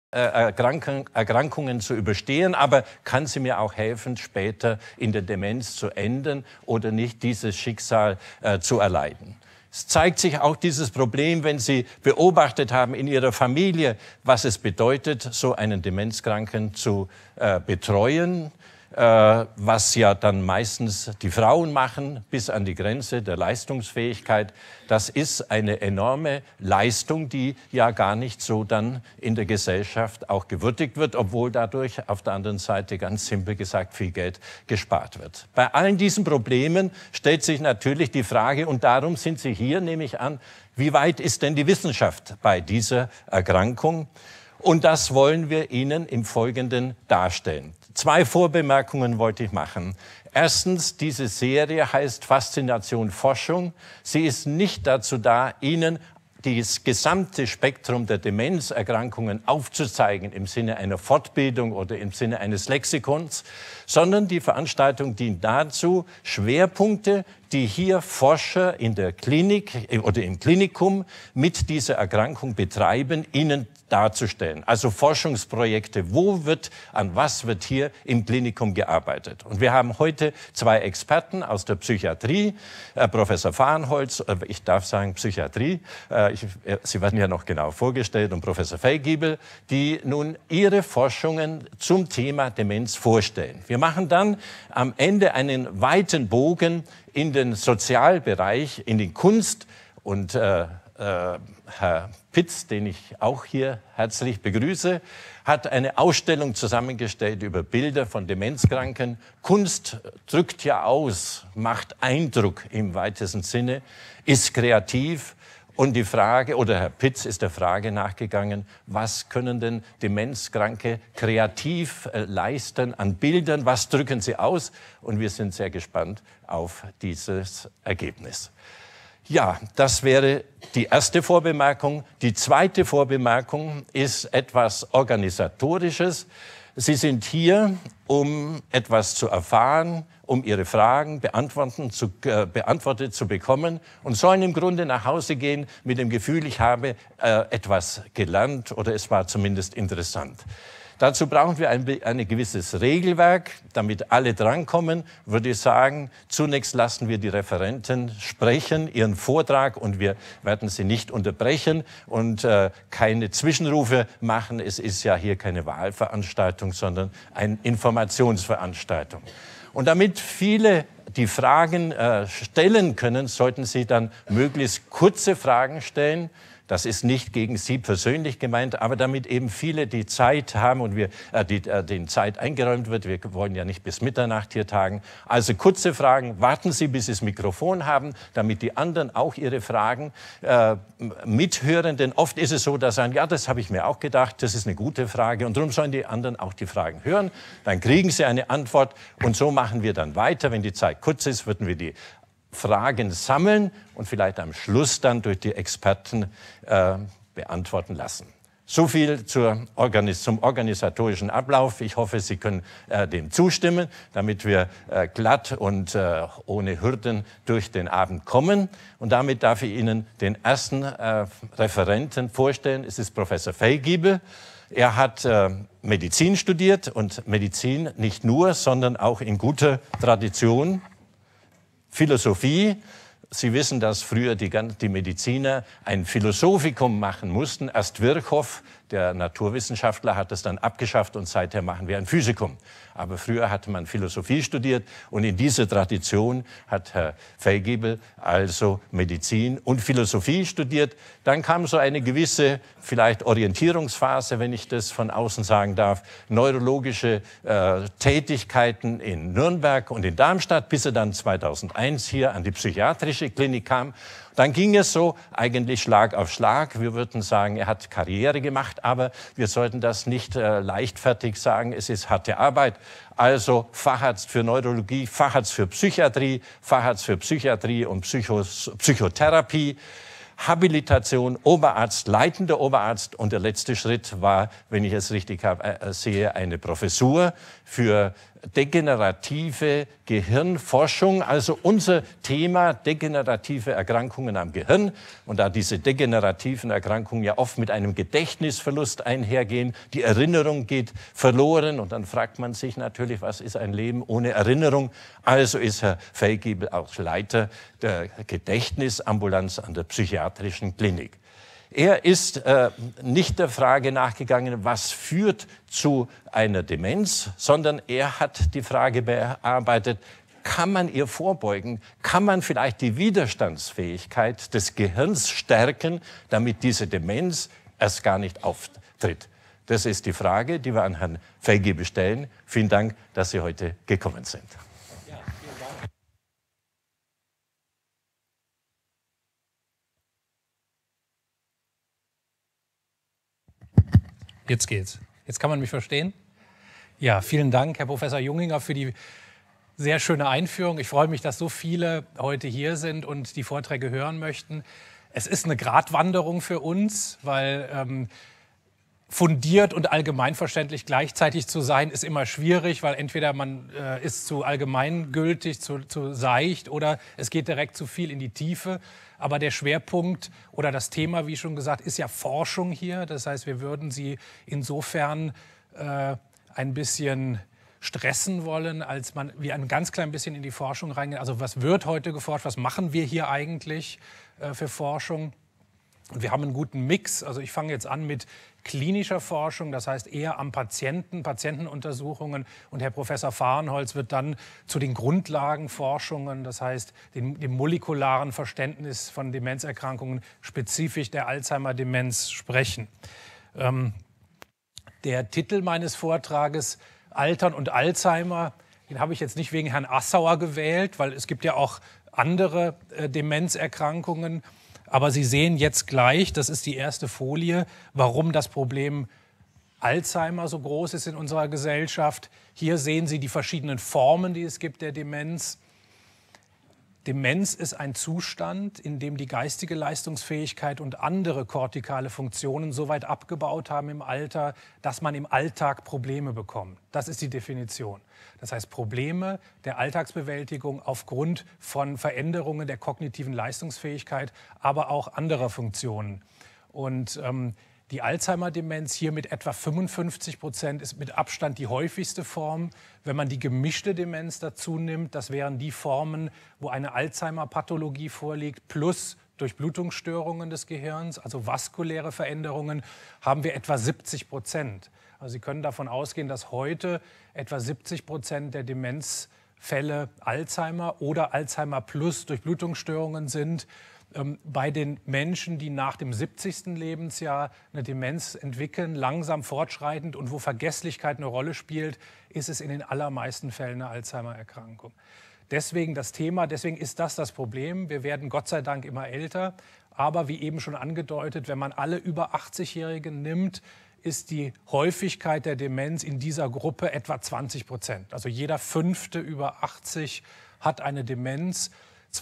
Erkrankungen zu überstehen, aber kann sie mir auch helfen, später in der Demenz zu enden oder nicht dieses Schicksal zu erleiden. Es zeigt sich auch dieses Problem, wenn Sie beobachtet haben in Ihrer Familie, was es bedeutet, so einen Demenzkranken zu betreuen, was ja dann meistens die Frauen machen, bis an die Grenze der Leistungsfähigkeit. Das ist eine enorme Leistung, die ja gar nicht so dann in der Gesellschaft auch gewürdigt wird, obwohl dadurch auf der anderen Seite ganz simpel gesagt viel Geld gespart wird. Bei allen diesen Problemen stellt sich natürlich die Frage, und darum sind Sie hier, nehme ich an, wie weit ist denn die Wissenschaft bei dieser Erkrankung? Und das wollen wir Ihnen im Folgenden darstellen. 2 Vorbemerkungen wollte ich machen. Erstens, diese Serie heißt Faszination Forschung. Sie ist nicht dazu da, Ihnen das gesamte Spektrum der Demenzerkrankungen aufzuzeigen im Sinne einer Fortbildung oder im Sinne eines Lexikons, sondern die Veranstaltung dient dazu, Schwerpunkte, die hier Forscher in der Klinik oder im Klinikum mit dieser Erkrankung betreiben, Ihnen darzustellen. Also Forschungsprojekte, an was wird hier im Klinikum gearbeitet. Und wir haben heute 2 Experten aus der Psychiatrie, Professor Fahrenholz, ich darf sagen Psychiatrie, Sie werden ja noch genau vorgestellt, und Professor Feldgiebel, die nun ihre Forschungen zum Thema Demenz vorstellen. Wir machen dann am Ende einen weiten Bogen in den Sozialbereich, in die Kunst, und Herr Pitz, den ich auch hier herzlich begrüße, hat eine Ausstellung zusammengestellt über Bilder von Demenzkranken. Kunst drückt ja aus, macht Eindruck im weitesten Sinne, ist kreativ. Und die Frage, oder Herr Pitz ist der Frage nachgegangen, was können denn Demenzkranke kreativ leisten an Bildern, was drücken sie aus? Und wir sind sehr gespannt auf dieses Ergebnis. Ja, das wäre die erste Vorbemerkung. Die zweite Vorbemerkung ist etwas Organisatorisches. Sie sind hier, um etwas zu erfahren, um Ihre Fragen beantwortet zu bekommen, und sollen im Grunde nach Hause gehen mit dem Gefühl, ich habe etwas gelernt oder es war zumindest interessant. Dazu brauchen wir ein gewisses Regelwerk, damit alle drankommen. Würde ich sagen, zunächst lassen wir die Referenten sprechen, ihren Vortrag, und wir werden sie nicht unterbrechen und keine Zwischenrufe machen. Es ist ja hier keine Wahlveranstaltung, sondern eine Informationsveranstaltung. Und damit viele die Fragen stellen können, sollten Sie dann möglichst kurze Fragen stellen. Das ist nicht gegen Sie persönlich gemeint, aber damit eben viele die Zeit haben und den Zeit eingeräumt wird. Wir wollen ja nicht bis Mitternacht hier tagen. Also kurze Fragen. Warten Sie, bis Sie das Mikrofon haben, damit die anderen auch ihre Fragen mithören. Denn oft ist es so, dass sie sagen, ja, das habe ich mir auch gedacht, das ist eine gute Frage. Und darum sollen die anderen auch die Fragen hören. Dann kriegen sie eine Antwort. Und so machen wir dann weiter. Wenn die Zeit kurz ist, würden wir die Fragen sammeln und vielleicht am Schluss dann durch die Experten beantworten lassen. So viel zum organisatorischen Ablauf. Ich hoffe, Sie können dem zustimmen, damit wir glatt und ohne Hürden durch den Abend kommen. Und damit darf ich Ihnen den ersten Referenten vorstellen. Es ist Professor Feldgiebel. Er hat Medizin studiert, und Medizin nicht nur, sondern auch in guter Tradition. Philosophie. Sie wissen, dass früher die Mediziner ein Philosophikum machen mussten. Erst Virchow, der Naturwissenschaftler, hat es dann abgeschafft, und seither machen wir ein Physikum. Aber früher hatte man Philosophie studiert, und in dieser Tradition hat Herr Feldgiebel also Medizin und Philosophie studiert. Dann kam so eine gewisse, vielleicht Orientierungsphase, wenn ich das von außen sagen darf, neurologische Tätigkeiten in Nürnberg und in Darmstadt, bis er dann 2001 hier an die psychiatrische Klinik kam. Dann ging es so eigentlich Schlag auf Schlag. Wir würden sagen, er hat Karriere gemacht, aber wir sollten das nicht leichtfertig sagen. Es ist harte Arbeit. Also Facharzt für Neurologie, Facharzt für Psychiatrie und Psychotherapie, Habilitation, Oberarzt, leitender Oberarzt, und der letzte Schritt war, wenn ich es richtig sehe, eine Professur für degenerative Gehirnforschung, also unser Thema degenerative Erkrankungen am Gehirn. Und da diese degenerativen Erkrankungen ja oft mit einem Gedächtnisverlust einhergehen, die Erinnerung geht verloren und dann fragt man sich natürlich, was ist ein Leben ohne Erinnerung? Also ist Herr Feldgiebel auch Leiter der Gedächtnisambulanz an der Psychiatrischen Klinik. Er ist nicht der Frage nachgegangen, was führt zu einer Demenz, sondern er hat die Frage bearbeitet, kann man ihr vorbeugen? Kann man vielleicht die Widerstandsfähigkeit des Gehirns stärken, damit diese Demenz erst gar nicht auftritt? Das ist die Frage, die wir an Herrn Feldgiebel stellen. Vielen Dank, dass Sie heute gekommen sind. Jetzt geht's. Jetzt kann man mich verstehen? Ja, vielen Dank, Herr Professor Junginger, für die sehr schöne Einführung. Ich freue mich, dass so viele heute hier sind und die Vorträge hören möchten. Es ist eine Gratwanderung für uns, weil fundiert und allgemeinverständlich gleichzeitig zu sein, ist immer schwierig, weil entweder man ist zu allgemeingültig, zu seicht oder es geht direkt zu viel in die Tiefe. Aber der Schwerpunkt oder das Thema, wie schon gesagt, ist ja Forschung hier. Das heißt, wir würden Sie insofern ein bisschen stressen wollen, als wir ein ganz klein bisschen in die Forschung reingehen. Also was wird heute geforscht? Was machen wir hier eigentlich für Forschung? Und wir haben einen guten Mix. Also ich fange jetzt an mit klinischer Forschung, das heißt eher am Patienten, Patientenuntersuchungen. Und Herr Professor Fahrenholz wird dann zu den Grundlagenforschungen, das heißt dem molekularen Verständnis von Demenzerkrankungen, spezifisch der Alzheimer-Demenz sprechen. Der Titel meines Vortrages, Altern und Alzheimer, den habe ich jetzt nicht wegen Herrn Assauer gewählt, weil es gibt ja auch andere Demenzerkrankungen. Aber Sie sehen jetzt gleich, das ist die erste Folie, warum das Problem Alzheimer so groß ist in unserer Gesellschaft. Hier sehen Sie die verschiedenen Formen, die es gibt der Demenz. Demenz ist ein Zustand, in dem die geistige Leistungsfähigkeit und andere kortikale Funktionen so weit abgebaut haben im Alter, dass man im Alltag Probleme bekommt. Das ist die Definition. Das heißt Probleme der Alltagsbewältigung aufgrund von Veränderungen der kognitiven Leistungsfähigkeit, aber auch anderer Funktionen. Und die Alzheimer-Demenz hier mit etwa 55% ist mit Abstand die häufigste Form. Wenn man die gemischte Demenz dazu nimmt, das wären die Formen, wo eine Alzheimer-Pathologie vorliegt, plus Durchblutungsstörungen des Gehirns, also vaskuläre Veränderungen, haben wir etwa 70%. Also Sie können davon ausgehen, dass heute etwa 70% der Demenzfälle Alzheimer oder Alzheimer plus Durchblutungsstörungen sind. Bei den Menschen, die nach dem 70. Lebensjahr eine Demenz entwickeln, langsam fortschreitend und wo Vergesslichkeit eine Rolle spielt, ist es in den allermeisten Fällen eine Alzheimer-Erkrankung. Deswegen das Thema, deswegen ist das Problem. Wir werden Gott sei Dank immer älter. Aber wie eben schon angedeutet, wenn man alle über 80-Jährigen nimmt, ist die Häufigkeit der Demenz in dieser Gruppe etwa 20%. Also jeder Fünfte über 80 hat eine Demenz.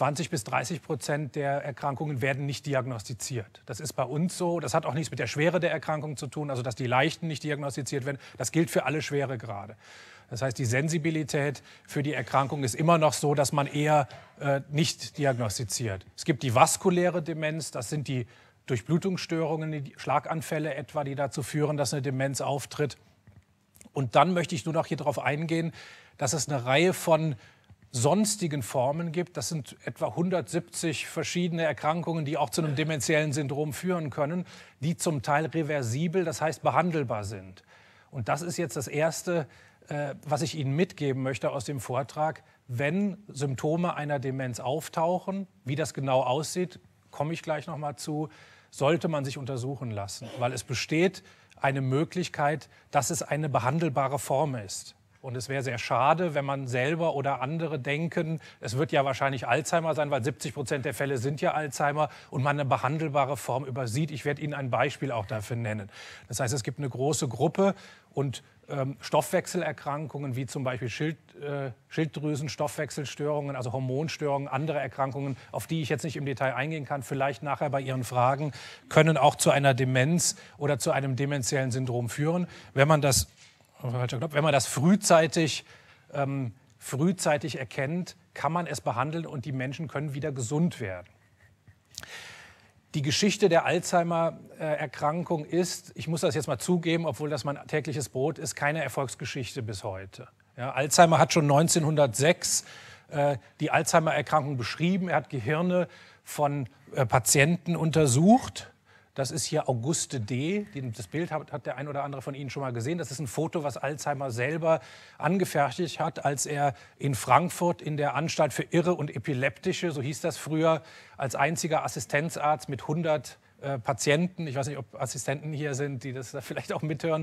20-30% der Erkrankungen werden nicht diagnostiziert. Das ist bei uns so. Das hat auch nichts mit der Schwere der Erkrankung zu tun, also dass die Leichten nicht diagnostiziert werden. Das gilt für alle Schweregrade. Das heißt, die Sensibilität für die Erkrankung ist immer noch so, dass man eher nicht diagnostiziert. Es gibt die vaskuläre Demenz, das sind die Durchblutungsstörungen, die Schlaganfälle etwa, die dazu führen, dass eine Demenz auftritt. Und dann möchte ich nur noch hier darauf eingehen, dass es eine Reihe von sonstigen Formen gibt. Das sind etwa 170 verschiedene Erkrankungen, die auch zu einem dementiellen Syndrom führen können, die zum Teil reversibel, das heißt behandelbar sind. Und das ist jetzt das Erste, was ich Ihnen mitgeben möchte aus dem Vortrag. Wenn Symptome einer Demenz auftauchen, wie das genau aussieht, komme ich gleich noch mal zu, sollte man sich untersuchen lassen, weil es besteht eine Möglichkeit, dass es eine behandelbare Form ist. Und es wäre sehr schade, wenn man selber oder andere denken, es wird ja wahrscheinlich Alzheimer sein, weil 70% der Fälle sind ja Alzheimer und man eine behandelbare Form übersieht. Ich werde Ihnen ein Beispiel auch dafür nennen. Das heißt, es gibt eine große Gruppe und Stoffwechselerkrankungen wie zum Beispiel Schilddrüsenstoffwechselstörungen, also Hormonstörungen, andere Erkrankungen, auf die ich jetzt nicht im Detail eingehen kann, vielleicht nachher bei Ihren Fragen, können auch zu einer Demenz oder zu einem dementiellen Syndrom führen. Wenn man das frühzeitig frühzeitig erkennt, kann man es behandeln und die Menschen können wieder gesund werden. Die Geschichte der Alzheimer-Erkrankung ist, ich muss das jetzt mal zugeben, obwohl das mein tägliches Brot ist, keine Erfolgsgeschichte bis heute. Ja, Alzheimer hat schon 1906 die Alzheimer-Erkrankung beschrieben. Er hat Gehirne von Patienten untersucht. Das ist hier Auguste D. Das Bild hat der ein oder andere von Ihnen schon mal gesehen. Das ist ein Foto, was Alzheimer selber angefertigt hat, als er in Frankfurt in der Anstalt für Irre und Epileptische, so hieß das früher, als einziger Assistenzarzt mit 100 Patienten, ich weiß nicht, ob Assistenten hier sind, die das vielleicht auch mithören,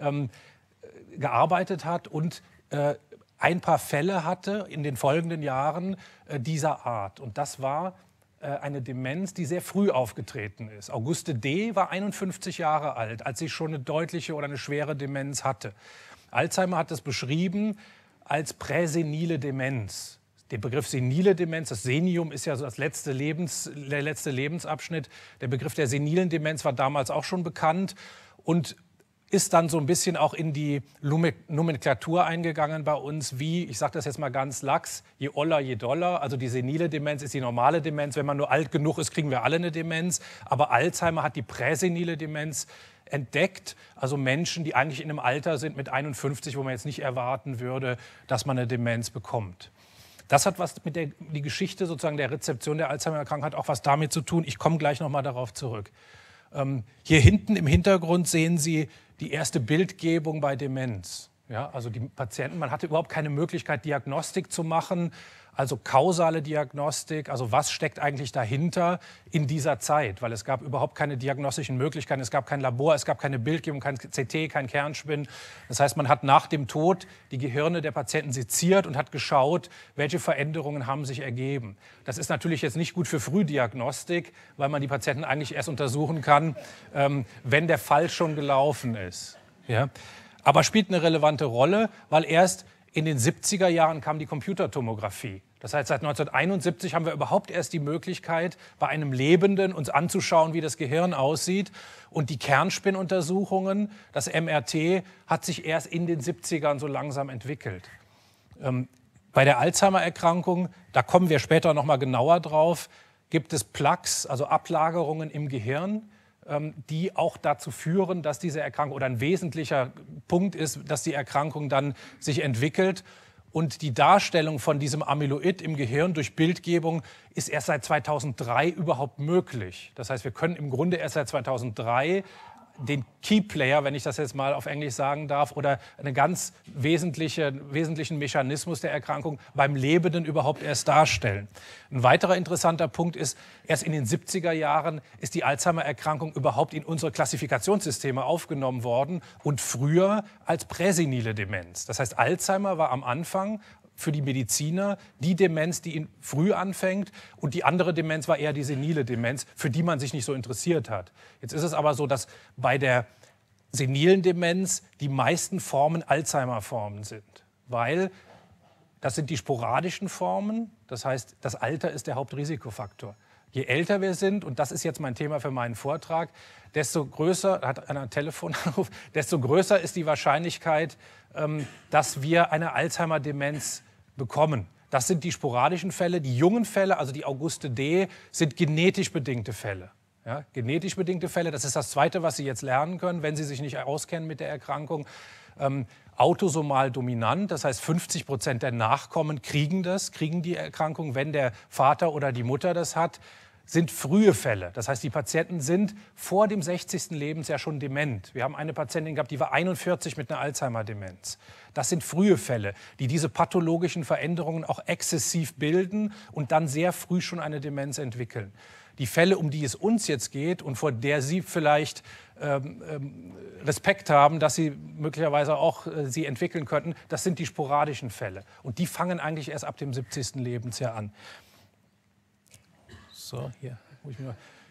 gearbeitet hat und ein paar Fälle hatte in den folgenden Jahren dieser Art. Und das war eine Demenz, die sehr früh aufgetreten ist. Auguste D. war 51 Jahre alt, als sie schon eine deutliche oder eine schwere Demenz hatte. Alzheimer hat das beschrieben als präsenile Demenz. Der Begriff senile Demenz, das Senium ist ja so der letzte Lebensabschnitt. Der Begriff der senilen Demenz war damals auch schon bekannt und ist dann so ein bisschen auch in die Nomenklatur eingegangen bei uns, wie, ich sage das jetzt mal ganz lax, je oller, je doller. Also die senile Demenz ist die normale Demenz. Wenn man nur alt genug ist, kriegen wir alle eine Demenz. Aber Alzheimer hat die präsenile Demenz entdeckt. Also Menschen, die eigentlich in einem Alter sind mit 51, wo man jetzt nicht erwarten würde, dass man eine Demenz bekommt. Das hat was mit die Geschichte sozusagen der Rezeption der Alzheimer-Erkrankung hat auch was damit zu tun. Ich komme gleich noch mal darauf zurück. Hier hinten im Hintergrund sehen Sie die erste Bildgebung bei Demenz. Ja, also die Patienten, man hatte überhaupt keine Möglichkeit, Diagnostik zu machen, also kausale Diagnostik, also was steckt eigentlich dahinter in dieser Zeit, weil es gab überhaupt keine diagnostischen Möglichkeiten, es gab kein Labor, es gab keine Bildgebung, kein CT, kein Kernspin. Das heißt, man hat nach dem Tod die Gehirne der Patienten seziert und hat geschaut, welche Veränderungen haben sich ergeben. Das ist natürlich jetzt nicht gut für Frühdiagnostik, weil man die Patienten eigentlich erst untersuchen kann, wenn der Fall schon gelaufen ist. Ja? Aber spielt eine relevante Rolle, weil erst in den 70er Jahren kam die Computertomographie. Das heißt, seit 1971 haben wir überhaupt erst die Möglichkeit, bei einem Lebenden uns anzuschauen, wie das Gehirn aussieht. Und die Kernspinuntersuchungen, das MRT, hat sich erst in den 70ern so langsam entwickelt. Bei der Alzheimer-Erkrankung, da kommen wir später noch mal genauer drauf, gibt es Plaques, also Ablagerungen im Gehirn, die auch dazu führen, dass diese Erkrankung, oder ein wesentlicher Punkt ist, dass die Erkrankung dann sich entwickelt. Und die Darstellung von diesem Amyloid im Gehirn durch Bildgebung ist erst seit 2003 überhaupt möglich. Das heißt, wir können im Grunde erst seit 2003 den Keyplayer, wenn ich das jetzt mal auf Englisch sagen darf, oder einen ganz wesentlichen Mechanismus der Erkrankung beim Lebenden überhaupt erst darstellen. Ein weiterer interessanter Punkt ist, erst in den 70er Jahren ist die Alzheimer-Erkrankung überhaupt in unsere Klassifikationssysteme aufgenommen worden und früher als präsenile Demenz. Das heißt, Alzheimer war am Anfang für die Mediziner die Demenz, die ihn früh anfängt, und die andere Demenz war eher die senile Demenz, für die man sich nicht so interessiert hat. Jetzt ist es aber so, dass bei der senilen Demenz die meisten Formen Alzheimer-Formen sind, weil das sind die sporadischen Formen, das heißt, das Alter ist der Hauptrisikofaktor. Je älter wir sind, und das ist jetzt mein Thema für meinen Vortrag, desto größer, hat einer einen Telefonanruf, desto größer ist die Wahrscheinlichkeit, dass wir eine Alzheimer-Demenz bekommen. Das sind die sporadischen Fälle. Die jungen Fälle, also die Auguste D., sind genetisch bedingte Fälle. Ja, genetisch bedingte Fälle, das ist das Zweite, was Sie jetzt lernen können, wenn Sie sich nicht auskennen mit der Erkrankung. Autosomal dominant, das heißt 50% der Nachkommen kriegen die Erkrankung, wenn der Vater oder die Mutter das hat, sind frühe Fälle. Das heißt, die Patienten sind vor dem 60. Lebensjahr schon dement. Wir haben eine Patientin gehabt, die war 41 mit einer Alzheimer-Demenz. Das sind frühe Fälle, die diese pathologischen Veränderungen auch exzessiv bilden und dann sehr früh schon eine Demenz entwickeln. Die Fälle, um die es uns jetzt geht und vor der Sie vielleicht Respekt haben, dass Sie möglicherweise auch sie entwickeln könnten, das sind die sporadischen Fälle. Und die fangen eigentlich erst ab dem 70. Lebensjahr an. So, hier.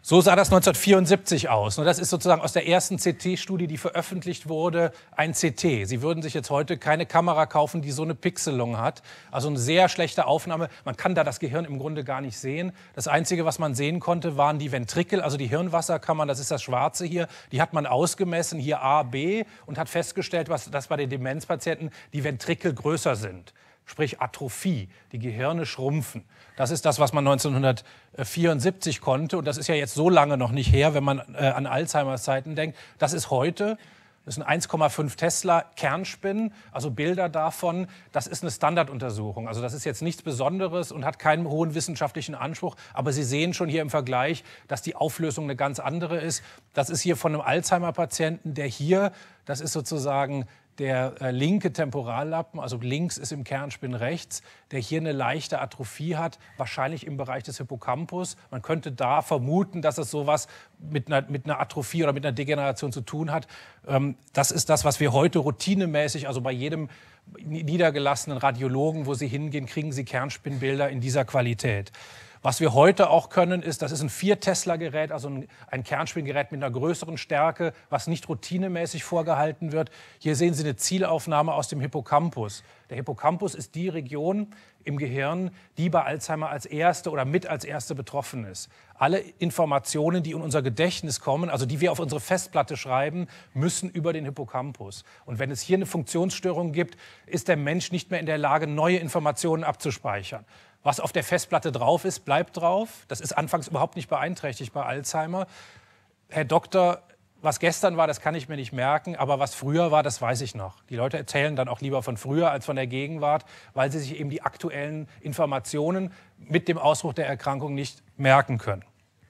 So sah das 1974 aus. Und das ist sozusagen aus der ersten CT-Studie, die veröffentlicht wurde, ein CT. Sie würden sich jetzt heute keine Kamera kaufen, die so eine Pixelung hat. Also eine sehr schlechte Aufnahme. Man kann da das Gehirn im Grunde gar nicht sehen. Das Einzige, was man sehen konnte, waren die Ventrikel, also die Hirnwasserkammern. Das ist das Schwarze hier. Die hat man ausgemessen, hier A, B, und hat festgestellt, dass bei den Demenzpatienten die Ventrikel größer sind. Sprich Atrophie, die Gehirne schrumpfen. Das ist das, was man 1974 konnte. Und das ist ja jetzt so lange noch nicht her, wenn man an Alzheimers Zeiten denkt. Das ist heute, das sind 1,5 Tesla Kernspinnen, also Bilder davon. Das ist eine Standarduntersuchung. Also das ist jetzt nichts Besonderes und hat keinen hohen wissenschaftlichen Anspruch. Aber Sie sehen schon hier im Vergleich, dass die Auflösung eine ganz andere ist. Das ist hier von einem Alzheimer-Patienten, der hier, das ist sozusagen der linke Temporallappen, also links ist im Kernspin rechts, der hier eine leichte Atrophie hat, wahrscheinlich im Bereich des Hippocampus. Man könnte da vermuten, dass es sowas mit einer Atrophie oder mit einer Degeneration zu tun hat. Das ist das, was wir heute routinemäßig, also bei jedem niedergelassenen Radiologen, wo Sie hingehen, kriegen Sie Kernspinbilder in dieser Qualität. Was wir heute auch können, ist, das ist ein 4-Tesla-Gerät, also ein Kernspingerät mit einer größeren Stärke, was nicht routinemäßig vorgehalten wird. Hier sehen Sie eine Zielaufnahme aus dem Hippocampus. Der Hippocampus ist die Region im Gehirn, die bei Alzheimer als erste oder mit als erste betroffen ist. Alle Informationen, die in unser Gedächtnis kommen, also die wir auf unsere Festplatte schreiben, müssen über den Hippocampus. Und wenn es hier eine Funktionsstörung gibt, ist der Mensch nicht mehr in der Lage, neue Informationen abzuspeichern. Was auf der Festplatte drauf ist, bleibt drauf. Das ist anfangs überhaupt nicht beeinträchtigt bei Alzheimer. Herr Doktor, was gestern war, das kann ich mir nicht merken, aber was früher war, das weiß ich noch. Die Leute erzählen dann auch lieber von früher als von der Gegenwart, weil sie sich eben die aktuellen Informationen mit dem Ausbruch der Erkrankung nicht merken können.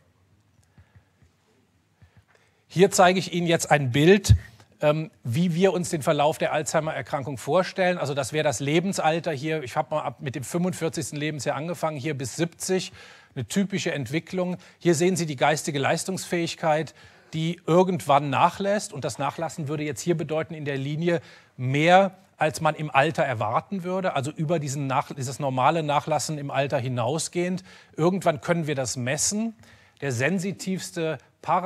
Hier zeige ich Ihnen jetzt ein Bild, wie wir uns den Verlauf der Alzheimer-Erkrankung vorstellen. Also das wäre das Lebensalter hier. Ich habe mal mit dem 45. Lebensjahr angefangen, hier bis 70, eine typische Entwicklung. Hier sehen Sie die geistige Leistungsfähigkeit, die irgendwann nachlässt. Und das Nachlassen würde jetzt hier bedeuten, in der Linie mehr, als man im Alter erwarten würde, also über dieses normale Nachlassen im Alter hinausgehend. Irgendwann können wir das messen. Das sensitivste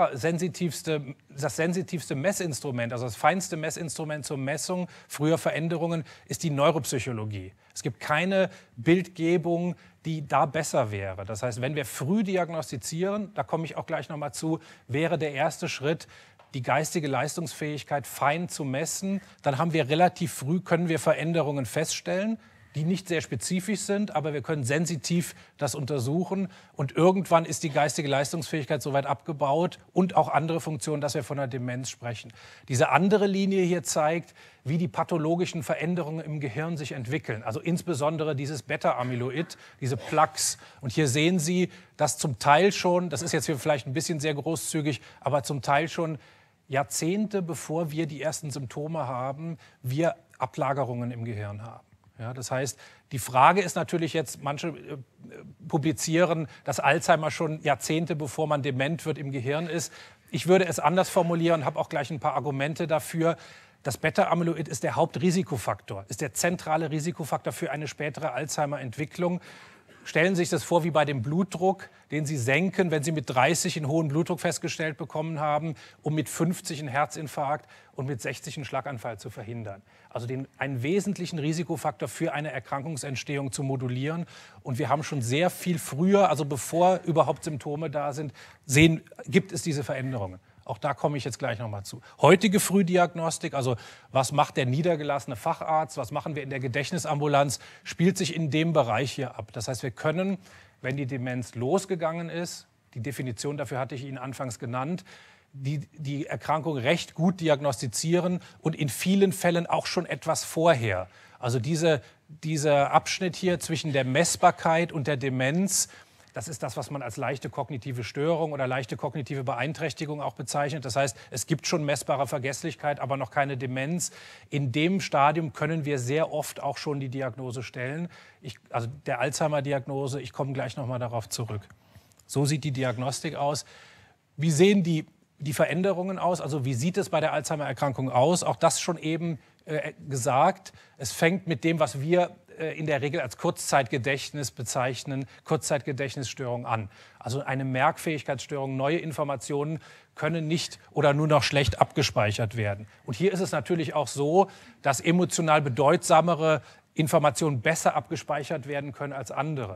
Messinstrument, also das feinste Messinstrument zur Messung früher Veränderungen, ist die Neuropsychologie. Es gibt keine Bildgebung, die da besser wäre. Das heißt, wenn wir früh diagnostizieren, da komme ich auch gleich nochmal zu, wäre der erste Schritt, die geistige Leistungsfähigkeit fein zu messen. Dann haben wir relativ früh, können wir Veränderungen feststellen, die nicht sehr spezifisch sind, aber wir können sensitiv das untersuchen. Und irgendwann ist die geistige Leistungsfähigkeit soweit abgebaut und auch andere Funktionen, dass wir von einer Demenz sprechen. Diese andere Linie hier zeigt, wie die pathologischen Veränderungen im Gehirn sich entwickeln. Also insbesondere dieses Beta-Amyloid, diese Plaques. Und hier sehen Sie, dass zum Teil schon, das ist jetzt hier vielleicht ein bisschen sehr großzügig, aber zum Teil schon Jahrzehnte, bevor wir die ersten Symptome haben, wir Ablagerungen im Gehirn haben. Ja, das heißt, die Frage ist natürlich jetzt, manche publizieren, dass Alzheimer schon Jahrzehnte, bevor man dement wird, im Gehirn ist. Ich würde es anders formulieren, habe auch gleich ein paar Argumente dafür. Das Beta-Amyloid ist der Hauptrisikofaktor, ist der zentrale Risikofaktor für eine spätere Alzheimer-Entwicklung. Stellen Sie sich das vor wie bei dem Blutdruck, den Sie senken, wenn Sie mit 30 einen hohen Blutdruck festgestellt bekommen haben, um mit 50 einen Herzinfarkt und mit 60 einen Schlaganfall zu verhindern. Also einen wesentlichen Risikofaktor für eine Erkrankungsentstehung zu modulieren. Und wir haben schon sehr viel früher, also bevor überhaupt Symptome da sind, gibt es diese Veränderungen. Auch da komme ich jetzt gleich nochmal zu. Heutige Frühdiagnostik, also was macht der niedergelassene Facharzt, was machen wir in der Gedächtnisambulanz, spielt sich in dem Bereich hier ab. Das heißt, wir können, wenn die Demenz losgegangen ist, die Definition dafür hatte ich Ihnen anfangs genannt, die Erkrankung recht gut diagnostizieren und in vielen Fällen auch schon etwas vorher. Also dieser Abschnitt hier zwischen der Messbarkeit und der Demenz, das ist das, was man als leichte kognitive Störung oder leichte kognitive Beeinträchtigung auch bezeichnet. Das heißt, es gibt schon messbare Vergesslichkeit, aber noch keine Demenz. In dem Stadium können wir sehr oft auch schon die Diagnose stellen. Also der Alzheimer-Diagnose, ich komme gleich noch mal darauf zurück. So sieht die Diagnostik aus. Wie sehen die Veränderungen aus? Also wie sieht es bei der Alzheimer-Erkrankung aus? Auch das schon eben gesagt. Es fängt mit dem, was wir in der Regel als Kurzzeitgedächtnis bezeichnen, Kurzzeitgedächtnisstörung an. Also eine Merkfähigkeitsstörung, neue Informationen können nicht oder nur noch schlecht abgespeichert werden. Und hier ist es natürlich auch so, dass emotional bedeutsamere Informationen besser abgespeichert werden können als andere.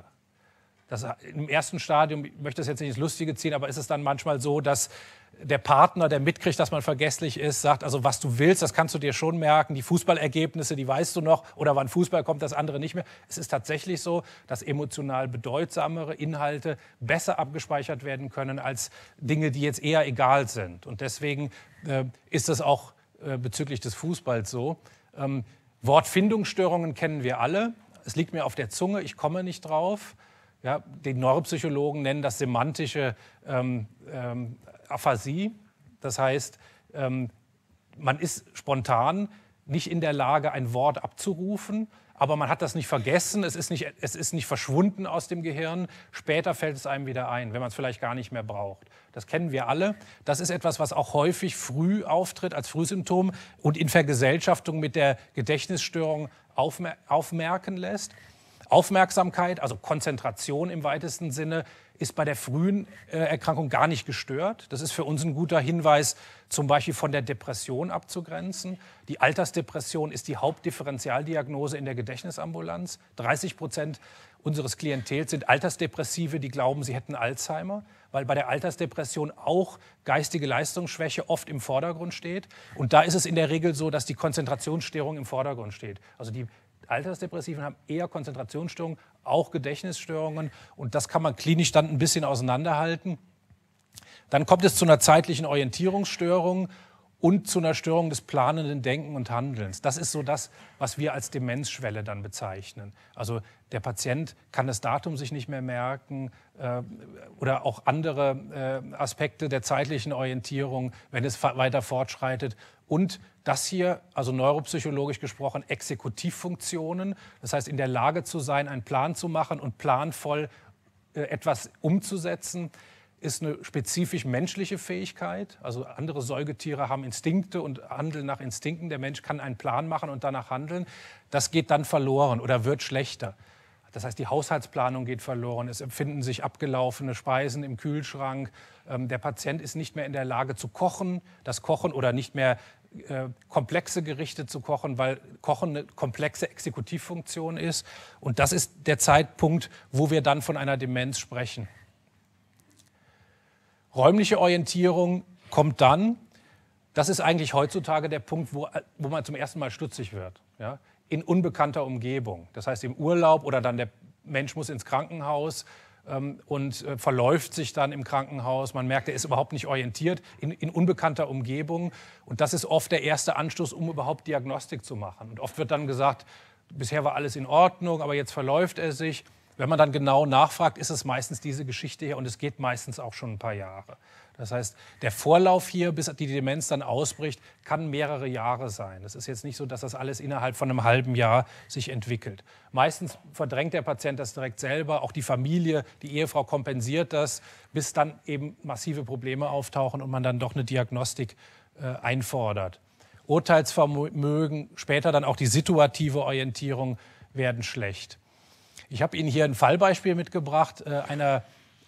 Im ersten Stadium, ich möchte das jetzt nicht ins Lustige ziehen, aber ist es dann manchmal so, dass der Partner, der mitkriegt, dass man vergesslich ist, sagt, also was du willst, das kannst du dir schon merken, die Fußballergebnisse, die weißt du noch, oder wann Fußball kommt, das andere nicht mehr. Es ist tatsächlich so, dass emotional bedeutsamere Inhalte besser abgespeichert werden können als Dinge, die jetzt eher egal sind. Und deswegen ist es auch bezüglich des Fußballs so. Wortfindungsstörungen kennen wir alle. Es liegt mir auf der Zunge, ich komme nicht drauf. Ja, die Neuropsychologen nennen das semantische Aphasie. Das heißt, man ist spontan nicht in der Lage, ein Wort abzurufen, aber man hat das nicht vergessen, es ist nicht verschwunden aus dem Gehirn. Später fällt es einem wieder ein, wenn man es vielleicht gar nicht mehr braucht. Das kennen wir alle. Das ist etwas, was auch häufig früh auftritt als Frühsymptom und in Vergesellschaftung mit der Gedächtnisstörung aufmerken lässt. Aufmerksamkeit, also Konzentration im weitesten Sinne, ist bei der frühen Erkrankung gar nicht gestört. Das ist für uns ein guter Hinweis, zum Beispiel von der Depression abzugrenzen. Die Altersdepression ist die Hauptdifferentialdiagnose in der Gedächtnisambulanz. 30% unseres Klientels sind Altersdepressive, die glauben, sie hätten Alzheimer, weil bei der Altersdepression auch geistige Leistungsschwäche oft im Vordergrund steht. Und da ist es in der Regel so, dass die Konzentrationsstörung im Vordergrund steht. Also die Altersdepressiven haben eher Konzentrationsstörungen, auch Gedächtnisstörungen. Und das kann man klinisch dann ein bisschen auseinanderhalten. Dann kommt es zu einer zeitlichen Orientierungsstörung und zu einer Störung des planenden Denken und Handelns. Das ist so das, was wir als Demenzschwelle dann bezeichnen. Also der Patient kann das Datum sich nicht mehr merken oder auch andere Aspekte der zeitlichen Orientierung, wenn es weiter fortschreitet. Und das hier, also neuropsychologisch gesprochen, Exekutivfunktionen, das heißt in der Lage zu sein, einen Plan zu machen und planvoll etwas umzusetzen, ist eine spezifisch menschliche Fähigkeit. Also andere Säugetiere haben Instinkte und handeln nach Instinkten. Der Mensch kann einen Plan machen und danach handeln. Das geht dann verloren oder wird schlechter. Das heißt, die Haushaltsplanung geht verloren. Es empfinden sich abgelaufene Speisen im Kühlschrank. Der Patient ist nicht mehr in der Lage zu kochen, das Kochen oder nicht mehr komplexe Gerichte zu kochen, weil Kochen eine komplexe Exekutivfunktion ist. Und das ist der Zeitpunkt, wo wir dann von einer Demenz sprechen. Räumliche Orientierung kommt dann, das ist eigentlich heutzutage der Punkt, wo man zum ersten Mal stutzig wird, ja? In unbekannter Umgebung. Das heißt im Urlaub oder dann der Mensch muss ins Krankenhaus und verläuft sich dann im Krankenhaus. Man merkt, er ist überhaupt nicht orientiert in unbekannter Umgebung. Und das ist oft der erste Anstoß, um überhaupt Diagnostik zu machen. Und oft wird dann gesagt, bisher war alles in Ordnung, aber jetzt verläuft er sich. Wenn man dann genau nachfragt, ist es meistens diese Geschichte hier und es geht meistens auch schon ein paar Jahre. Das heißt, der Vorlauf hier, bis die Demenz dann ausbricht, kann mehrere Jahre sein. Es ist jetzt nicht so, dass das alles innerhalb von einem halben Jahr sich entwickelt. Meistens verdrängt der Patient das direkt selber, auch die Familie, die Ehefrau kompensiert das, bis dann eben massive Probleme auftauchen und man dann doch eine Diagnostik einfordert. Urteilsvermögen, später dann auch die situative Orientierung werden schlecht. Ich habe Ihnen hier ein Fallbeispiel mitgebracht eines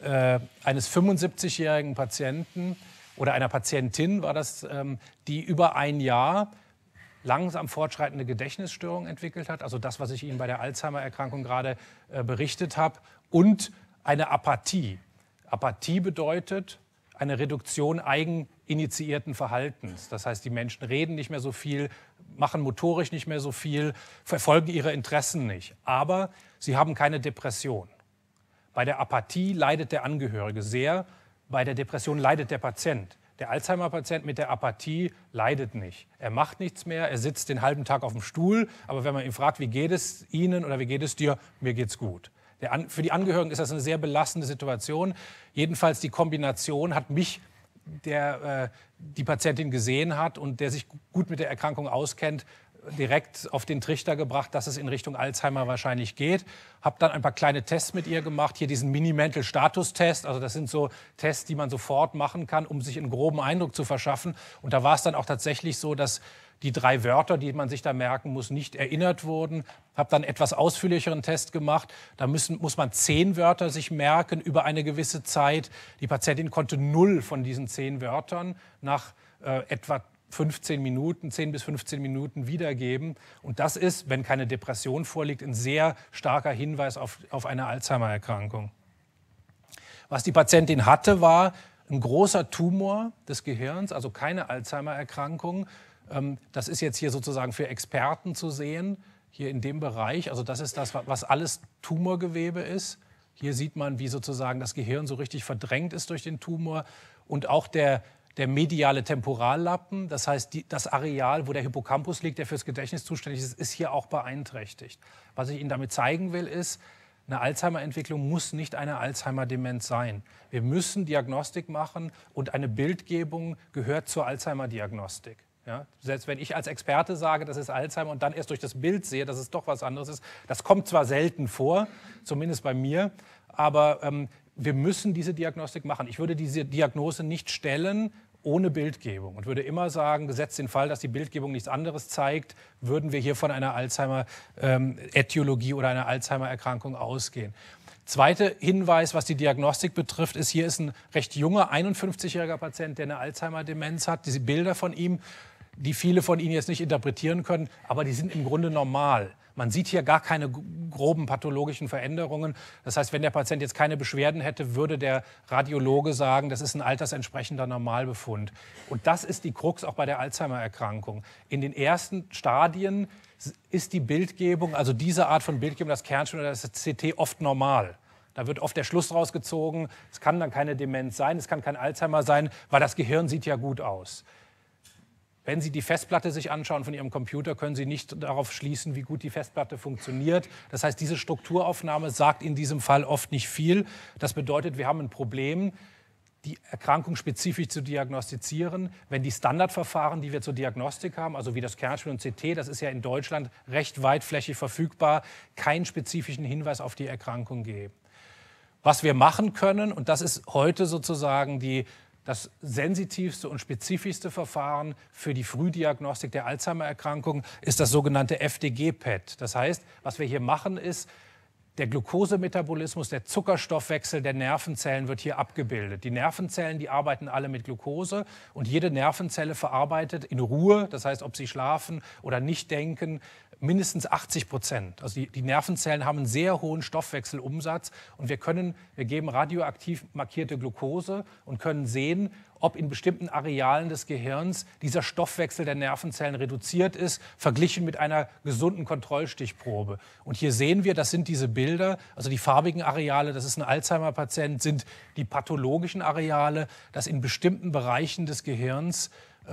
75-jährigen Patienten oder einer Patientin war das, die über ein Jahr langsam fortschreitende Gedächtnisstörung entwickelt hat, also das, was ich Ihnen bei der Alzheimer-Erkrankung gerade berichtet habe, und eine Apathie. Apathie bedeutet eine Reduktion eigeninitiierten Verhaltens. Das heißt, die Menschen reden nicht mehr so viel, machen motorisch nicht mehr so viel, verfolgen ihre Interessen nicht. Aber sie haben keine Depression. Bei der Apathie leidet der Angehörige sehr, bei der Depression leidet der Patient. Der Alzheimer-Patient mit der Apathie leidet nicht. Er macht nichts mehr, er sitzt den halben Tag auf dem Stuhl, aber wenn man ihn fragt, wie geht es Ihnen oder wie geht es dir, mir geht's gut. Für die Angehörigen ist das eine sehr belastende Situation. Jedenfalls die Kombination hat mich, der die Patientin gesehen hat und der sich gut mit der Erkrankung auskennt, direkt auf den Trichter gebracht, dass es in Richtung Alzheimer wahrscheinlich geht. Habe dann ein paar kleine Tests mit ihr gemacht. Hier diesen Mini-Mental-Status-Test. Also das sind so Tests, die man sofort machen kann, um sich einen groben Eindruck zu verschaffen. Und da war es dann auch tatsächlich so, dass die 3 Wörter, die man sich da merken muss, nicht erinnert wurden. Habe dann etwas ausführlicheren Test gemacht. Da muss man 10 Wörter sich merken über eine gewisse Zeit. Die Patientin konnte 0 von diesen 10 Wörtern nach etwa 15 Minuten, 10 bis 15 Minuten wiedergeben. Und das ist, wenn keine Depression vorliegt, ein sehr starker Hinweis auf eine Alzheimer-Erkrankung. Was die Patientin hatte, war ein großer Tumor des Gehirns, also keine Alzheimer-Erkrankung. Das ist jetzt hier sozusagen für Experten zu sehen, hier in dem Bereich. Also das ist das, was alles Tumorgewebe ist. Hier sieht man, wie sozusagen das Gehirn so richtig verdrängt ist durch den Tumor. Und auch der mediale Temporallappen, das heißt das Areal, wo der Hippocampus liegt, der fürs Gedächtnis zuständig ist, ist hier auch beeinträchtigt. Was ich Ihnen damit zeigen will, ist, eine Alzheimer-Entwicklung muss nicht eine Alzheimer-Demenz sein. Wir müssen Diagnostik machen und eine Bildgebung gehört zur Alzheimer-Diagnostik. Ja? Selbst wenn ich als Experte sage, das ist Alzheimer und dann erst durch das Bild sehe, dass es doch was anderes ist, das kommt zwar selten vor, zumindest bei mir, aber wir müssen diese Diagnostik machen. Ich würde diese Diagnose nicht stellen ohne Bildgebung und würde immer sagen, gesetzt den Fall, dass die Bildgebung nichts anderes zeigt, würden wir hier von einer Alzheimer-Ätiologie oder einer Alzheimer-Erkrankung ausgehen. Zweiter Hinweis, was die Diagnostik betrifft, ist, hier ist ein recht junger, 51-jähriger Patient, der eine Alzheimer-Demenz hat. Diese Bilder von ihm, die viele von Ihnen jetzt nicht interpretieren können, aber die sind im Grunde normal. Man sieht hier gar keine groben pathologischen Veränderungen. Das heißt, wenn der Patient jetzt keine Beschwerden hätte, würde der Radiologe sagen, das ist ein altersentsprechender Normalbefund. Und das ist die Krux auch bei der Alzheimer-Erkrankung. In den ersten Stadien ist die Bildgebung, also diese Art von Bildgebung, das Kernspin oder das CT, oft normal. Da wird oft der Schluss rausgezogen, es kann dann keine Demenz sein, es kann kein Alzheimer sein, weil das Gehirn sieht ja gut aus. Wenn Sie die Festplatte sich anschauen von Ihrem Computer, können Sie nicht darauf schließen, wie gut die Festplatte funktioniert. Das heißt, diese Strukturaufnahme sagt in diesem Fall oft nicht viel. Das bedeutet, wir haben ein Problem, die Erkrankung spezifisch zu diagnostizieren. Wenn die Standardverfahren, die wir zur Diagnostik haben, also wie das Kernspin und CT, das ist ja in Deutschland recht weitflächig verfügbar, keinen spezifischen Hinweis auf die Erkrankung geben. Was wir machen können, und das ist heute sozusagen das sensitivste und spezifischste Verfahren für die Frühdiagnostik der Alzheimer-Erkrankung, ist das sogenannte FDG-PET. Das heißt, was wir hier machen, ist, der Glukosemetabolismus, der Zuckerstoffwechsel der Nervenzellen wird hier abgebildet. Die Nervenzellen, die arbeiten alle mit Glucose und jede Nervenzelle verarbeitet in Ruhe, das heißt, ob sie schlafen oder nicht denken, mindestens 80%. Also die Nervenzellen haben einen sehr hohen Stoffwechselumsatz und wir geben radioaktiv markierte Glucose und können sehen, ob in bestimmten Arealen des Gehirns dieser Stoffwechsel der Nervenzellen reduziert ist, verglichen mit einer gesunden Kontrollstichprobe. Und hier sehen wir, das sind diese Bilder, also die farbigen Areale, das ist ein Alzheimer-Patient, sind die pathologischen Areale, dass in bestimmten Bereichen des Gehirns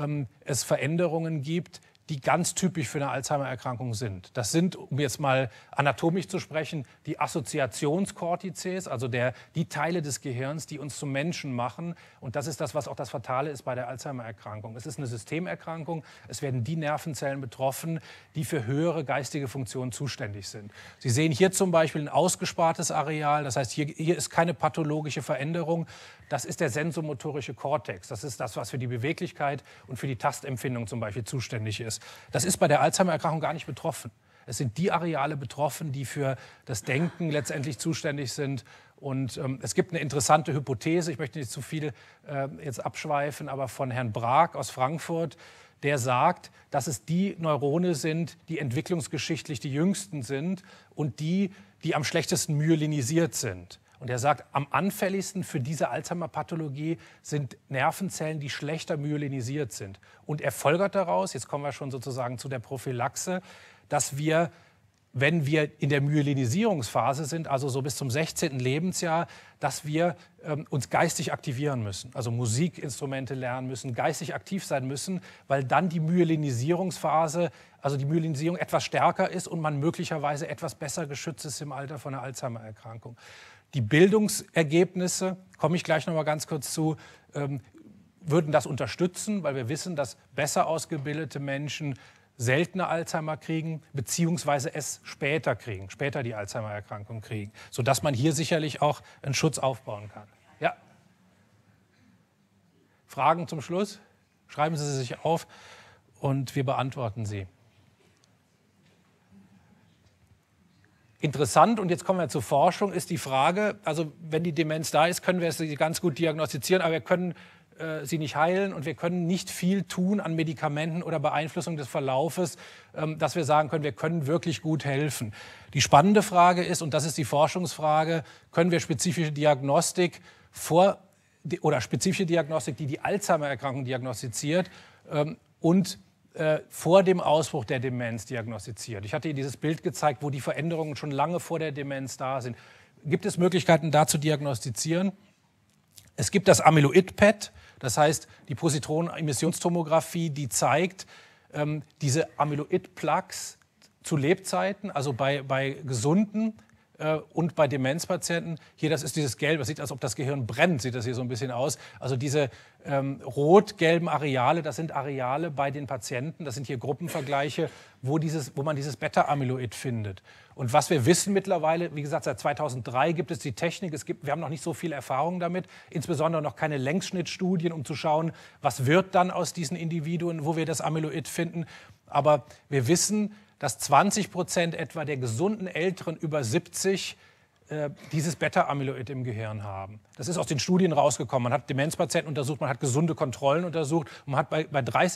es Veränderungen gibt, die ganz typisch für eine Alzheimer-Erkrankung sind. Das sind, um jetzt mal anatomisch zu sprechen, die Assoziationskortizes, also die Teile des Gehirns, die uns zum Menschen machen. Und das ist das, was auch das Fatale ist bei der Alzheimer-Erkrankung. Es ist eine Systemerkrankung. Es werden die Nervenzellen betroffen, die für höhere geistige Funktionen zuständig sind. Sie sehen hier zum Beispiel ein ausgespartes Areal. Das heißt, hier ist keine pathologische Veränderung. Das ist der sensomotorische Kortex. Das ist das, was für die Beweglichkeit und für die Tastempfindung zum Beispiel zuständig ist. Das ist bei der Alzheimer-Erkrankung gar nicht betroffen. Es sind die Areale betroffen, die für das Denken letztendlich zuständig sind. Und es gibt eine interessante Hypothese, ich möchte nicht zu viel jetzt abschweifen, aber von Herrn Brag aus Frankfurt, der sagt, dass es die Neurone sind, die entwicklungsgeschichtlich die jüngsten sind und die am schlechtesten myelinisiert sind. Und er sagt, am anfälligsten für diese Alzheimer-Pathologie sind Nervenzellen, die schlechter myelinisiert sind. Und er folgert daraus, jetzt kommen wir schon sozusagen zu der Prophylaxe, dass wir, wenn wir in der Myelinisierungsphase sind, also so bis zum 16. Lebensjahr, dass wir uns geistig aktivieren müssen. Also Musikinstrumente lernen müssen, geistig aktiv sein müssen, weil dann die Myelinisierungsphase, also die Myelinisierung etwas stärker ist und man möglicherweise etwas besser geschützt ist im Alter von einer Alzheimer-Erkrankung. Die Bildungsergebnisse, komme ich gleich noch mal ganz kurz zu, würden das unterstützen, weil wir wissen, dass besser ausgebildete Menschen seltener Alzheimer kriegen, beziehungsweise es später die Alzheimer-Erkrankung kriegen, sodass man hier sicherlich auch einen Schutz aufbauen kann. Ja. Fragen zum Schluss? Schreiben Sie sich auf. und wir beantworten sie. Interessant, und jetzt kommen wir zur Forschung, ist die Frage, also wenn die Demenz da ist, können wir sie ganz gut diagnostizieren, aber wir können sie nicht heilen und wir können nicht viel tun an Medikamenten oder Beeinflussung des Verlaufes, dass wir sagen können, wir können wirklich gut helfen. Die spannende Frage ist, und das ist die Forschungsfrage, können wir spezifische Diagnostik spezifische Diagnostik, die die Alzheimer-Erkrankung diagnostiziert und vor dem Ausbruch der Demenz diagnostiziert. Ich hatte Ihnen dieses Bild gezeigt, wo die Veränderungen schon lange vor der Demenz da sind. Gibt es Möglichkeiten, da zu diagnostizieren? Es gibt das Amyloid-PET, das heißt die Positronen-Emissionstomographie, die zeigt diese Amyloid-Plaques zu Lebzeiten, also bei Gesunden und bei Demenzpatienten. Hier, das ist dieses Gelb, das sieht, als ob das Gehirn brennt, sieht das hier so ein bisschen aus. Also diese rot-gelben Areale, das sind Areale bei den Patienten, das sind hier Gruppenvergleiche, wo man dieses Beta-Amyloid findet. Und was wir wissen mittlerweile, wie gesagt, seit 2003 gibt es die Technik, wir haben noch nicht so viel Erfahrung damit, insbesondere noch keine Längsschnittstudien, um zu schauen, was wird dann aus diesen Individuen, wo wir das Amyloid finden. Aber wir wissen, dass 20% etwa der gesunden Älteren über 70 dieses Beta-Amyloid im Gehirn haben. Das ist aus den Studien rausgekommen. Man hat Demenzpatienten untersucht, man hat gesunde Kontrollen untersucht und man hat bei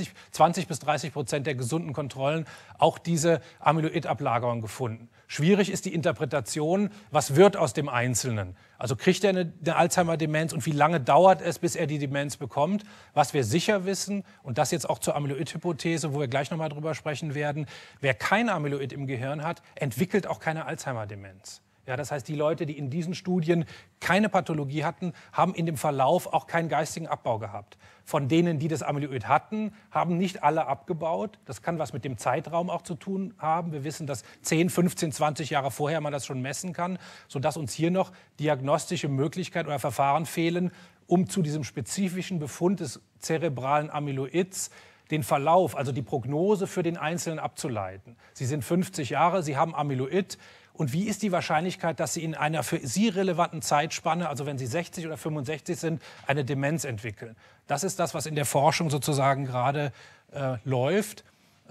20-30% der gesunden Kontrollen auch diese Amyloid-Ablagerung gefunden. Schwierig ist die Interpretation, was wird aus dem Einzelnen? Also kriegt er eine Alzheimer-Demenz und wie lange dauert es, bis er die Demenz bekommt? Was wir sicher wissen, und das jetzt auch zur Amyloid-Hypothese, wo wir gleich nochmal drüber sprechen werden, wer kein Amyloid im Gehirn hat, entwickelt auch keine Alzheimer-Demenz. Ja, das heißt, die Leute, die in diesen Studien keine Pathologie hatten, haben in dem Verlauf auch keinen geistigen Abbau gehabt. Von denen, die das Amyloid hatten, haben nicht alle abgebaut. Das kann was mit dem Zeitraum auch zu tun haben. Wir wissen, dass 10, 15, 20 Jahre vorher man das schon messen kann, sodass uns hier noch diagnostische Möglichkeiten oder Verfahren fehlen, um zu diesem spezifischen Befund des zerebralen Amyloids den Verlauf, also die Prognose für den Einzelnen abzuleiten. Sie sind 50 Jahre, Sie haben Amyloid. Und wie ist die Wahrscheinlichkeit, dass Sie in einer für Sie relevanten Zeitspanne, also wenn Sie 60 oder 65 sind, eine Demenz entwickeln? Das ist das, was in der Forschung sozusagen gerade läuft,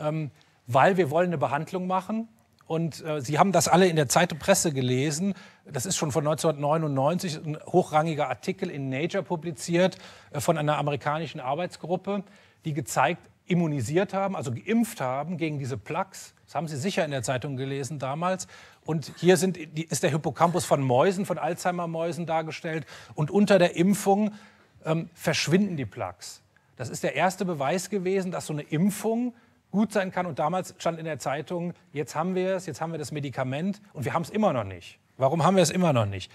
weil wir wollen eine Behandlung machen. Und Sie haben das alle in der Zeit und Presse gelesen. Das ist schon von 1999 ein hochrangiger Artikel in Nature publiziert von einer amerikanischen Arbeitsgruppe, die immunisiert haben, also geimpft haben gegen diese Plaques. Das haben Sie sicher in der Zeitung gelesen damals. Und hier ist der Hippocampus von Mäusen, von Alzheimer-Mäusen dargestellt. Und unter der Impfung verschwinden die Plaques. Das ist der erste Beweis gewesen, dass so eine Impfung gut sein kann. Und damals stand in der Zeitung, jetzt haben wir es, jetzt haben wir das Medikament und wir haben es immer noch nicht. Warum haben wir es immer noch nicht?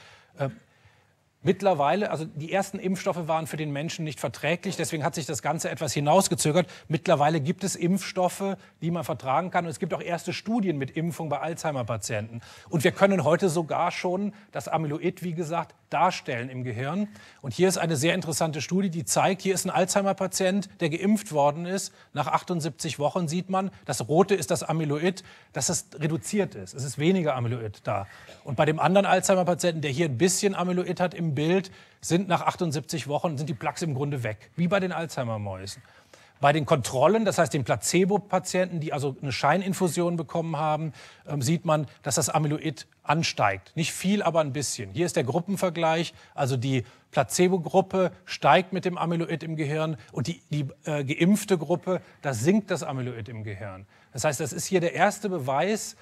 Mittlerweile, also die ersten Impfstoffe waren für den Menschen nicht verträglich, deswegen hat sich das Ganze etwas hinausgezögert. Mittlerweile gibt es Impfstoffe, die man vertragen kann. Und es gibt auch erste Studien mit Impfung bei Alzheimer-Patienten. Und wir können heute sogar schon das Amyloid, wie gesagt, darstellen im Gehirn. Und hier ist eine sehr interessante Studie, die zeigt, hier ist ein Alzheimer-Patient, der geimpft worden ist. Nach 78 Wochen sieht man, das Rote ist das Amyloid, dass es reduziert ist. Es ist weniger Amyloid da. Und bei dem anderen Alzheimer-Patienten, der hier ein bisschen Amyloid hat im Bild, sind nach 78 Wochen sind die Plaques im Grunde weg, wie bei den Alzheimer-Mäusen. Bei den Kontrollen, das heißt den Placebo-Patienten, die also eine Scheininfusion bekommen haben, sieht man, dass das Amyloid ansteigt. Nicht viel, aber ein bisschen. Hier ist der Gruppenvergleich, also die Placebo-Gruppe steigt mit dem Amyloid im Gehirn und die geimpfte Gruppe, da sinkt das Amyloid im Gehirn. Das heißt, das ist hier der erste Beweis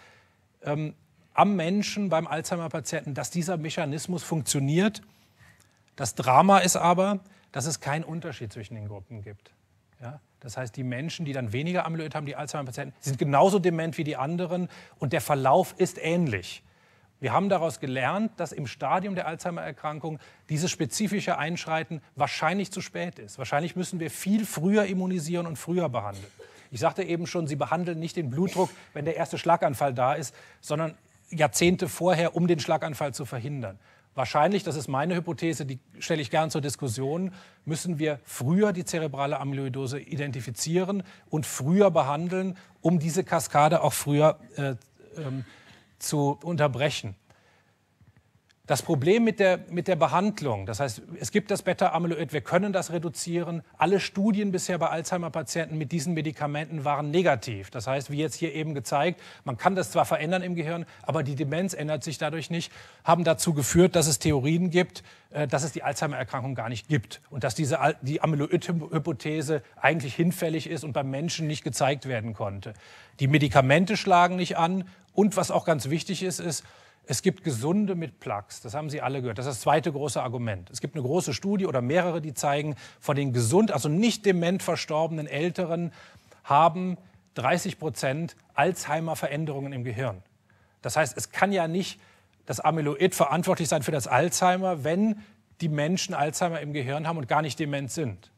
am Menschen, beim Alzheimer-Patienten, dass dieser Mechanismus funktioniert. Das Drama ist aber, dass es keinen Unterschied zwischen den Gruppen gibt. Ja? Das heißt, die Menschen, die dann weniger Amyloid haben, die Alzheimer-Patienten, sind genauso dement wie die anderen und der Verlauf ist ähnlich. Wir haben daraus gelernt, dass im Stadium der Alzheimer-Erkrankung dieses spezifische Einschreiten wahrscheinlich zu spät ist. Wahrscheinlich müssen wir viel früher immunisieren und früher behandeln. Ich sagte eben schon, Sie behandeln nicht den Blutdruck, wenn der erste Schlaganfall da ist, sondern Jahrzehnte vorher, um den Schlaganfall zu verhindern. Wahrscheinlich, das ist meine Hypothese, die stelle ich gern zur Diskussion, müssen wir früher die zerebrale Amyloidose identifizieren und früher behandeln, um diese Kaskade auch früher zu unterbrechen. Das Problem mit der Behandlung, das heißt, es gibt das Beta-Amyloid, wir können das reduzieren. Alle Studien bisher bei Alzheimer-Patienten mit diesen Medikamenten waren negativ. Das heißt, wie jetzt hier eben gezeigt, man kann das zwar verändern im Gehirn, aber die Demenz ändert sich dadurch nicht, haben dazu geführt, dass es Theorien gibt, dass es die Alzheimer-Erkrankung gar nicht gibt und dass die Amyloid-Hypothese eigentlich hinfällig ist und beim Menschen nicht gezeigt werden konnte. Die Medikamente schlagen nicht an und was auch ganz wichtig ist, es gibt Gesunde mit Plaques, das haben Sie alle gehört. Das ist das zweite große Argument. Es gibt eine große Studie oder mehrere, die zeigen, von den gesund, also nicht dement verstorbenen Älteren haben 30% Alzheimer-Veränderungen im Gehirn. Das heißt, es kann ja nicht das Amyloid verantwortlich sein für das Alzheimer, wenn die Menschen Alzheimer im Gehirn haben und gar nicht dement sind.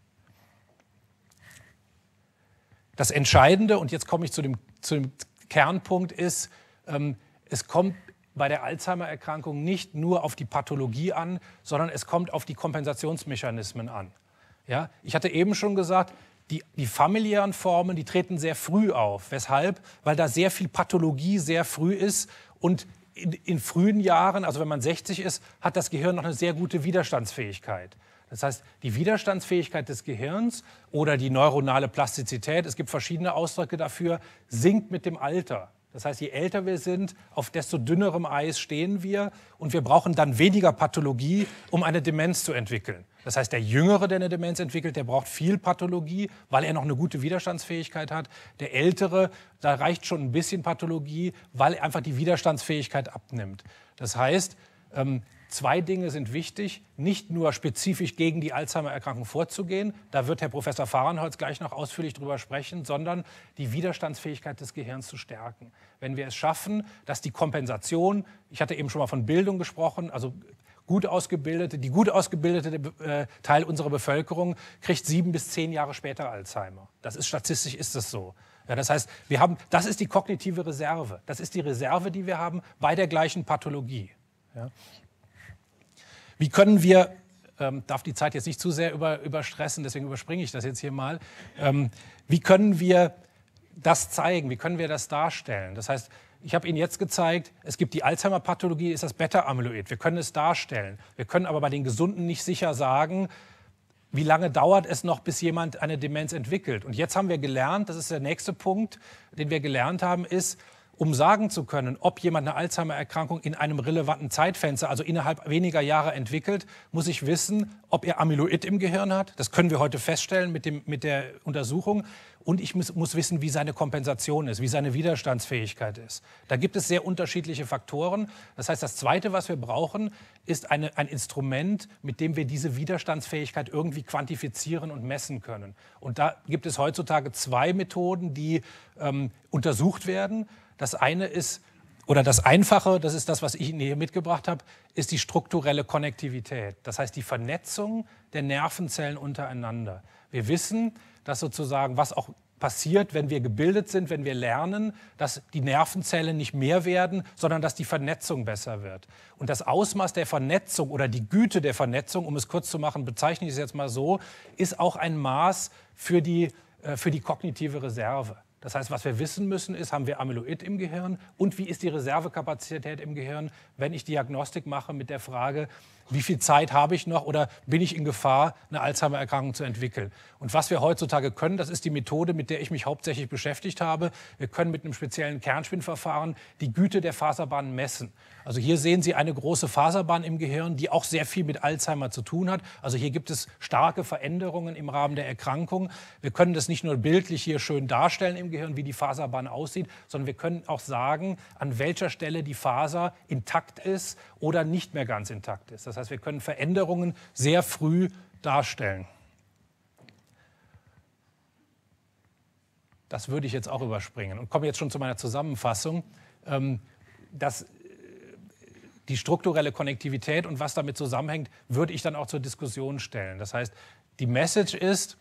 Das Entscheidende, und jetzt komme ich zu dem Kernpunkt, ist, es kommt bei der Alzheimer-Erkrankung nicht nur auf die Pathologie an, sondern es kommt auf die Kompensationsmechanismen an. Ja? Ich hatte eben schon gesagt, die familiären Formen, die treten sehr früh auf. Weshalb? Weil da sehr viel Pathologie sehr früh ist und in frühen Jahren, also wenn man 60 ist, hat das Gehirn noch eine sehr gute Widerstandsfähigkeit. Das heißt, die Widerstandsfähigkeit des Gehirns oder die neuronale Plastizität, es gibt verschiedene Ausdrücke dafür, sinkt mit dem Alter. Das heißt, je älter wir sind, auf desto dünnerem Eis stehen wir und wir brauchen dann weniger Pathologie, um eine Demenz zu entwickeln. Das heißt, der Jüngere, der eine Demenz entwickelt, der braucht viel Pathologie, weil er noch eine gute Widerstandsfähigkeit hat. Der Ältere, da reicht schon ein bisschen Pathologie, weil einfach die Widerstandsfähigkeit abnimmt. Das heißt, zwei Dinge sind wichtig, nicht nur spezifisch gegen die Alzheimer-Erkrankung vorzugehen, da wird Herr Professor Fahrenholz gleich noch ausführlich drüber sprechen, sondern die Widerstandsfähigkeit des Gehirns zu stärken. Wenn wir es schaffen, dass die Kompensation, ich hatte eben schon mal von Bildung gesprochen, also die gut ausgebildete Teil unserer Bevölkerung kriegt 7 bis 10 Jahre später Alzheimer. Statistisch ist das so. Ja, das heißt, das ist die kognitive Reserve. Das ist die Reserve, die wir haben bei der gleichen Pathologie. Ja. Wie können wir, darf die Zeit jetzt nicht zu sehr überstressen, deswegen überspringe ich das jetzt hier mal, wie können wir das zeigen, wie können wir das darstellen? Das heißt, ich habe Ihnen jetzt gezeigt, es gibt die Alzheimer-Pathologie, ist das Beta-Amyloid. Wir können es darstellen. Wir können aber bei den Gesunden nicht sicher sagen, wie lange dauert es noch, bis jemand eine Demenz entwickelt. Und jetzt haben wir gelernt, das ist der nächste Punkt, den wir gelernt haben, ist, um sagen zu können, ob jemand eine Alzheimer-Erkrankung in einem relevanten Zeitfenster, also innerhalb weniger Jahre entwickelt, muss ich wissen, ob er Amyloid im Gehirn hat. Das können wir heute feststellen mit der Untersuchung. Und ich muss wissen, wie seine Kompensation ist, wie seine Widerstandsfähigkeit ist. Da gibt es sehr unterschiedliche Faktoren. Das heißt, das Zweite, was wir brauchen, ist ein Instrument, mit dem wir diese Widerstandsfähigkeit irgendwie quantifizieren und messen können. Und da gibt es heutzutage zwei Methoden, die untersucht werden. Das eine ist, oder das Einfache, das ist das, was ich Ihnen hier mitgebracht habe, ist die strukturelle Konnektivität. Das heißt, die Vernetzung der Nervenzellen untereinander. Wir wissen, dass sozusagen, was auch passiert, wenn wir gebildet sind, wenn wir lernen, dass die Nervenzellen nicht mehr werden, sondern dass die Vernetzung besser wird. Und das Ausmaß der Vernetzung oder die Güte der Vernetzung, um es kurz zu machen, bezeichne ich es jetzt mal so, ist auch ein Maß für die kognitive Reserve. Das heißt, was wir wissen müssen, ist, haben wir Amyloid im Gehirn und wie ist die Reservekapazität im Gehirn, wenn ich Diagnostik mache mit der Frage, wie viel Zeit habe ich noch oder bin ich in Gefahr, eine Alzheimer-Erkrankung zu entwickeln. Und was wir heutzutage können, das ist die Methode, mit der ich mich hauptsächlich beschäftigt habe. Wir können mit einem speziellen Kernspinverfahren die Güte der Faserbahn messen. Also hier sehen Sie eine große Faserbahn im Gehirn, die auch sehr viel mit Alzheimer zu tun hat. Also hier gibt es starke Veränderungen im Rahmen der Erkrankung. Wir können das nicht nur bildlich hier schön darstellen im Gehirn, wie die Faserbahn aussieht, sondern wir können auch sagen, an welcher Stelle die Faser intakt ist oder nicht mehr ganz intakt ist. Das heißt, wir können Veränderungen sehr früh darstellen. Das würde ich jetzt auch überspringen und komme jetzt schon zu meiner Zusammenfassung. Die strukturelle Konnektivität und was damit zusammenhängt, würde ich dann auch zur Diskussion stellen. Das heißt, die Message ist,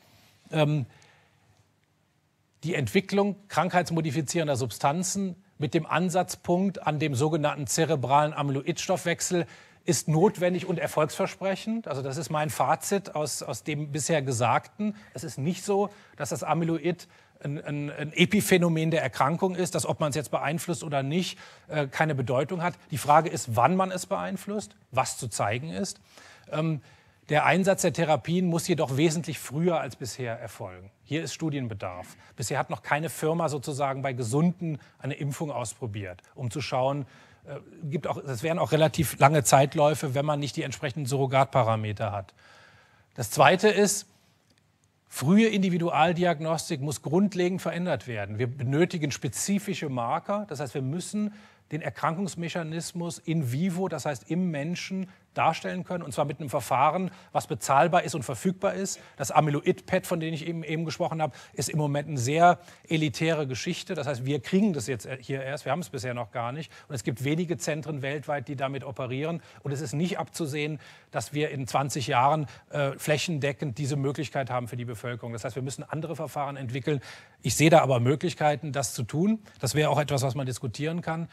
die Entwicklung krankheitsmodifizierender Substanzen mit dem Ansatzpunkt an dem sogenannten zerebralen Amyloidstoffwechsel ist notwendig und erfolgsversprechend. Also das ist mein Fazit aus dem bisher Gesagten. Es ist nicht so, dass das Amyloid ein Epiphänomen der Erkrankung ist, dass ob man es jetzt beeinflusst oder nicht, keine Bedeutung hat. Die Frage ist, wann man es beeinflusst, was zu zeigen ist. Der Einsatz der Therapien muss jedoch wesentlich früher als bisher erfolgen. Hier ist Studienbedarf. Bisher hat noch keine Firma sozusagen bei Gesunden eine Impfung ausprobiert, um zu schauen, es wären auch relativ lange Zeitläufe, wenn man nicht die entsprechenden Surrogatparameter hat. Das Zweite ist, frühe Individualdiagnostik muss grundlegend verändert werden. Wir benötigen spezifische Marker, das heißt, wir müssen den Erkrankungsmechanismus in vivo, das heißt im Menschen, darstellen können, und zwar mit einem Verfahren, was bezahlbar ist und verfügbar ist. Das Amyloid-PET, von dem ich eben gesprochen habe, ist im Moment eine sehr elitäre Geschichte. Das heißt, wir kriegen das jetzt hier erst, wir haben es bisher noch gar nicht. Und es gibt wenige Zentren weltweit, die damit operieren. Und es ist nicht abzusehen, dass wir in 20 Jahren flächendeckend diese Möglichkeit haben für die Bevölkerung. Das heißt, wir müssen andere Verfahren entwickeln. Ich sehe da aber Möglichkeiten, das zu tun. Das wäre auch etwas, was man diskutieren kann.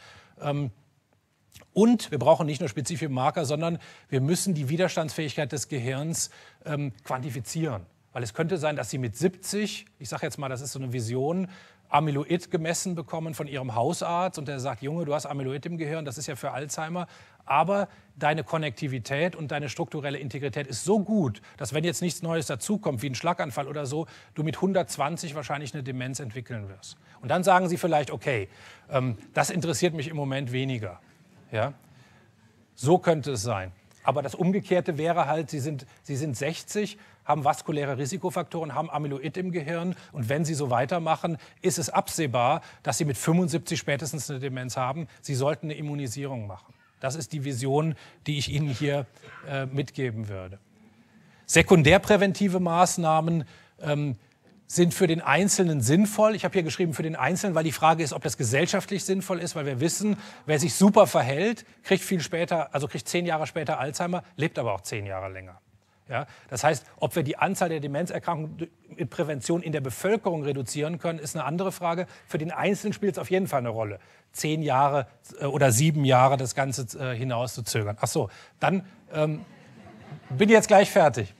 Und wir brauchen nicht nur spezifische Marker, sondern wir müssen die Widerstandsfähigkeit des Gehirns quantifizieren. Weil es könnte sein, dass Sie mit 70, ich sage jetzt mal, das ist so eine Vision, Amyloid gemessen bekommen von Ihrem Hausarzt und der sagt, Junge, du hast Amyloid im Gehirn, das ist ja für Alzheimer, aber deine Konnektivität und deine strukturelle Integrität ist so gut, dass wenn jetzt nichts Neues dazukommt, wie ein Schlaganfall oder so, du mit 120 wahrscheinlich eine Demenz entwickeln wirst. Und dann sagen Sie vielleicht, okay, das interessiert mich im Moment weniger. Ja? So könnte es sein. Aber das Umgekehrte wäre halt, Sie sind 60, haben vaskuläre Risikofaktoren, haben Amyloid im Gehirn. Und wenn Sie so weitermachen, ist es absehbar, dass Sie mit 75 spätestens eine Demenz haben. Sie sollten eine Immunisierung machen. Das ist die Vision, die ich Ihnen hier mitgeben würde. Sekundärpräventive Maßnahmen sind für den Einzelnen sinnvoll. Ich habe hier geschrieben für den Einzelnen, weil die Frage ist, ob das gesellschaftlich sinnvoll ist, weil wir wissen, wer sich super verhält, kriegt viel später, also kriegt 10 Jahre später Alzheimer, lebt aber auch 10 Jahre länger. Ja? Das heißt, ob wir die Anzahl der Demenzerkrankungen mit Prävention in der Bevölkerung reduzieren können, ist eine andere Frage. Für den Einzelnen spielt es auf jeden Fall eine Rolle, 10 Jahre oder 7 Jahre das Ganze hinaus zu zögern. Ach so, dann bin ich jetzt gleich fertig.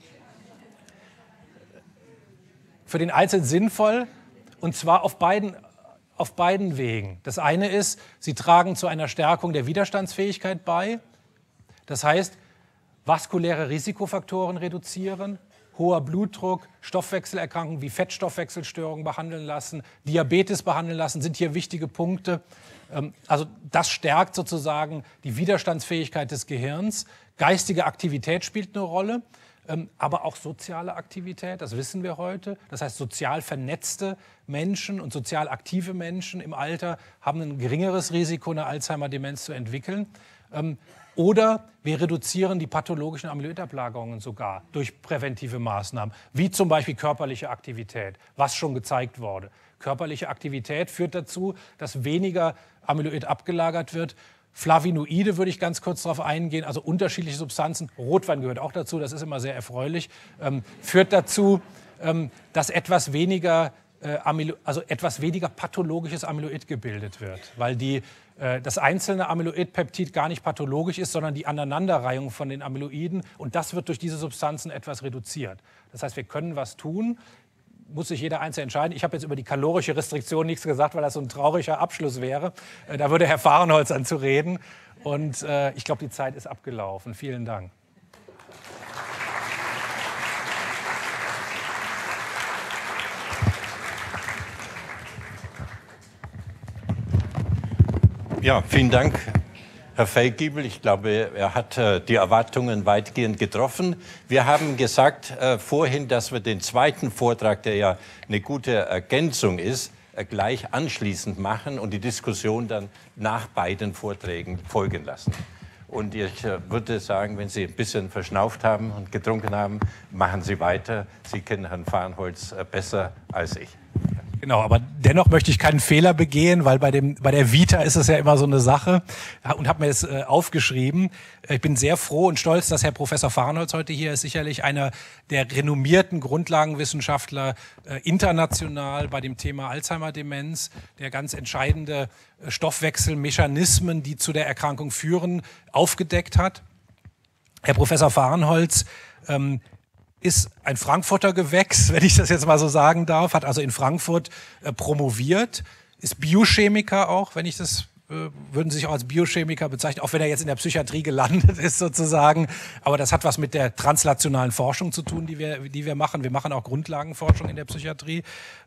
Für den Einzelnen sinnvoll, und zwar auf beiden Wegen. Das eine ist, sie tragen zu einer Stärkung der Widerstandsfähigkeit bei. Das heißt, vaskuläre Risikofaktoren reduzieren, hoher Blutdruck, Stoffwechselerkrankungen wie Fettstoffwechselstörungen behandeln lassen, Diabetes behandeln lassen, sind hier wichtige Punkte. Also das stärkt sozusagen die Widerstandsfähigkeit des Gehirns. Geistige Aktivität spielt eine Rolle. Aber auch soziale Aktivität, das wissen wir heute. Das heißt, sozial vernetzte Menschen und sozial aktive Menschen im Alter haben ein geringeres Risiko, eine Alzheimer-Demenz zu entwickeln. Oder wir reduzieren die pathologischen Amyloidablagerungen sogar durch präventive Maßnahmen, wie zum Beispiel körperliche Aktivität, was schon gezeigt wurde. Körperliche Aktivität führt dazu, dass weniger Amyloid abgelagert wird. Flavonoide würde ich ganz kurz darauf eingehen, also unterschiedliche Substanzen, Rotwein gehört auch dazu, das ist immer sehr erfreulich, führt dazu, dass etwas weniger pathologisches Amyloid gebildet wird, weil das einzelne Amyloid-Peptid gar nicht pathologisch ist, sondern die Aneinanderreihung von den Amyloiden, und das wird durch diese Substanzen etwas reduziert. Das heißt, wir können was tun. Muss sich jeder einzeln entscheiden. Ich habe jetzt über die kalorische Restriktion nichts gesagt, weil das so ein trauriger Abschluss wäre. Da würde Herr Fahrenholz dann zu reden. Und ich glaube, die Zeit ist abgelaufen. Vielen Dank. Ja, vielen Dank, Herr Feldgiebel. Ich glaube, er hat die Erwartungen weitgehend getroffen. Wir haben gesagt vorhin, dass wir den zweiten Vortrag, der ja eine gute Ergänzung ist, gleich anschließend machen und die Diskussion dann nach beiden Vorträgen folgen lassen. Und ich würde sagen, wenn Sie ein bisschen verschnauft haben und getrunken haben, machen Sie weiter. Sie kennen Herrn Fahrenholz besser als ich. Genau, aber dennoch möchte ich keinen Fehler begehen, weil bei der Vita ist es ja immer so eine Sache, und habe mir das aufgeschrieben. Ich bin sehr froh und stolz, dass Herr Professor Fahrenholz heute hier ist. Sicherlich einer der renommierten Grundlagenwissenschaftler international bei dem Thema Alzheimer-Demenz, der ganz entscheidende Stoffwechselmechanismen, die zu der Erkrankung führen, aufgedeckt hat. Herr Professor Fahrenholz ist ein Frankfurter Gewächs, wenn ich das jetzt mal so sagen darf, hat also in Frankfurt promoviert, ist Biochemiker auch, wenn ich das, würden Sie sich auch als Biochemiker bezeichnen, auch wenn er jetzt in der Psychiatrie gelandet ist sozusagen. Aber das hat was mit der translationalen Forschung zu tun, die wir machen. Wir machen auch Grundlagenforschung in der Psychiatrie.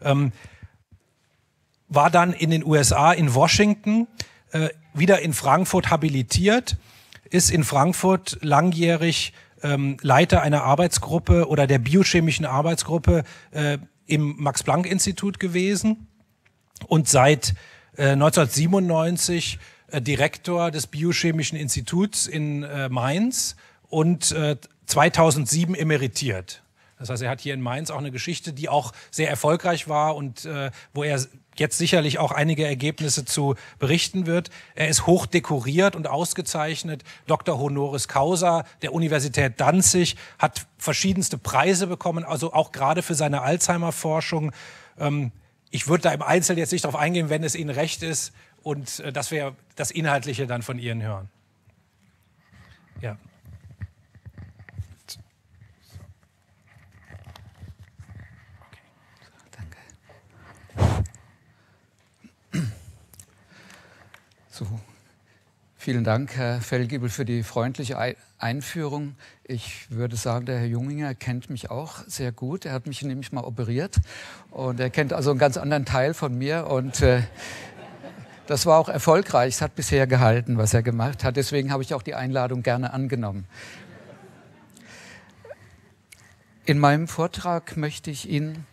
War dann in den USA, in Washington, wieder in Frankfurt habilitiert, ist in Frankfurt langjährig Leiter einer Arbeitsgruppe oder der biochemischen Arbeitsgruppe im Max-Planck-Institut gewesen und seit 1997 Direktor des Biochemischen Instituts in Mainz und 2007 emeritiert. Das heißt, er hat hier in Mainz auch eine Geschichte, die auch sehr erfolgreich war und wo er jetzt sicherlich auch einige Ergebnisse zu berichten wird. Er ist hoch dekoriert und ausgezeichnet. Dr. Honoris Causa der Universität Danzig, hat verschiedenste Preise bekommen, also auch gerade für seine Alzheimer-Forschung. Ich würde da im Einzelnen jetzt nicht darauf eingehen, wenn es Ihnen recht ist und dass wir das Inhaltliche dann von Ihnen hören. Ja. So, vielen Dank, Herr Feldgiebel, für die freundliche Einführung. Ich würde sagen, der Herr Junginger kennt mich auch sehr gut. Er hat mich nämlich mal operiert und er kennt also einen ganz anderen Teil von mir und das war auch erfolgreich. Es hat bisher gehalten, was er gemacht hat. Deswegen habe ich auch die Einladung gerne angenommen. In meinem Vortrag möchte ich Ihnen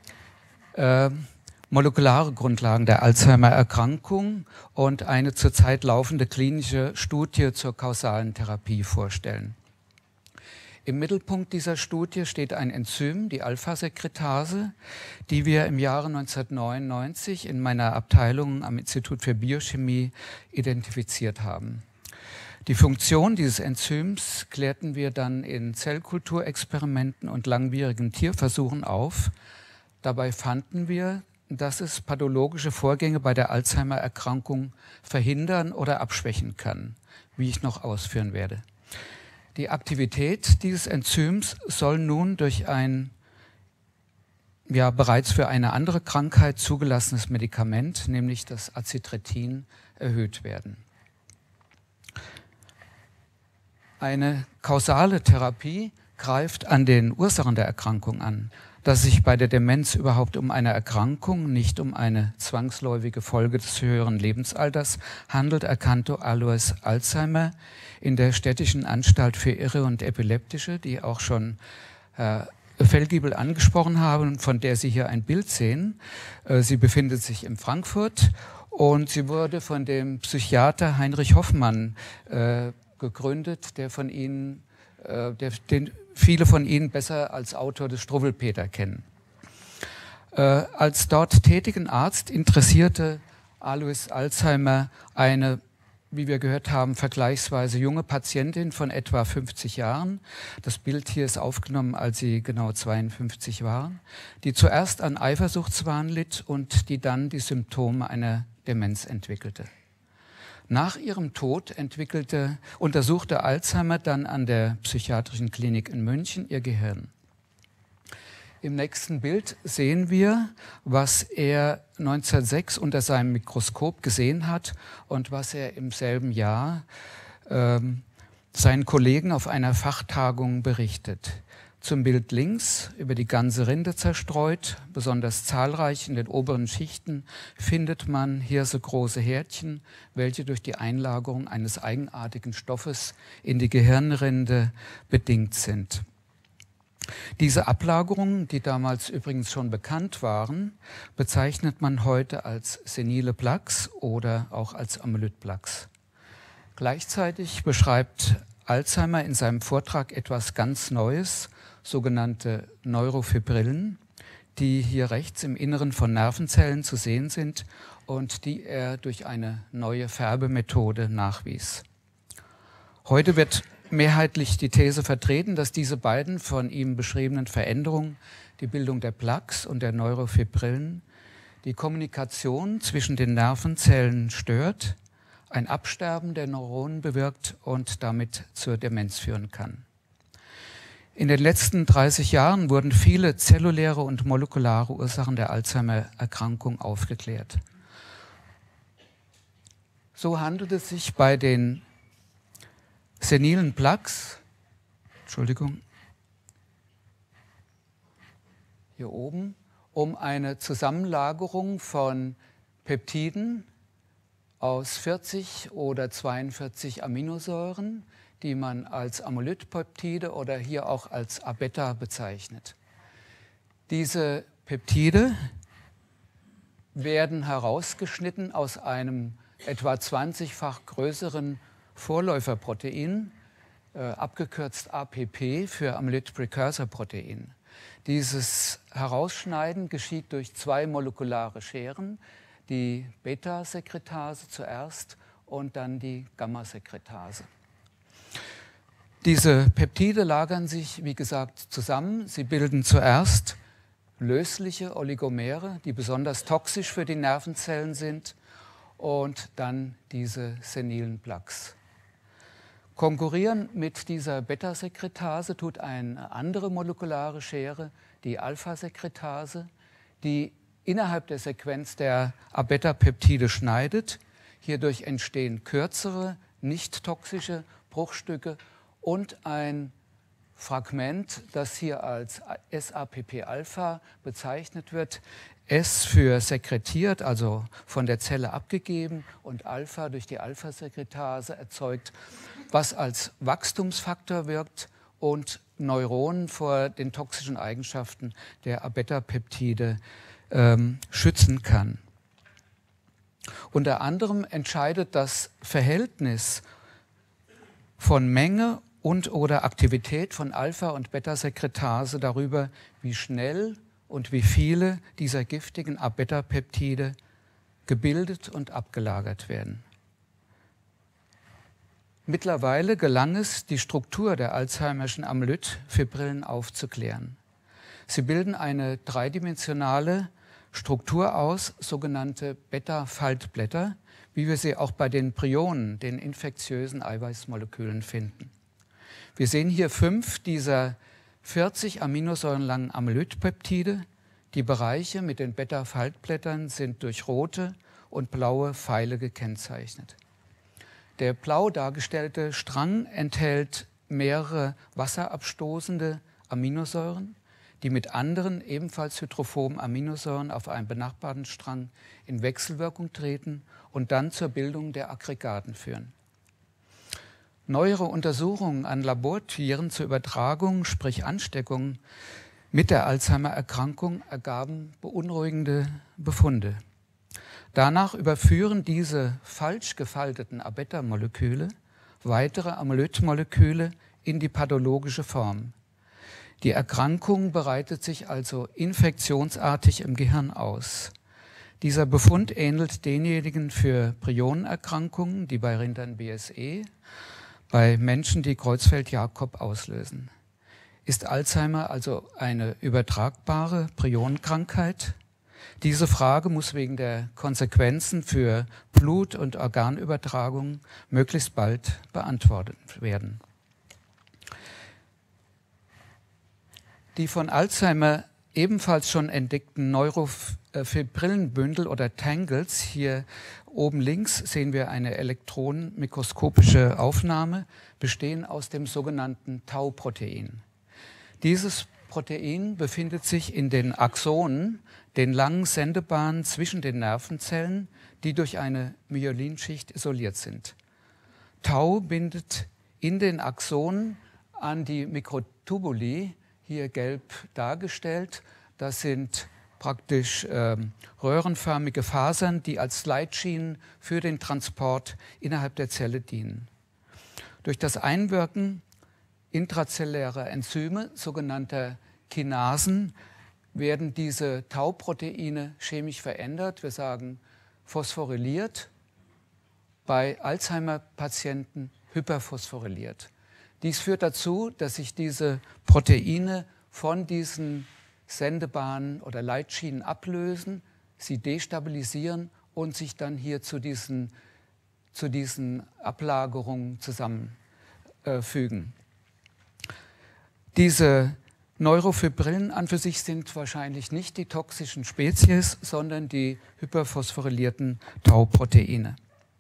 molekulare Grundlagen der Alzheimer-Erkrankung und eine zurzeit laufende klinische Studie zur kausalen Therapie vorstellen. Im Mittelpunkt dieser Studie steht ein Enzym, die Alpha-Sekretase, die wir im Jahre 1999 in meiner Abteilung am Institut für Biochemie identifiziert haben. Die Funktion dieses Enzyms klärten wir dann in Zellkulturexperimenten und langwierigen Tierversuchen auf. Dabei fanden wir, dass es pathologische Vorgänge bei der Alzheimer-Erkrankung verhindern oder abschwächen kann, wie ich noch ausführen werde. Die Aktivität dieses Enzyms soll nun durch ein bereits für eine andere Krankheit zugelassenes Medikament, nämlich das Acitretin, erhöht werden. Eine kausale Therapie greift an den Ursachen der Erkrankung an. Dass es sich bei der Demenz überhaupt um eine Erkrankung, nicht um eine zwangsläufige Folge des höheren Lebensalters handelt, erkannte Alois Alzheimer in der Städtischen Anstalt für Irre und Epileptische, die auch schon Herr Feldgiebel angesprochen haben und von der Sie hier ein Bild sehen. Sie befindet sich in Frankfurt und sie wurde von dem Psychiater Heinrich Hoffmann gegründet, den viele von Ihnen besser als Autor des Struwwelpeter kennen. Als dort tätigen Arzt interessierte Alois Alzheimer eine, wie wir gehört haben, vergleichsweise junge Patientin von etwa 50 Jahren. Das Bild hier ist aufgenommen, als sie genau 52 waren, die zuerst an Eifersuchtswahn litt und die dann die Symptome einer Demenz entwickelte. Nach ihrem Tod untersuchte Alzheimer dann an der Psychiatrischen Klinik in München ihr Gehirn. Im nächsten Bild sehen wir, was er 1906 unter seinem Mikroskop gesehen hat und was er im selben Jahr seinen Kollegen auf einer Fachtagung berichtet. Zum Bild links, über die ganze Rinde zerstreut, besonders zahlreich in den oberen Schichten, findet man hirsegroße Härtchen, welche durch die Einlagerung eines eigenartigen Stoffes in die Gehirnrinde bedingt sind. Diese Ablagerungen, die damals übrigens schon bekannt waren, bezeichnet man heute als senile Plaques oder auch als Amyloid-Plaques. Gleichzeitig beschreibt Alzheimer in seinem Vortrag etwas ganz Neues, sogenannte Neurofibrillen, die hier rechts im Inneren von Nervenzellen zu sehen sind und die er durch eine neue Färbemethode nachwies. Heute wird mehrheitlich die These vertreten, dass diese beiden von ihm beschriebenen Veränderungen, die Bildung der Plaques und der Neurofibrillen, die Kommunikation zwischen den Nervenzellen stört, ein Absterben der Neuronen bewirkt und damit zur Demenz führen kann. In den letzten 30 Jahren wurden viele zelluläre und molekulare Ursachen der Alzheimer-Erkrankung aufgeklärt. So handelt es sich bei den senilen Plaques, hier oben, um eine Zusammenlagerung von Peptiden aus 40 oder 42 Aminosäuren, die man als Amyloidpeptide oder hier auch als A-Beta bezeichnet. Diese Peptide werden herausgeschnitten aus einem etwa 20-fach größeren Vorläuferprotein, abgekürzt APP für Amyloid-Precursor-Protein. Dieses Herausschneiden geschieht durch zwei molekulare Scheren, die Beta-Sekretase zuerst und dann die Gamma-Sekretase. Diese Peptide lagern sich, wie gesagt, zusammen. Sie bilden zuerst lösliche Oligomere, die besonders toxisch für die Nervenzellen sind, und dann diese senilen Plaques. Konkurrieren mit dieser Beta-Sekretase tut eine andere molekulare Schere, die Alpha-Sekretase, die innerhalb der Sequenz der A-Beta-Peptide schneidet. Hierdurch entstehen kürzere, nicht toxische Bruchstücke und ein Fragment, das hier als SAPP-Alpha bezeichnet wird. S für sekretiert, also von der Zelle abgegeben, und Alpha durch die Alpha-Sekretase erzeugt, was als Wachstumsfaktor wirkt und Neuronen vor den toxischen Eigenschaften der A-Beta-Peptide schützen kann. Unter anderem entscheidet das Verhältnis von Menge und/oder Aktivität von Alpha- und Beta-Sekretase darüber, wie schnell und wie viele dieser giftigen A-Beta-Peptide gebildet und abgelagert werden. Mittlerweile gelang es, die Struktur der Alzheimerschen Amyloid-Fibrillen aufzuklären. Sie bilden eine dreidimensionale Struktur aus, sogenannte Beta-Faltblätter, wie wir sie auch bei den Prionen, den infektiösen Eiweißmolekülen, finden. Wir sehen hier 5 dieser 40 Aminosäuren langen Amyloidpeptide. Die Bereiche mit den Beta-Faltblättern sind durch rote und blaue Pfeile gekennzeichnet. Der blau dargestellte Strang enthält mehrere wasserabstoßende Aminosäuren, die mit anderen ebenfalls hydrophoben Aminosäuren auf einem benachbarten Strang in Wechselwirkung treten und dann zur Bildung der Aggregaten führen. Neuere Untersuchungen an Labortieren zur Übertragung, sprich Ansteckung mit der Alzheimer-Erkrankung, ergaben beunruhigende Befunde. Danach überführen diese falsch gefalteten A-Beta-Moleküle weitere Amyloid-Moleküle in die pathologische Form. Die Erkrankung breitet sich also infektionsartig im Gehirn aus. Dieser Befund ähnelt denjenigen für Prionenerkrankungen, die bei Rindern BSE, bei Menschen, die Creutzfeldt-Jakob auslösen. Ist Alzheimer also eine übertragbare Prionenkrankheit? Diese Frage muss wegen der Konsequenzen für Blut- und Organübertragung möglichst bald beantwortet werden. Die von Alzheimer ebenfalls schon entdeckten Neurofibrillenbündel oder Tangles, hier oben links sehen wir eine elektronenmikroskopische Aufnahme, bestehen aus dem sogenannten Tau-Protein. Dieses Protein befindet sich in den Axonen, den langen Sendebahnen zwischen den Nervenzellen, die durch eine Myelinschicht isoliert sind. Tau bindet in den Axonen an die Mikrotubuli, hier gelb dargestellt. Das sind praktisch röhrenförmige Fasern, die als Leitschienen für den Transport innerhalb der Zelle dienen. Durch das Einwirken intrazellulärer Enzyme, sogenannter Kinasen, werden diese Tau-Proteine chemisch verändert. Wir sagen phosphoryliert, bei Alzheimer-Patienten hyperphosphoryliert. Dies führt dazu, dass sich diese Proteine von diesen Sendebahnen oder Leitschienen ablösen, sie destabilisieren und sich dann hier zu diesen Ablagerungen zusammenfügen. Diese Neurofibrillen an für sich sind wahrscheinlich nicht die toxischen Spezies, sondern die hyperphosphorylierten Tau-Proteine.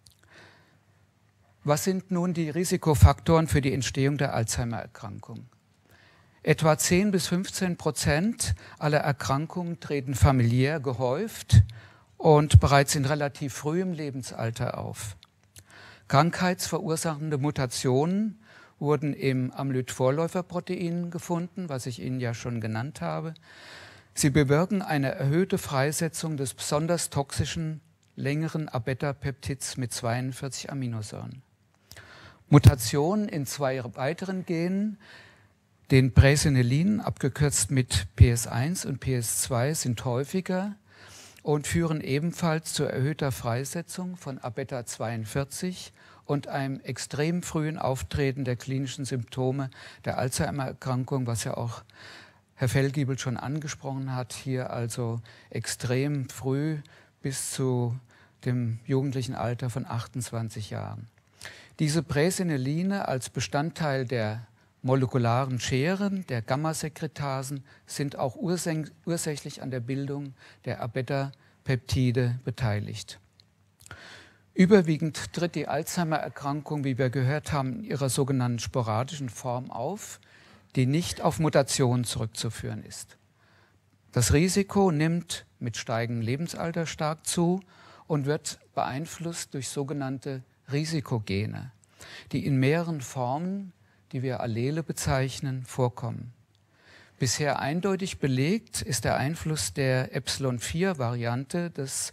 Was sind nun die Risikofaktoren für die Entstehung der Alzheimer-Erkrankung? Etwa 10–15% aller Erkrankungen treten familiär gehäuft und bereits in relativ frühem Lebensalter auf. Krankheitsverursachende Mutationen wurden im Amyloid-Vorläuferprotein gefunden, was ich Ihnen ja schon genannt habe. Sie bewirken eine erhöhte Freisetzung des besonders toxischen längeren A-Beta-Peptids mit 42 Aminosäuren. Mutationen in 2 weiteren Genen, den Presenilin, abgekürzt mit PS1 und PS2, sind häufiger und führen ebenfalls zu erhöhter Freisetzung von A-Beta-42 und einem extrem frühen Auftreten der klinischen Symptome der Alzheimer-Erkrankung, was ja auch Herr Feldgiebel schon angesprochen hat, hier also extrem früh bis zu dem jugendlichen Alter von 28 Jahren. Diese Präseniline als Bestandteil der molekularen Scheren, der Gammasekretasen, sind auch ursächlich an der Bildung der A-Beta-Peptide beteiligt. Überwiegend tritt die Alzheimer-Erkrankung, wie wir gehört haben, in ihrer sogenannten sporadischen Form auf, die nicht auf Mutationen zurückzuführen ist. Das Risiko nimmt mit steigendem Lebensalter stark zu und wird beeinflusst durch sogenannte Risikogene, die in mehreren Formen, die wir Allele bezeichnen, vorkommen. Bisher eindeutig belegt ist der Einfluss der Epsilon-4-Variante des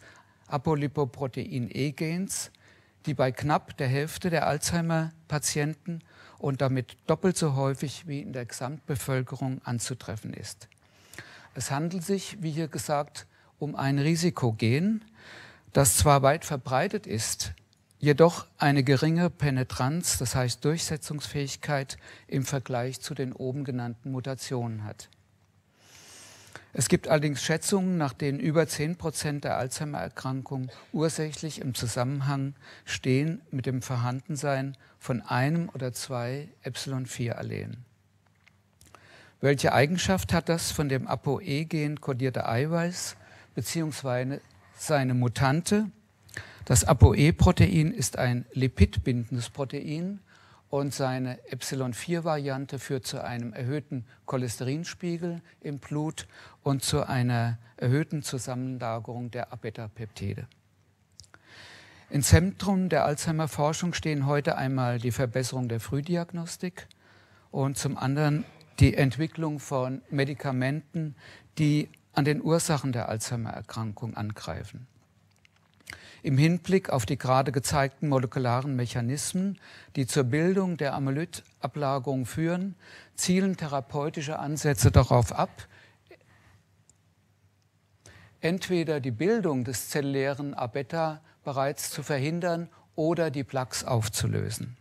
Apolipoprotein-E-Gens, die bei knapp der Hälfte der Alzheimer-Patienten und damit doppelt so häufig wie in der Gesamtbevölkerung anzutreffen ist. Es handelt sich, wie hier gesagt, um ein Risikogen, das zwar weit verbreitet ist, jedoch eine geringe Penetranz, das heißt Durchsetzungsfähigkeit im Vergleich zu den oben genannten Mutationen hat. Es gibt allerdings Schätzungen, nach denen über 10% der Alzheimer-Erkrankungen ursächlich im Zusammenhang stehen mit dem Vorhandensein von einem oder 2 Epsilon-4-Allelen. Welche Eigenschaft hat das von dem ApoE-Gen kodierte Eiweiß bzw. seine Mutante? Das ApoE-Protein ist ein lipidbindendes Protein und seine Epsilon-4-Variante führt zu einem erhöhten Cholesterinspiegel im Blut und zu einer erhöhten Zusammenlagerung der A-Beta-Peptide. Im Zentrum der Alzheimer-Forschung stehen heute einmal die Verbesserung der Frühdiagnostik und zum anderen die Entwicklung von Medikamenten, die an den Ursachen der Alzheimer-Erkrankung angreifen. Im Hinblick auf die gerade gezeigten molekularen Mechanismen, die zur Bildung der Amyloid-Ablagerung führen, zielen therapeutische Ansätze darauf ab, entweder die Bildung des zellulären A-Beta bereits zu verhindern oder die Plaques aufzulösen.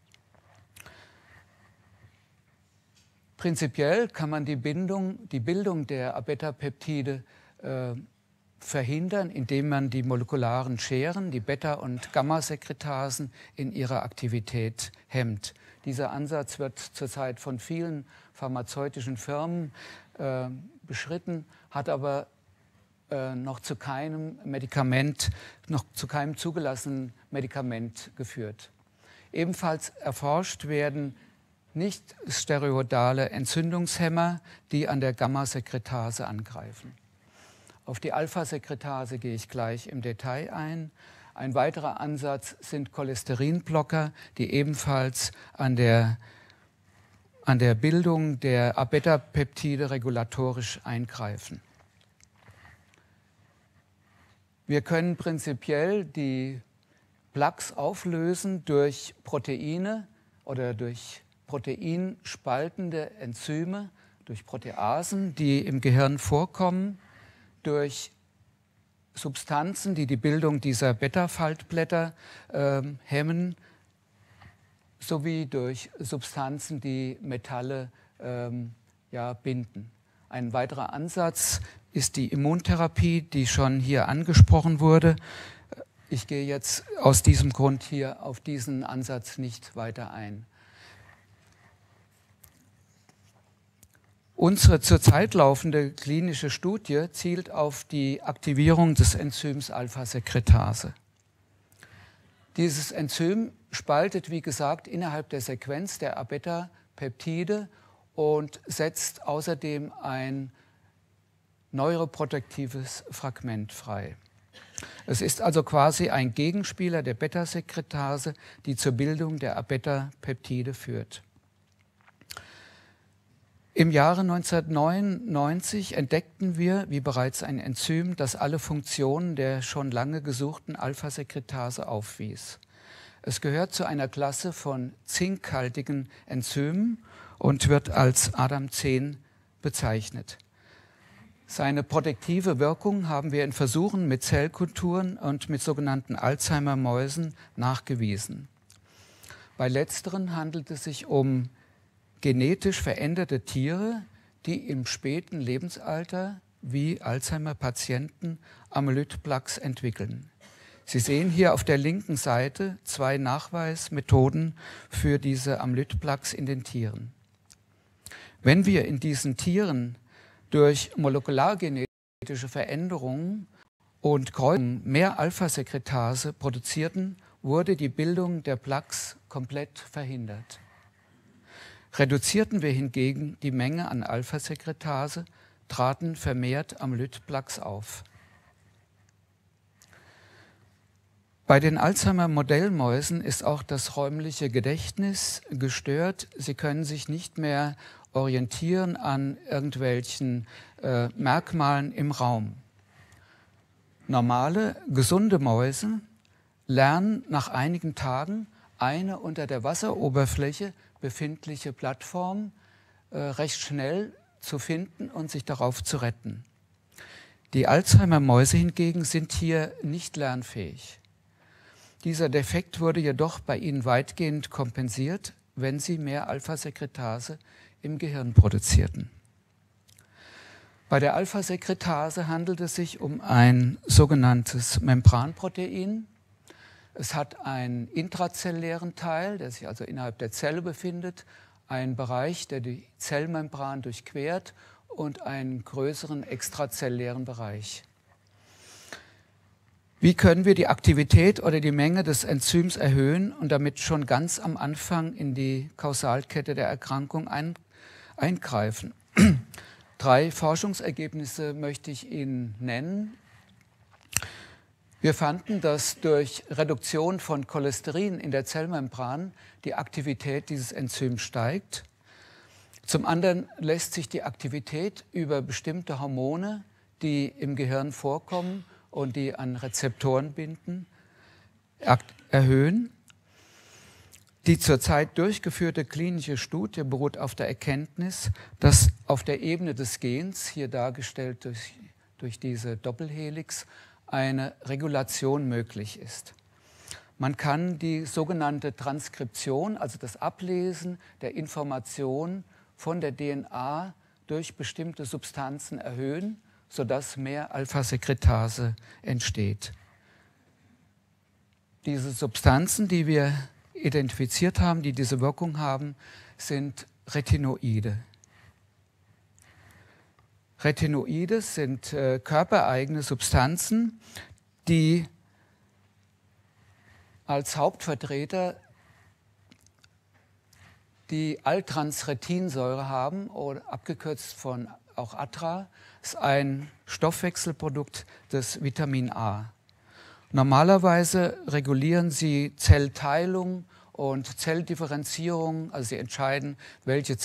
Prinzipiell kann man die Bildung der A-Beta-Peptide verhindern, indem man die molekularen Scheren, die Beta- und Gammasekretasen in ihrer Aktivität hemmt. Dieser Ansatz wird zurzeit von vielen pharmazeutischen Firmen beschritten, hat aber noch zu keinem zugelassenen Medikament geführt. Ebenfalls erforscht werden nicht steroidale Entzündungshemmer, die an der Gammasekretase angreifen. Auf die Alpha-Sekretase gehe ich gleich im Detail ein. Ein weiterer Ansatz sind Cholesterinblocker, die ebenfalls an der Bildung der A-Beta-Peptide regulatorisch eingreifen. Wir können prinzipiell die Plaques auflösen durch Proteine oder durch proteinspaltende Enzyme, durch Proteasen, die im Gehirn vorkommen, durch Substanzen, die die Bildung dieser Beta-Faltblätter hemmen, sowie durch Substanzen, die Metalle binden. Ein weiterer Ansatz ist die Immuntherapie, die schon hier angesprochen wurde. Ich gehe jetzt aus diesem Grund hier auf diesen Ansatz nicht weiter ein. Unsere zurzeit laufende klinische Studie zielt auf die Aktivierung des Enzyms Alpha-Sekretase. Dieses Enzym spaltet, wie gesagt, innerhalb der Sequenz der A-Beta-Peptide und setzt außerdem ein neuroprotektives Fragment frei. Es ist also quasi ein Gegenspieler der Beta-Sekretase, die zur Bildung der A-Beta-Peptide führt. Im Jahre 1999 entdeckten wir, wie bereits ein Enzym, das alle Funktionen der schon lange gesuchten Alpha-Sekretase aufwies. Es gehört zu einer Klasse von zinkhaltigen Enzymen und wird als Adam-10 bezeichnet. Seine protektive Wirkung haben wir in Versuchen mit Zellkulturen und mit sogenannten Alzheimer-Mäusen nachgewiesen. Bei letzteren handelt es sich um genetisch veränderte Tiere, die im späten Lebensalter wie Alzheimer-Patienten Amyloid-Plaques entwickeln. Sie sehen hier auf der linken Seite 2 Nachweismethoden für diese Amyloid-Plaques in den Tieren. Wenn wir in diesen Tieren durch molekulargenetische Veränderungen und Kreuzungen mehr Alpha-Sekretase produzierten, wurde die Bildung der Plaques komplett verhindert. Reduzierten wir hingegen die Menge an Alpha-Sekretase, traten vermehrt Amyloid-Plaques auf. Bei den Alzheimer-Modellmäusen ist auch das räumliche Gedächtnis gestört. Sie können sich nicht mehr orientieren an irgendwelchen Merkmalen im Raum. Normale, gesunde Mäuse lernen nach einigen Tagen eine unter der Wasseroberfläche befindliche Plattform recht schnell zu finden und sich darauf zu retten. Die Alzheimer-Mäuse hingegen sind hier nicht lernfähig. Dieser Defekt wurde jedoch bei ihnen weitgehend kompensiert, wenn sie mehr Alpha-Sekretase im Gehirn produzierten. Bei der Alpha-Sekretase handelt es sich um ein sogenanntes Membranprotein. Es hat einen intrazellulären Teil, der sich also innerhalb der Zelle befindet, einen Bereich, der die Zellmembran durchquert und einen größeren extrazellulären Bereich. Wie können wir die Aktivität oder die Menge des Enzyms erhöhen und damit schon ganz am Anfang in die Kausalkette der Erkrankung eingreifen? 3 Forschungsergebnisse möchte ich Ihnen nennen. Wir fanden, dass durch Reduktion von Cholesterin in der Zellmembran die Aktivität dieses Enzyms steigt. Zum anderen lässt sich die Aktivität über bestimmte Hormone, die im Gehirn vorkommen und die an Rezeptoren binden, erhöhen. Die zurzeit durchgeführte klinische Studie beruht auf der Erkenntnis, dass auf der Ebene des Gens, hier dargestellt durch diese Doppelhelix, eine Regulation möglich ist. Man kann die sogenannte Transkription, also das Ablesen der Information von der DNA durch bestimmte Substanzen erhöhen, sodass mehr Alpha-Sekretase entsteht. Diese Substanzen, die wir identifiziert haben, die diese Wirkung haben, sind Retinoide. Retinoide sind körpereigene Substanzen, die als Hauptvertreter die Altransretinsäure haben, oder abgekürzt von auch ATRA, ist ein Stoffwechselprodukt des Vitamin A. Normalerweise regulieren sie Zellteilung und Zelldifferenzierung, also sie entscheiden, welche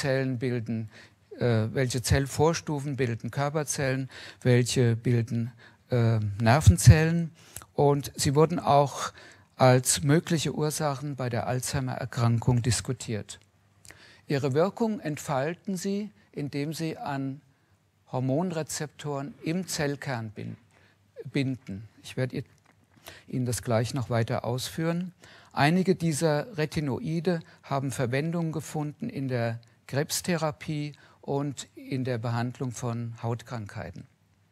Zellvorstufen bilden Körperzellen, welche bilden Nervenzellen, und sie wurden auch als mögliche Ursachen bei der Alzheimer-Erkrankung diskutiert. Ihre Wirkung entfalten sie, indem sie an Hormonrezeptoren im Zellkern binden. Ich werde Ihnen das gleich noch weiter ausführen. Einige dieser Retinoide haben Verwendung gefunden in der Krebstherapie und in der Behandlung von Hautkrankheiten.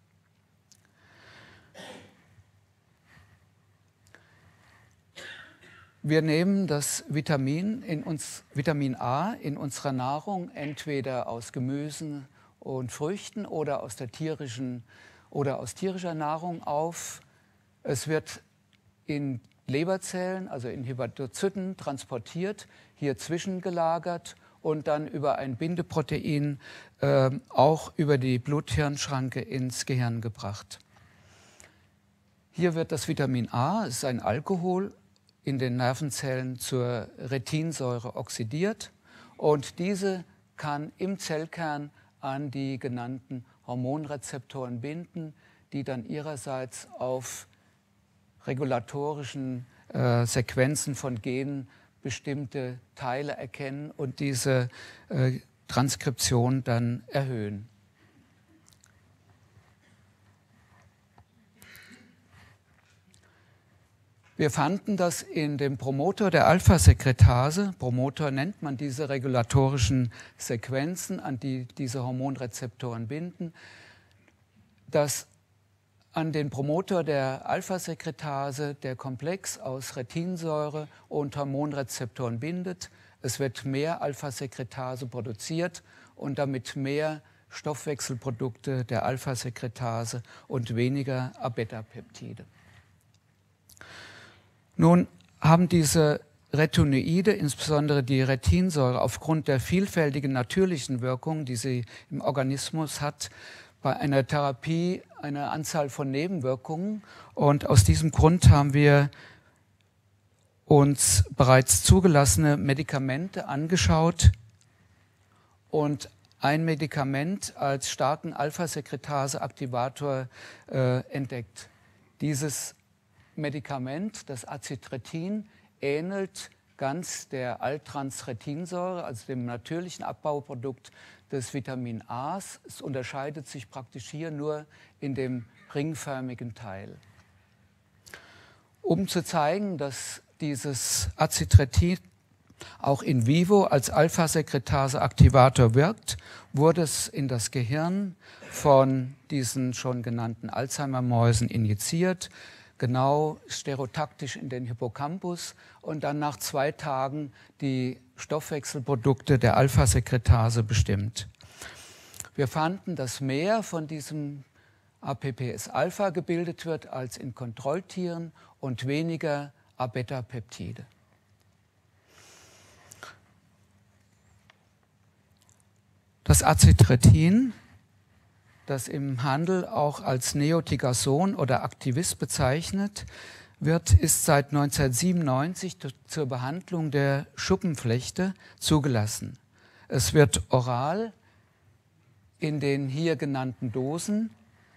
Wir nehmen das Vitamin A in unserer Nahrung entweder aus Gemüsen und Früchten oder aus tierischer Nahrung auf. Es wird in Leberzellen, also in Hepatozyten, transportiert, hier zwischengelagert und dann über ein Bindeprotein auch über die Blut-Hirn-Schranke ins Gehirn gebracht. Hier wird das Vitamin A, es ist ein Alkohol, in den Nervenzellen zur Retinsäure oxidiert und diese kann im Zellkern an die genannten Hormonrezeptoren binden, die dann ihrerseits auf regulatorischen Sequenzen von Genen bestimmte Teile erkennen und diese Transkription dann erhöhen. Wir fanden, dass in dem Promoter der Alpha-Sekretase, Promoter nennt man diese regulatorischen Sequenzen, an die diese Hormonrezeptoren binden, dass an den Promoter der Alpha-Sekretase der Komplex aus Retinsäure und Hormonrezeptoren bindet. Es wird mehr Alpha-Sekretase produziert und damit mehr Stoffwechselprodukte der Alpha-Sekretase und weniger A-Beta-Peptide. Nun haben diese Retinoide, insbesondere die Retinsäure, aufgrund der vielfältigen natürlichen Wirkungen, die sie im Organismus hat, bei einer Therapie eine Anzahl von Nebenwirkungen. Und aus diesem Grund haben wir uns bereits zugelassene Medikamente angeschaut und ein Medikament als starken Alpha-Sekretase-Aktivator entdeckt. Dieses Medikament, das Acitretin, ähnelt ganz der Altrans-Retinsäure, also dem natürlichen Abbauprodukt des Vitamin A's. Es unterscheidet sich praktisch hier nur in dem ringförmigen Teil. Um zu zeigen, dass dieses Acitretin auch in vivo als Alpha-Sekretase-Aktivator wirkt, wurde es in das Gehirn von diesen schon genannten Alzheimer-Mäusen injiziert, genau stereotaktisch in den Hippocampus und dann nach 2 Tagen die Stoffwechselprodukte der Alpha-Sekretase bestimmt. Wir fanden, dass mehr von diesem APPS-Alpha gebildet wird als in Kontrolltieren und weniger A-Beta-Peptide. Das Acitretin, das im Handel auch als Neotigason oder Aktivist bezeichnet wird, ist seit 1997 zur Behandlung der Schuppenflechte zugelassen. Es wird oral in den hier genannten Dosen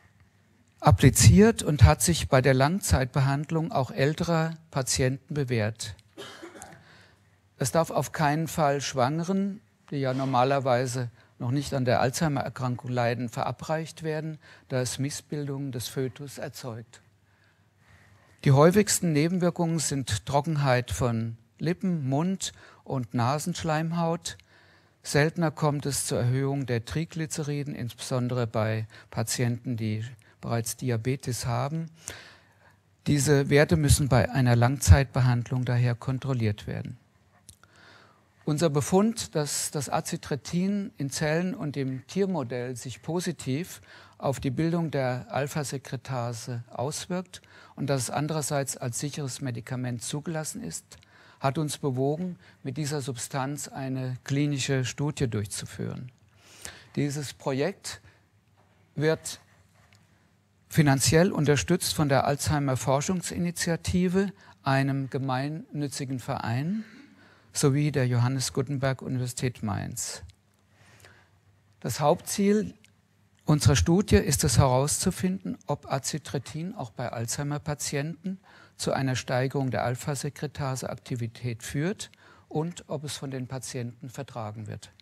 appliziert und hat sich bei der Langzeitbehandlung auch älterer Patienten bewährt. Es darf auf keinen Fall Schwangeren, die ja normalerweise noch nicht an der Alzheimer-Erkrankung leiden, verabreicht werden, da es Missbildungen des Fötus erzeugt. Die häufigsten Nebenwirkungen sind Trockenheit von Lippen, Mund und Nasenschleimhaut. Seltener kommt es zur Erhöhung der Triglyceriden, insbesondere bei Patienten, die bereits Diabetes haben. Diese Werte müssen bei einer Langzeitbehandlung daher kontrolliert werden. Unser Befund, dass das Acitretin in Zellen und im Tiermodell sich positiv auf die Bildung der Alpha-Sekretase auswirkt und dass es andererseits als sicheres Medikament zugelassen ist, hat uns bewogen, mit dieser Substanz eine klinische Studie durchzuführen. Dieses Projekt wird finanziell unterstützt von der Alzheimer-Forschungsinitiative, einem gemeinnützigen Verein, sowie der Johannes Gutenberg Universität Mainz. Das Hauptziel unserer Studie ist es herauszufinden, ob Acitretin auch bei Alzheimer-Patienten zu einer Steigerung der Alpha-Sekretase-Aktivität führt und ob es von den Patienten vertragen wird.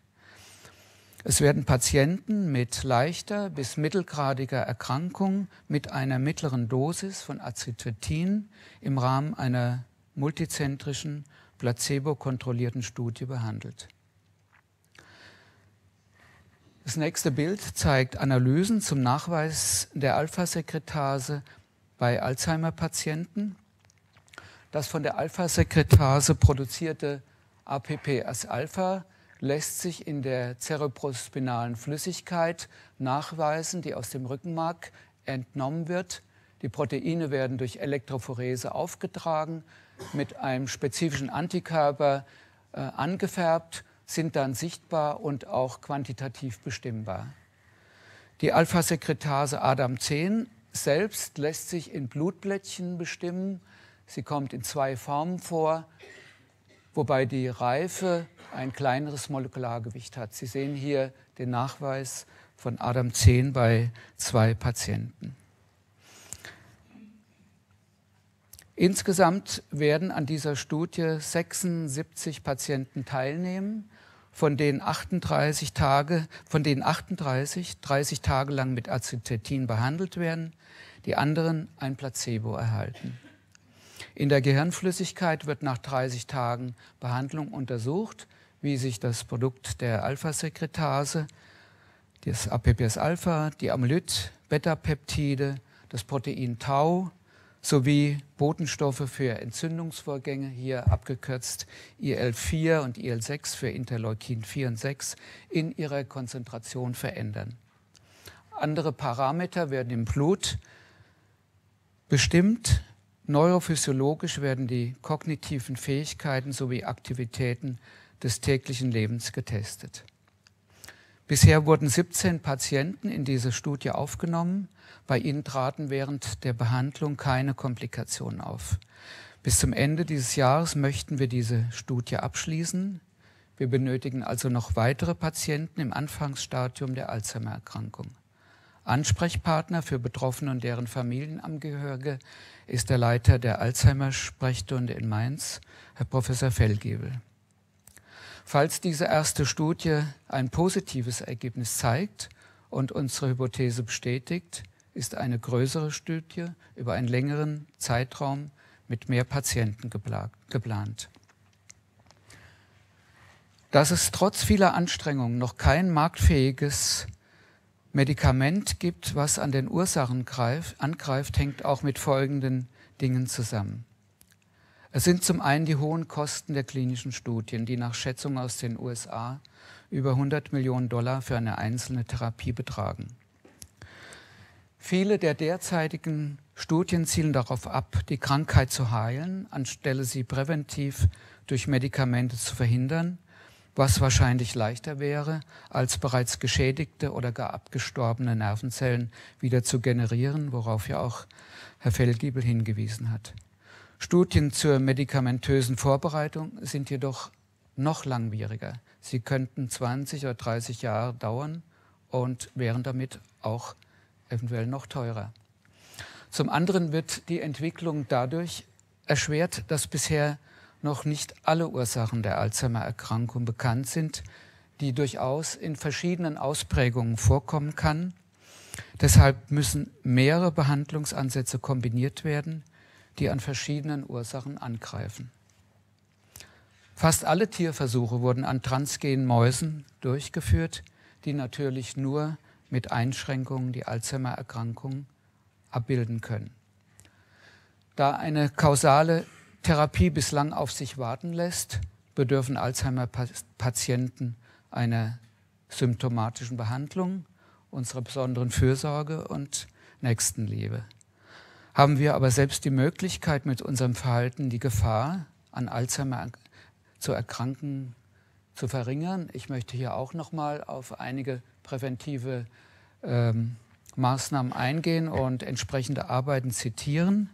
Es werden Patienten mit leichter bis mittelgradiger Erkrankung mit einer mittleren Dosis von Acitretin im Rahmen einer multizentrischen placebo-kontrollierten Studie behandelt. Das nächste Bild zeigt Analysen zum Nachweis der Alpha-Sekretase bei Alzheimer-Patienten. Das von der Alpha-Sekretase produzierte APPS-Alpha lässt sich in der cerebrospinalen Flüssigkeit nachweisen, die aus dem Rückenmark entnommen wird. Die Proteine werden durch Elektrophorese aufgetragen, mit einem spezifischen Antikörper angefärbt, sind dann sichtbar und auch quantitativ bestimmbar. Die Alpha-Sekretase ADAM10 selbst lässt sich in Blutplättchen bestimmen. Sie kommt in 2 Formen vor, wobei die Reife ein kleineres Molekulargewicht hat. Sie sehen hier den Nachweis von ADAM10 bei 2 Patienten. Insgesamt werden an dieser Studie 76 Patienten teilnehmen, von denen 30 Tage lang mit Acetatin behandelt werden, die anderen ein Placebo erhalten. In der Gehirnflüssigkeit wird nach 30 Tagen Behandlung untersucht, wie sich das Produkt der Alpha-Sekretase, das APPS-Alpha, die Amyloid-Beta-Peptide, das Protein Tau sowie Botenstoffe für Entzündungsvorgänge, hier abgekürzt IL-4 und IL-6 für Interleukin 4 und 6, in ihrer Konzentration verändern. Andere Parameter werden im Blut bestimmt. Neurophysiologisch werden die kognitiven Fähigkeiten sowie Aktivitäten des täglichen Lebens getestet. Bisher wurden 17 Patienten in diese Studie aufgenommen. Bei ihnen traten während der Behandlung keine Komplikationen auf. Bis zum Ende dieses Jahres möchten wir diese Studie abschließen. Wir benötigen also noch weitere Patienten im Anfangsstadium der Alzheimer-Erkrankung. Ansprechpartner für Betroffene und deren Familienangehörige ist der Leiter der Alzheimer-Sprechstunde in Mainz, Herr Professor Fellgiebel. Falls diese erste Studie ein positives Ergebnis zeigt und unsere Hypothese bestätigt, ist eine größere Studie über einen längeren Zeitraum mit mehr Patienten geplant. Dass es trotz vieler Anstrengungen noch kein marktfähiges Medikament gibt, was an den Ursachen angreift, hängt auch mit folgenden Dingen zusammen. Es sind zum einen die hohen Kosten der klinischen Studien, die nach Schätzungen aus den USA über $100 Millionen für eine einzelne Therapie betragen. Viele der derzeitigen Studien zielen darauf ab, die Krankheit zu heilen, anstelle sie präventiv durch Medikamente zu verhindern, was wahrscheinlich leichter wäre, als bereits geschädigte oder gar abgestorbene Nervenzellen wieder zu generieren, worauf ja auch Herr Fellgiebel hingewiesen hat. Studien zur medikamentösen Vorbereitung sind jedoch noch langwieriger. Sie könnten 20 oder 30 Jahre dauern und wären damit auch eventuell noch teurer. Zum anderen wird die Entwicklung dadurch erschwert, dass bisher noch nicht alle Ursachen der Alzheimer-Erkrankung bekannt sind, die durchaus in verschiedenen Ausprägungen vorkommen kann. Deshalb müssen mehrere Behandlungsansätze kombiniert werden, die an verschiedenen Ursachen angreifen. Fast alle Tierversuche wurden an transgenen Mäusen durchgeführt, die natürlich nur mit Einschränkungen die Alzheimer-Erkrankung abbilden können. Da eine kausale Therapie bislang auf sich warten lässt, bedürfen Alzheimer-Patienten einer symptomatischen Behandlung, unserer besonderen Fürsorge und Nächstenliebe. Haben wir aber selbst die Möglichkeit, mit unserem Verhalten die Gefahr, an Alzheimer zu erkranken, zu verringern. Ich möchte hier auch nochmal auf einige präventive Maßnahmen eingehen und entsprechende Arbeiten zitieren.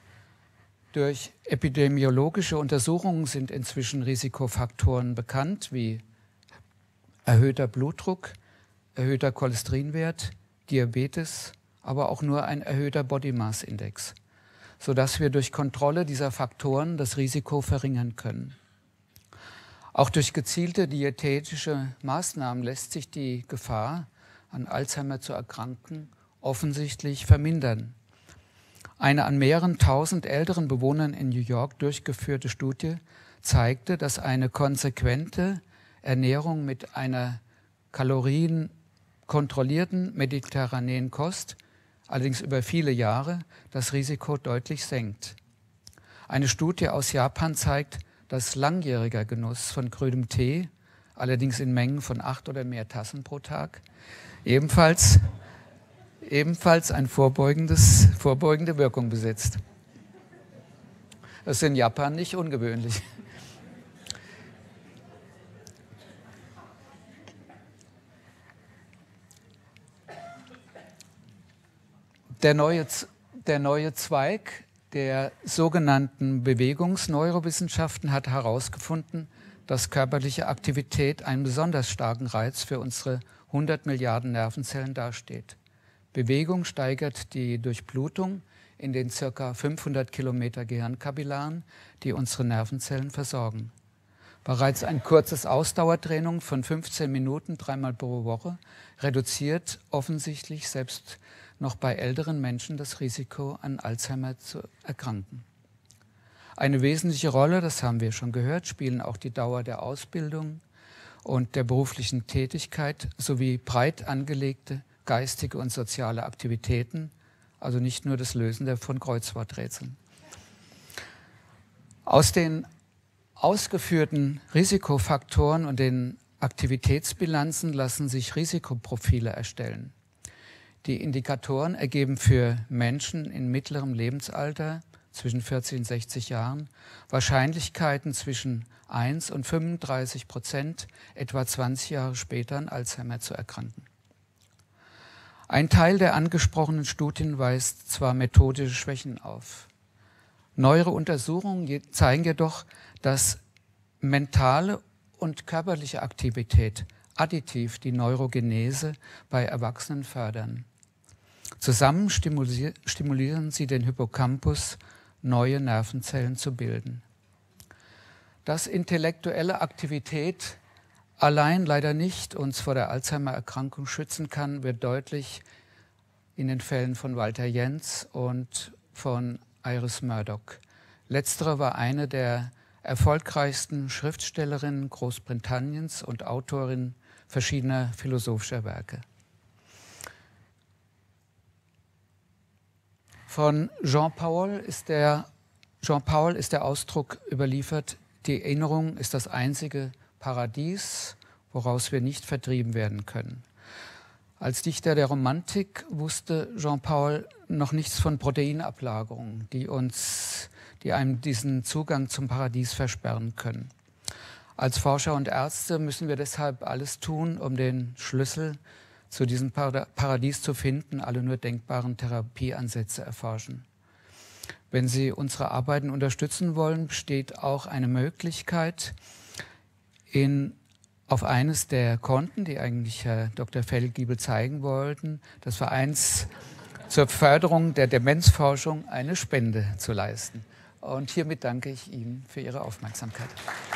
Durch epidemiologische Untersuchungen sind inzwischen Risikofaktoren bekannt, wie erhöhter Blutdruck, erhöhter Cholesterinwert, Diabetes, aber auch nur ein erhöhter Body Mass Index, sodass wir durch Kontrolle dieser Faktoren das Risiko verringern können. Auch durch gezielte diätetische Maßnahmen lässt sich die Gefahr, an Alzheimer zu erkranken, offensichtlich vermindern. Eine an mehreren tausend älteren Bewohnern in New York durchgeführte Studie zeigte, dass eine konsequente Ernährung mit einer kalorienkontrollierten mediterranen Kost, allerdings über viele Jahre, das Risiko deutlich senkt. Eine Studie aus Japan zeigt, dass langjähriger Genuss von grünem Tee, allerdings in Mengen von 8 oder mehr Tassen pro Tag. Ebenfalls eine vorbeugende Wirkung besitzt. Das ist in Japan nicht ungewöhnlich. Der neue Zweig der sogenannten Bewegungsneurowissenschaften hat herausgefunden, dass körperliche Aktivität einen besonders starken Reiz für unsere 100 Milliarden Nervenzellen darstellt. Bewegung steigert die Durchblutung in den ca. 500 Kilometer Gehirnkapillaren, die unsere Nervenzellen versorgen. Bereits ein kurzes Ausdauertraining von 15 Minuten 3-mal pro Woche reduziert offensichtlich selbst noch bei älteren Menschen das Risiko, an Alzheimer zu erkranken. Eine wesentliche Rolle, das haben wir schon gehört, spielen auch die Dauer der Ausbildung und der beruflichen Tätigkeit sowie breit angelegte geistige und soziale Aktivitäten, also nicht nur das Lösen von Kreuzworträtseln. Aus den ausgeführten Risikofaktoren und den Aktivitätsbilanzen lassen sich Risikoprofile erstellen. Die Indikatoren ergeben für Menschen in mittlerem Lebensalter zwischen 40 und 60 Jahren Wahrscheinlichkeiten zwischen 1 und 35%, etwa 20 Jahre später an Alzheimer zu erkranken. Ein Teil der angesprochenen Studien weist zwar methodische Schwächen auf. Neuere Untersuchungen zeigen jedoch, dass mentale und körperliche Aktivität additiv die Neurogenese bei Erwachsenen fördern. Zusammen stimulieren sie den Hippocampus, neue Nervenzellen zu bilden. Dass intellektuelle Aktivität allein leider nicht uns vor der Alzheimer-Erkrankung schützen kann, wird deutlich in den Fällen von Walter Jens und von Iris Murdoch. Letztere war eine der erfolgreichsten Schriftstellerinnen Großbritanniens und Autorin verschiedener philosophischer Werke. Von Jean Paul ist der Ausdruck überliefert: Die Erinnerung ist das einzige Paradies, woraus wir nicht vertrieben werden können. Als Dichter der Romantik wusste Jean Paul noch nichts von Proteinablagerungen, die einem diesen Zugang zum Paradies versperren können. Als Forscher und Ärzte müssen wir deshalb alles tun, um den Schlüssel zu diesem Paradies zu finden, alle nur denkbaren Therapieansätze erforschen. Wenn Sie unsere Arbeiten unterstützen wollen, besteht auch eine Möglichkeit, auf eines der Konten, die eigentlich Herr Dr. Feldgiebel zeigen wollten, des Vereins zur Förderung der Demenzforschung, eine Spende zu leisten. Und hiermit danke ich Ihnen für Ihre Aufmerksamkeit.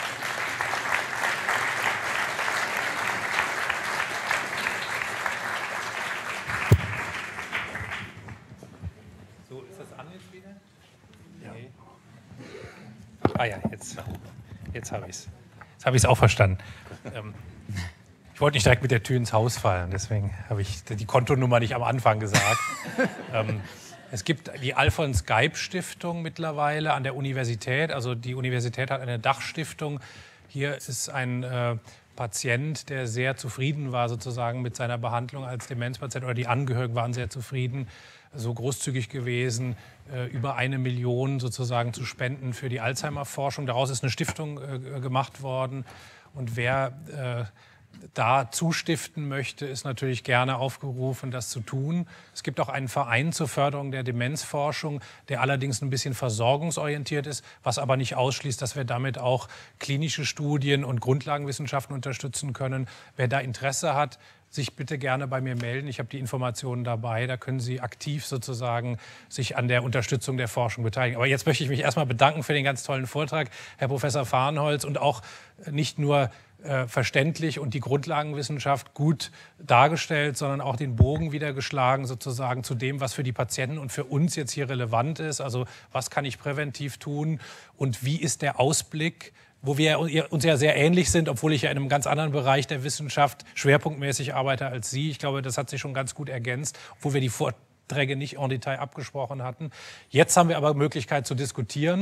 So, ist das an jetzt wieder? Ja. Nee. Ah ja, jetzt habe ich es. Jetzt habe ich es auch verstanden. Ich wollte nicht direkt mit der Tür ins Haus fallen, deswegen habe ich die Kontonummer nicht am Anfang gesagt. Es gibt die Alfons Geib Stiftung mittlerweile an der Universität. Also die Universität hat eine Dachstiftung. Hier ist ein Patient, der sehr zufrieden war sozusagen mit seiner Behandlung als Demenzpatient, oder die Angehörigen waren sehr zufrieden, so großzügig gewesen, über 1 Million sozusagen zu spenden für die Alzheimer-Forschung. Daraus ist eine Stiftung gemacht worden. Und wer da zustiften möchte, ist natürlich gerne aufgerufen, das zu tun. Es gibt auch einen Verein zur Förderung der Demenzforschung, der allerdings ein bisschen versorgungsorientiert ist, was aber nicht ausschließt, dass wir damit auch klinische Studien und Grundlagenwissenschaften unterstützen können. Wer da Interesse hat, sich bitte gerne bei mir melden. Ich habe die Informationen dabei. Da können Sie aktiv sozusagen sich an der Unterstützung der Forschung beteiligen. Aber jetzt möchte ich mich erstmal bedanken für den ganz tollen Vortrag, Herr Professor Farnholz, und auch nicht nur verständlich und die Grundlagenwissenschaft gut dargestellt, sondern auch den Bogen wieder geschlagen sozusagen zu dem, was für die Patienten und für uns jetzt hier relevant ist. Also was kann ich präventiv tun und wie ist der Ausblick, wo wir uns ja sehr ähnlich sind, obwohl ich ja in einem ganz anderen Bereich der Wissenschaft schwerpunktmäßig arbeite als Sie. Ich glaube, das hat sich schon ganz gut ergänzt, obwohl wir die Vorträge nicht en Detail abgesprochen hatten. Jetzt haben wir aber Möglichkeit zu diskutieren.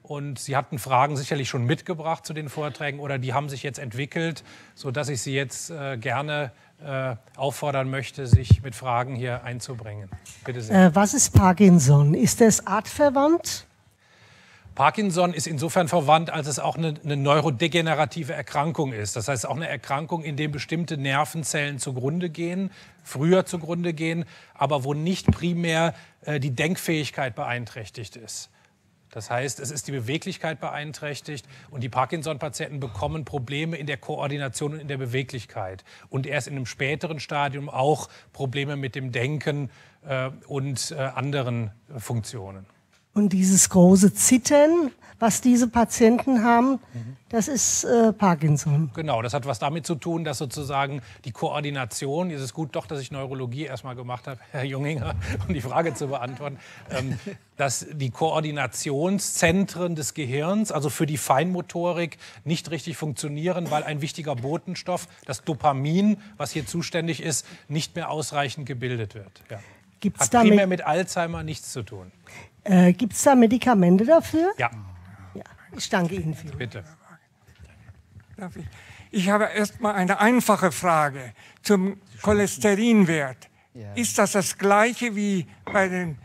Und Sie hatten Fragen sicherlich schon mitgebracht zu den Vorträgen oder die haben sich jetzt entwickelt, sodass ich Sie jetzt gerne auffordern möchte, sich mit Fragen hier einzubringen. Bitte sehr. Was ist Parkinson? Ist das artverwandt? Parkinson ist insofern verwandt, als es auch eine neurodegenerative Erkrankung ist. Das heißt auch eine Erkrankung, in der bestimmte Nervenzellen zugrunde gehen, früher zugrunde gehen, aber wo nicht primär die Denkfähigkeit beeinträchtigt ist. Das heißt, es ist die Beweglichkeit beeinträchtigt und die Parkinson-Patienten bekommen Probleme in der Koordination und in der Beweglichkeit. Und erst in einem späteren Stadium auch Probleme mit dem Denken und anderen Funktionen. Und dieses große Zittern, was diese Patienten haben, das ist Parkinson. Genau, das hat was damit zu tun, dass sozusagen die Koordination, es ist gut doch, dass ich Neurologie erstmal gemacht habe, Herr Junginger, um die Frage zu beantworten, dass die Koordinationszentren des Gehirns, also für die Feinmotorik, nicht richtig funktionieren, weil ein wichtiger Botenstoff, das Dopamin, was hier zuständig ist, nicht mehr ausreichend gebildet wird. Ja. Hat primär mit Alzheimer nichts zu tun. Gibt es da Medikamente dafür? Ja. Ja. Ich danke Ihnen vielmals. Bitte. Darf ich? Ich habe erst mal eine einfache Frage zum Cholesterinwert. Ja. Ist das Gleiche wie bei den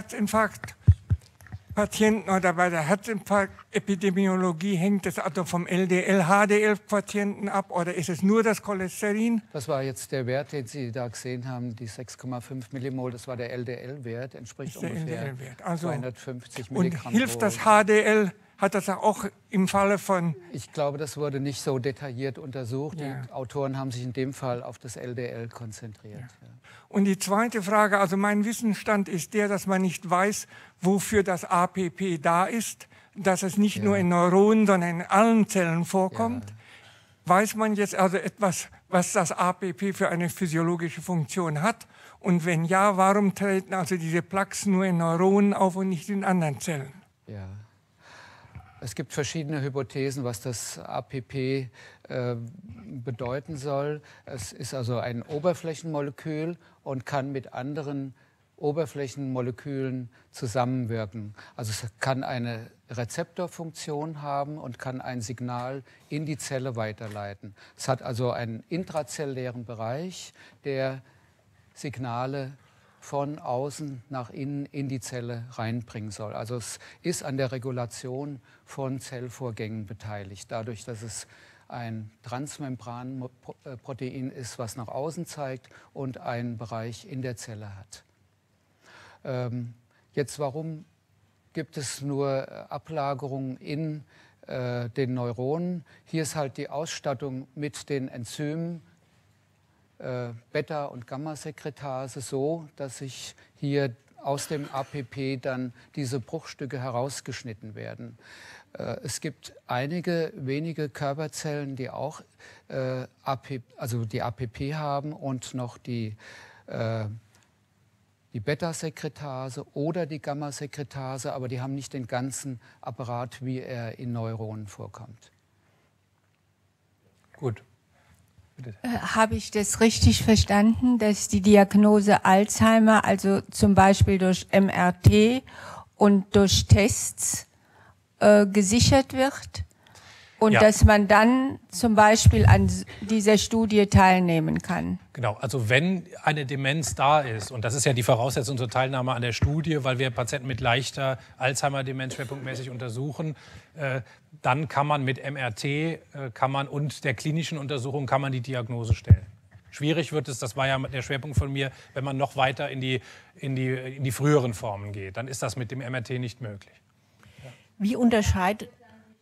Herzinfarktpatienten oder bei der Herzinfarktepidemiologie? Hängt es also vom LDL, HDL-Quotienten ab oder ist es nur das Cholesterin? Das war jetzt der Wert, den Sie da gesehen haben, die 6,5 Millimol, das war der LDL-Wert, entspricht ungefähr also 250 und Milligramm. hilft das HDL? Hat das auch im Falle von... Ich glaube, das wurde nicht so detailliert untersucht. Ja. Die Autoren haben sich in dem Fall auf das LDL konzentriert. Ja. Und die zweite Frage, also mein Wissensstand ist der, dass man nicht weiß, wofür das APP da ist, dass es nicht nur in Neuronen, sondern in allen Zellen vorkommt. Ja. Weiß man jetzt also etwas, was das APP für eine physiologische Funktion hat? Und wenn ja, warum treten also diese Plaques nur in Neuronen auf und nicht in anderen Zellen? Ja. Es gibt verschiedene Hypothesen, was das APP bedeuten soll. Es ist also ein Oberflächenmolekül und kann mit anderen Oberflächenmolekülen zusammenwirken. Also es kann eine Rezeptorfunktion haben und kann ein Signal in die Zelle weiterleiten. Es hat also einen intrazellulären Bereich, der Signale von außen nach innen in die Zelle reinbringen soll. Also es ist an der Regulation von Zellvorgängen beteiligt, dadurch, dass es ein Transmembranprotein ist, was nach außen zeigt und einen Bereich in der Zelle hat. Jetzt, warum gibt es nur Ablagerungen in den Neuronen? Hier ist halt die Ausstattung mit den Enzymen Beta- und Gammasekretase so, dass sich hier aus dem APP dann diese Bruchstücke herausgeschnitten werden. Es gibt einige wenige Körperzellen, die auch die APP haben und noch die Beta-Sekretase oder die Gammasekretase, aber die haben nicht den ganzen Apparat, wie er in Neuronen vorkommt. Gut. Habe ich das richtig verstanden, dass die Diagnose Alzheimer also zum Beispiel durch MRT und durch Tests gesichert wird und dass man dann zum Beispiel an dieser Studie teilnehmen kann? Genau, also wenn eine Demenz da ist, und das ist ja die Voraussetzung zur Teilnahme an der Studie, weil wir Patienten mit leichter Alzheimer-Demenz schwerpunktmäßig untersuchen, dann kann man mit MRT und der klinischen Untersuchung kann man die Diagnose stellen. Schwierig wird es, das war ja der Schwerpunkt von mir, wenn man noch weiter in die früheren Formen geht. Dann ist das mit dem MRT nicht möglich. Ja. Wie unterscheidet...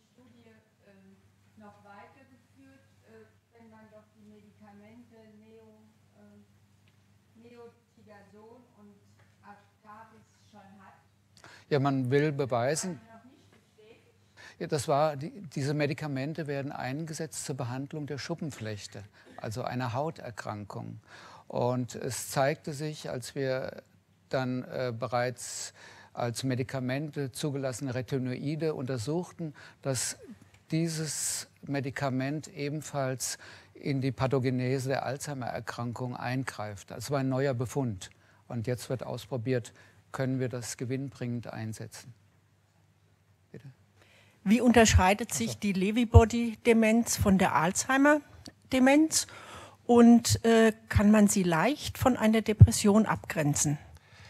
Ja, man will beweisen, ja, diese Medikamente werden eingesetzt zur Behandlung der Schuppenflechte, also einer Hauterkrankung. Und es zeigte sich, als wir dann bereits als Medikamente zugelassene Retinoide untersuchten, dass dieses Medikament ebenfalls in die Pathogenese der Alzheimer-Erkrankung eingreift. Das war ein neuer Befund. Und jetzt wird ausprobiert, können wir das gewinnbringend einsetzen. Bitte. Wie unterscheidet sich die Lewy-Body-Demenz von der Alzheimer-Demenz und kann man sie leicht von einer Depression abgrenzen?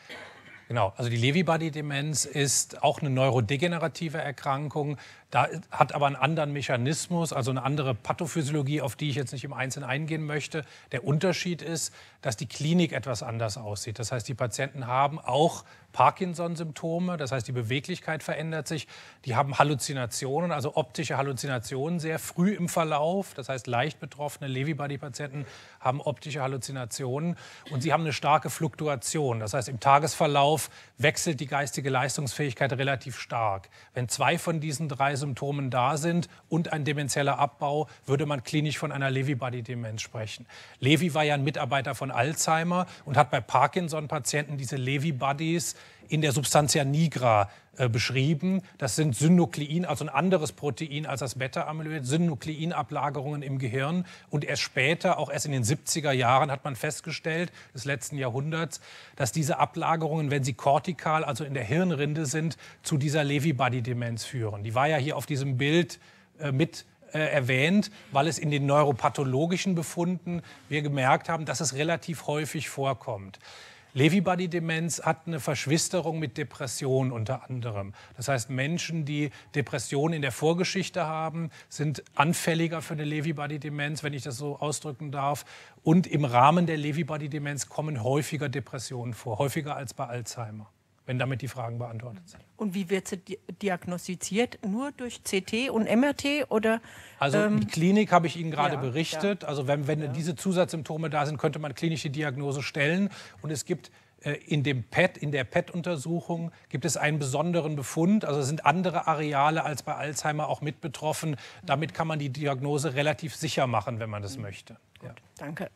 Genau, also die Lewy-Body-Demenz ist auch eine neurodegenerative Erkrankung, hat aber einen anderen Mechanismus, also eine andere Pathophysiologie, auf die ich jetzt nicht im Einzelnen eingehen möchte. Der Unterschied ist, dass die Klinik etwas anders aussieht. Das heißt, die Patienten haben auch Parkinson-Symptome, das heißt, die Beweglichkeit verändert sich. Die haben Halluzinationen, also optische Halluzinationen sehr früh im Verlauf. Das heißt, leicht betroffene Lewy-Body-Patienten haben optische Halluzinationen und sie haben eine starke Fluktuation. Das heißt, im Tagesverlauf wechselt die geistige Leistungsfähigkeit relativ stark. Wenn 2 von diesen 3 Symptomen da sind und ein demenzieller Abbau, würde man klinisch von einer Lewy-Body-Demenz sprechen. Lewy war ja ein Mitarbeiter von Alzheimer und hat bei Parkinson-Patienten diese Lewy-Bodies in der Substantia nigra beschrieben. Das sind Synnuklein, also ein anderes Protein als das Beta-Amyloid, Synnukleinablagerungen im Gehirn. Und erst später, auch erst in den 70er Jahren, hat man festgestellt, des letzten Jahrhunderts, dass diese Ablagerungen, wenn sie kortikal, also in der Hirnrinde sind, zu dieser Lewy-Body-Demenz führen. Die war ja hier auf diesem Bild mit erwähnt, weil es in den neuropathologischen Befunden wir gemerkt haben, dass es relativ häufig vorkommt. Lewy-Body-Demenz hat eine Verschwisterung mit Depression unter anderem. Das heißt, Menschen, die Depressionen in der Vorgeschichte haben, sind anfälliger für eine Lewy-Body-Demenz, wenn ich das so ausdrücken darf. Und im Rahmen der Lewy-Body-Demenz kommen häufiger Depressionen vor, häufiger als bei Alzheimer, wenn damit die Fragen beantwortet sind. Und wie wird sie diagnostiziert? Nur durch CT und MRT? Oder, also die Klinik habe ich Ihnen gerade berichtet. Ja. Also wenn diese Zusatzsymptome da sind, könnte man klinische Diagnose stellen. Und es gibt in der PET-Untersuchung gibt es einen besonderen Befund. Also es sind andere Areale als bei Alzheimer auch mit betroffen. Damit kann man die Diagnose relativ sicher machen, wenn man das möchte. Gut, danke.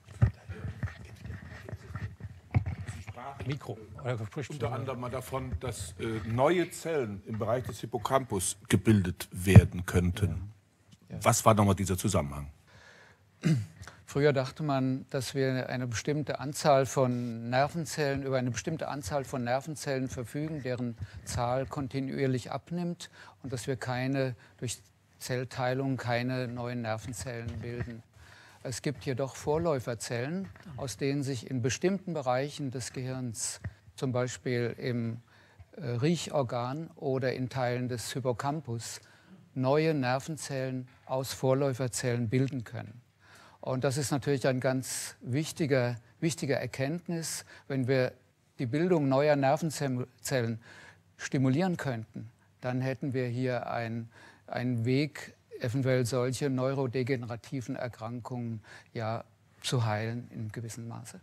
Mikro. Unter anderem davon, dass neue Zellen im Bereich des Hippocampus gebildet werden könnten. Ja. Was war nochmal dieser Zusammenhang? Früher dachte man, dass wir eine bestimmte Anzahl von Nervenzellen, über eine bestimmte Anzahl von Nervenzellen verfügen, deren Zahl kontinuierlich abnimmt und dass wir durch Zellteilung keine neuen Nervenzellen bilden. Es gibt jedoch Vorläuferzellen, aus denen sich in bestimmten Bereichen des Gehirns, zum Beispiel im Riechorgan oder in Teilen des Hippocampus, neue Nervenzellen aus Vorläuferzellen bilden können. Und das ist natürlich ein ganz wichtiger Erkenntnis. Wenn wir die Bildung neuer Nervenzellen stimulieren könnten, dann hätten wir hier einen Weg, eventuell solche neurodegenerativen Erkrankungen zu heilen in gewissem Maße.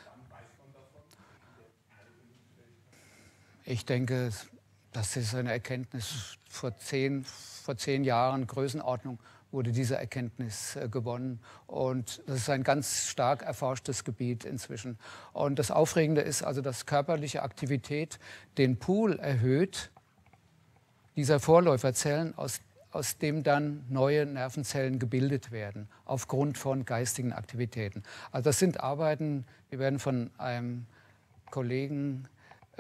Ich denke, das ist eine Erkenntnis, vor 10 Jahren Größenordnung wurde diese Erkenntnis gewonnen. Und das ist ein ganz stark erforschtes Gebiet inzwischen. Und das Aufregende ist also, dass körperliche Aktivität den Pool erhöht, dieser Vorläuferzellen, aus dem dann neue Nervenzellen gebildet werden, aufgrund von geistigen Aktivitäten. Also das sind Arbeiten, die werden von einem Kollegen,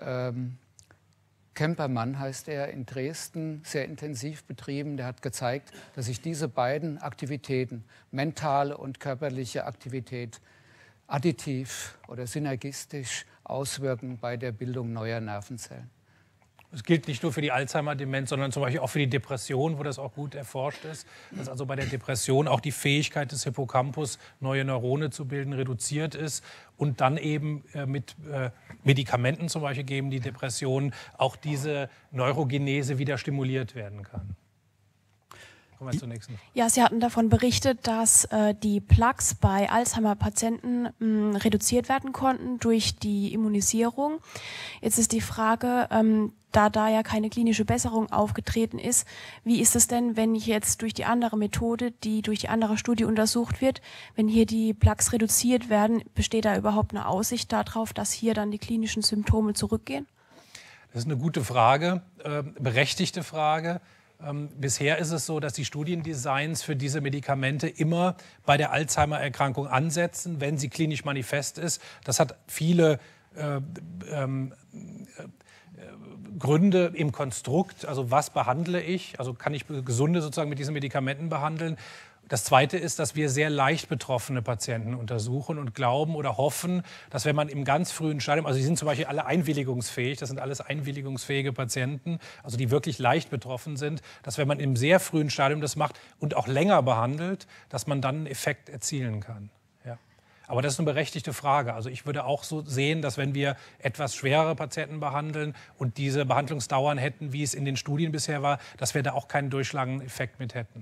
Kempermann heißt er, in Dresden sehr intensiv betrieben. Der hat gezeigt, dass sich diese beiden Aktivitäten, mentale und körperliche Aktivität, additiv oder synergistisch auswirken bei der Bildung neuer Nervenzellen. Das gilt nicht nur für die Alzheimer-Demenz, sondern zum Beispiel auch für die Depression, wo das auch gut erforscht ist. Dass also bei der Depression auch die Fähigkeit des Hippocampus, neue Neurone zu bilden, reduziert ist. Und dann eben mit Medikamenten zum Beispiel gegen die Depression auch diese Neurogenese wieder stimuliert werden kann. Kommen wir zur nächsten Frage. Ja, Sie hatten davon berichtet, dass die Plaques bei Alzheimer-Patienten reduziert werden konnten durch die Immunisierung. Jetzt ist die Frage, da ja keine klinische Besserung aufgetreten ist, wie ist es denn, wenn jetzt durch die andere Methode, die durch die andere Studie untersucht wird, wenn hier die Plaques reduziert werden, besteht da überhaupt eine Aussicht darauf, dass hier dann die klinischen Symptome zurückgehen? Das ist eine gute Frage, berechtigte Frage. Bisher ist es so, dass die Studiendesigns für diese Medikamente immer bei der Alzheimer-Erkrankung ansetzen, wenn sie klinisch manifest ist. Das hat viele Gründe im Konstrukt, also was behandle ich, also kann ich Gesunde sozusagen mit diesen Medikamenten behandeln. Das Zweite ist, dass wir sehr leicht betroffene Patienten untersuchen und glauben oder hoffen, dass wenn man im ganz frühen Stadium, also die sind zum Beispiel alle einwilligungsfähig, das sind alles einwilligungsfähige Patienten, also die wirklich leicht betroffen sind, dass wenn man im sehr frühen Stadium das macht und auch länger behandelt, dass man dann einen Effekt erzielen kann. Ja. Aber das ist eine berechtigte Frage. Also ich würde auch so sehen, dass wenn wir etwas schwerere Patienten behandeln und diese Behandlungsdauern hätten, wie es in den Studien bisher war, dass wir da auch keinen durchschlagenden Effekt mit hätten.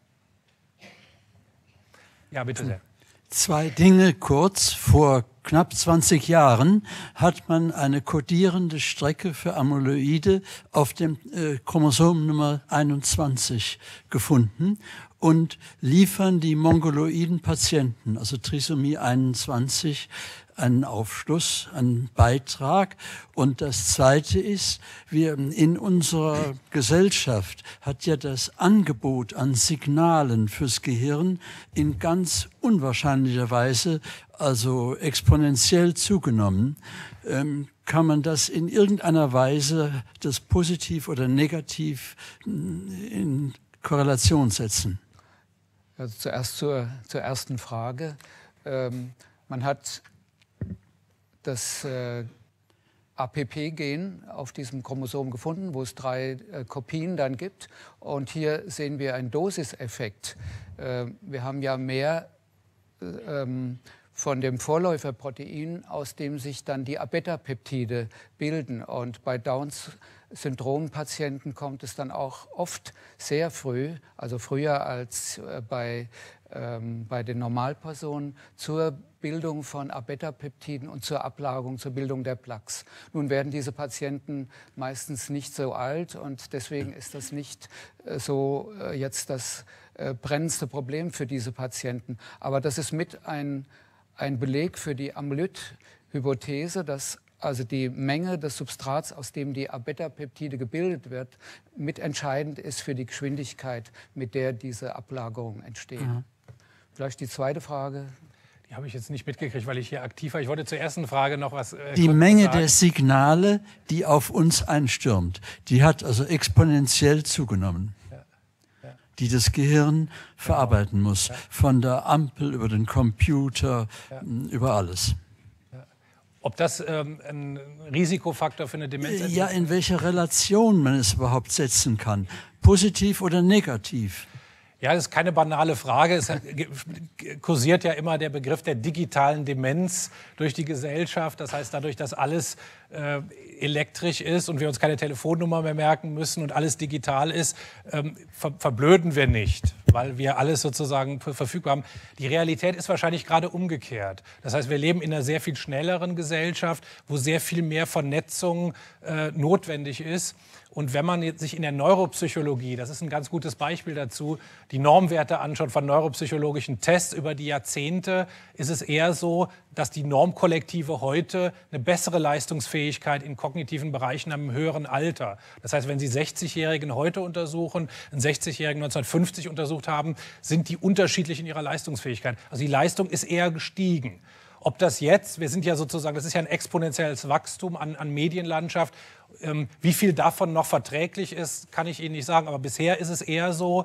Ja, bitte sehr. Zwei Dinge kurz. Vor knapp 20 Jahren hat man eine kodierende Strecke für Amyloide auf dem Chromosom Nummer 21 gefunden und liefern die mongoloiden Patienten, also Trisomie 21, einen Aufschluss, einen Beitrag. Und das Zweite ist, wir in unserer Gesellschaft hat ja das Angebot an Signalen fürs Gehirn in ganz unwahrscheinlicher Weise, also exponentiell zugenommen. Kann man das in irgendeiner Weise, das positiv oder negativ in Korrelation setzen? Also zuerst zur ersten Frage. Man hat das APP-Gen auf diesem Chromosom gefunden, wo es 3 Kopien dann gibt. Und hier sehen wir einen Dosiseffekt. Wir haben ja mehr von dem Vorläuferprotein, aus dem sich dann die A-Beta-Peptide bilden. Und bei Downs-Syndrom-Patienten kommt es dann auch oft sehr früh, also früher als bei den Normalpersonen, zur Bildung von A-Beta-Peptiden und zur Ablagerung, zur Bildung der Plaques. Nun werden diese Patienten meistens nicht so alt und deswegen ist das nicht so jetzt das brennendste Problem für diese Patienten. Aber das ist mit ein Beleg für die Amyloid-Hypothese, dass also die Menge des Substrats, aus dem die A-Beta-Peptide gebildet wird, mitentscheidend ist für die Geschwindigkeit, mit der diese Ablagerungen entstehen. Mhm. Vielleicht die zweite Frage. Die habe ich jetzt nicht mitgekriegt, weil ich hier aktiv war. Ich wollte zur ersten Frage noch was die Menge der Signale, die auf uns einstürmt, die hat also exponentiell zugenommen. Die das Gehirn verarbeiten muss. Von der Ampel über den Computer, über alles. Ob das ein Risikofaktor für eine Demenz ist? Ja, in welcher Relation man es überhaupt setzen kann. Positiv oder negativ. Ja, das ist keine banale Frage. Es kursiert ja immer der Begriff der digitalen Demenz durch die Gesellschaft. Das heißt, dadurch, dass alles elektrisch ist und wir uns keine Telefonnummer mehr merken müssen und alles digital ist, verblöden wir nicht, weil wir alles sozusagen verfügbar haben. Die Realität ist wahrscheinlich gerade umgekehrt. Das heißt, wir leben in einer sehr viel schnelleren Gesellschaft, wo sehr viel mehr Vernetzung notwendig ist. Und wenn man jetzt sich in der Neuropsychologie, das ist ein ganz gutes Beispiel dazu, die Normwerte anschaut von neuropsychologischen Tests über die Jahrzehnte, ist es eher so, dass die Normkollektive heute eine bessere Leistungsfähigkeit in kognitiven Bereichen haben im höheren Alter. Das heißt, wenn Sie 60-Jährigen heute untersuchen, einen 60-Jährigen 1950 untersucht haben, sind die unterschiedlich in ihrer Leistungsfähigkeit. Also die Leistung ist eher gestiegen. Ob das jetzt, wir sind ja sozusagen, das ist ja ein exponentielles Wachstum an Medienlandschaft, wie viel davon noch verträglich ist, kann ich Ihnen nicht sagen. Aber bisher ist es eher so,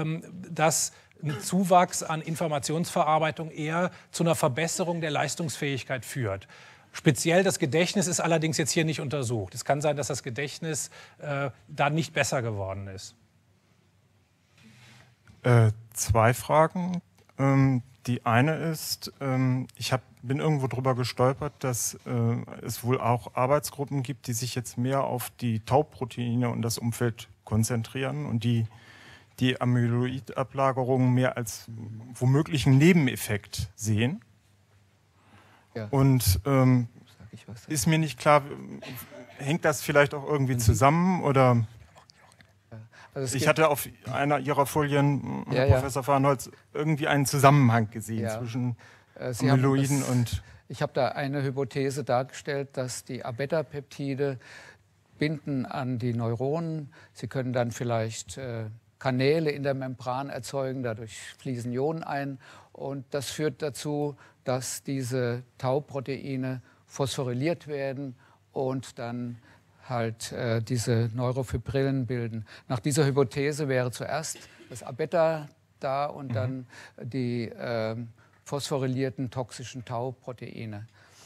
dass ein Zuwachs an Informationsverarbeitung eher zu einer Verbesserung der Leistungsfähigkeit führt. Speziell das Gedächtnis ist allerdings jetzt hier nicht untersucht. Es kann sein, dass das Gedächtnis da nicht besser geworden ist. 2 Fragen. Die eine ist, ich bin irgendwo drüber gestolpert, dass es wohl auch Arbeitsgruppen gibt, die sich jetzt mehr auf die Tau-Proteine und das Umfeld konzentrieren und die Amyloidablagerung mehr als womöglichen Nebeneffekt sehen. Ja. Und ist mir nicht klar, hängt das vielleicht auch irgendwie zusammen oder... Also ich hatte auf einer Ihrer Folien, Professor Farnholz, irgendwie einen Zusammenhang gesehen zwischen Amyloiden und... Ich habe da eine Hypothese dargestellt, dass die A-Beta-Peptide binden an die Neuronen. Sie können dann vielleicht Kanäle in der Membran erzeugen, dadurch fließen Ionen ein. Und das führt dazu, dass diese Tau-Proteine phosphoryliert werden und dann halt diese Neurofibrillen bilden. Nach dieser Hypothese wäre zuerst das A-Beta da und dann die phosphorylierten toxischen Tau-Proteine.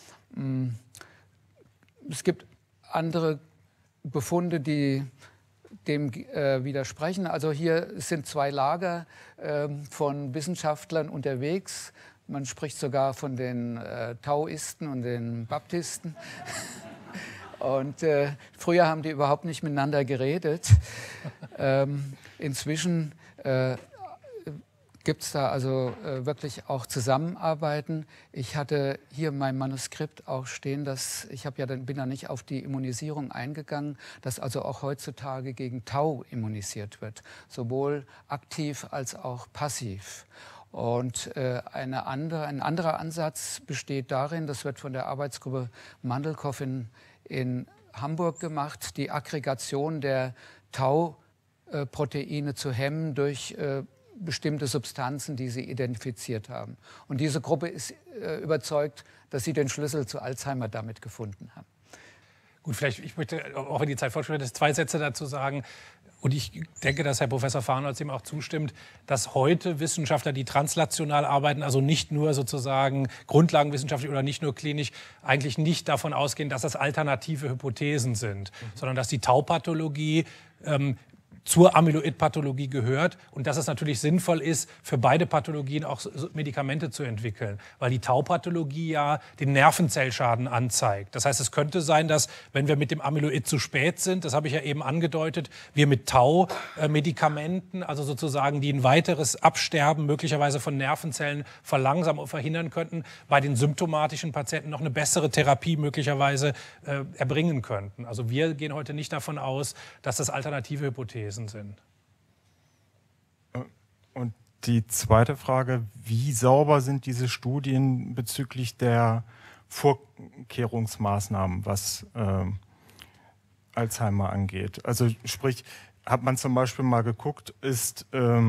Es gibt andere Befunde, die dem widersprechen. Also hier sind 2 Lager von Wissenschaftlern unterwegs. Man spricht sogar von den Taoisten und den Baptisten. Und früher haben die überhaupt nicht miteinander geredet. Inzwischen gibt es da also wirklich auch Zusammenarbeiten. Ich hatte hier in meinem Manuskript auch stehen, dass bin da nicht auf die Immunisierung eingegangen, dass also auch heutzutage gegen Tau immunisiert wird, sowohl aktiv als auch passiv. Und ein anderer Ansatz besteht darin, das wird von der Arbeitsgruppe Mandelkow in Hamburg gemacht, die Aggregation der Tau-Proteine zu hemmen durch bestimmte Substanzen, die sie identifiziert haben. Und diese Gruppe ist überzeugt, dass sie den Schlüssel zu Alzheimer damit gefunden haben. Gut, ich möchte, auch wenn die Zeit fortschreitet, 2 Sätze dazu sagen. Und ich denke, dass Herr Professor Farnholz dem auch zustimmt, dass heute Wissenschaftler, die translational arbeiten, also nicht nur sozusagen grundlagenwissenschaftlich oder nicht nur klinisch, eigentlich nicht davon ausgehen, dass das alternative Hypothesen sind, sondern dass die Taupathologie zur Amyloidpathologie gehört und dass es natürlich sinnvoll ist, für beide Pathologien auch Medikamente zu entwickeln, weil die Taupathologie ja den Nervenzellschaden anzeigt. Das heißt, es könnte sein, dass, wenn wir mit dem Amyloid zu spät sind, das habe ich ja eben angedeutet, wir mit Tau-Medikamenten, also sozusagen, die ein weiteres Absterben möglicherweise von Nervenzellen verlangsamen und verhindern könnten, bei den symptomatischen Patienten noch eine bessere Therapie möglicherweise erbringen könnten. Also wir gehen heute nicht davon aus, dass das alternative Hypothesen sind. Und die zweite Frage, wie sauber sind diese Studien bezüglich der Vorkehrungsmaßnahmen, was Alzheimer angeht? Also sprich, hat man zum Beispiel mal geguckt, es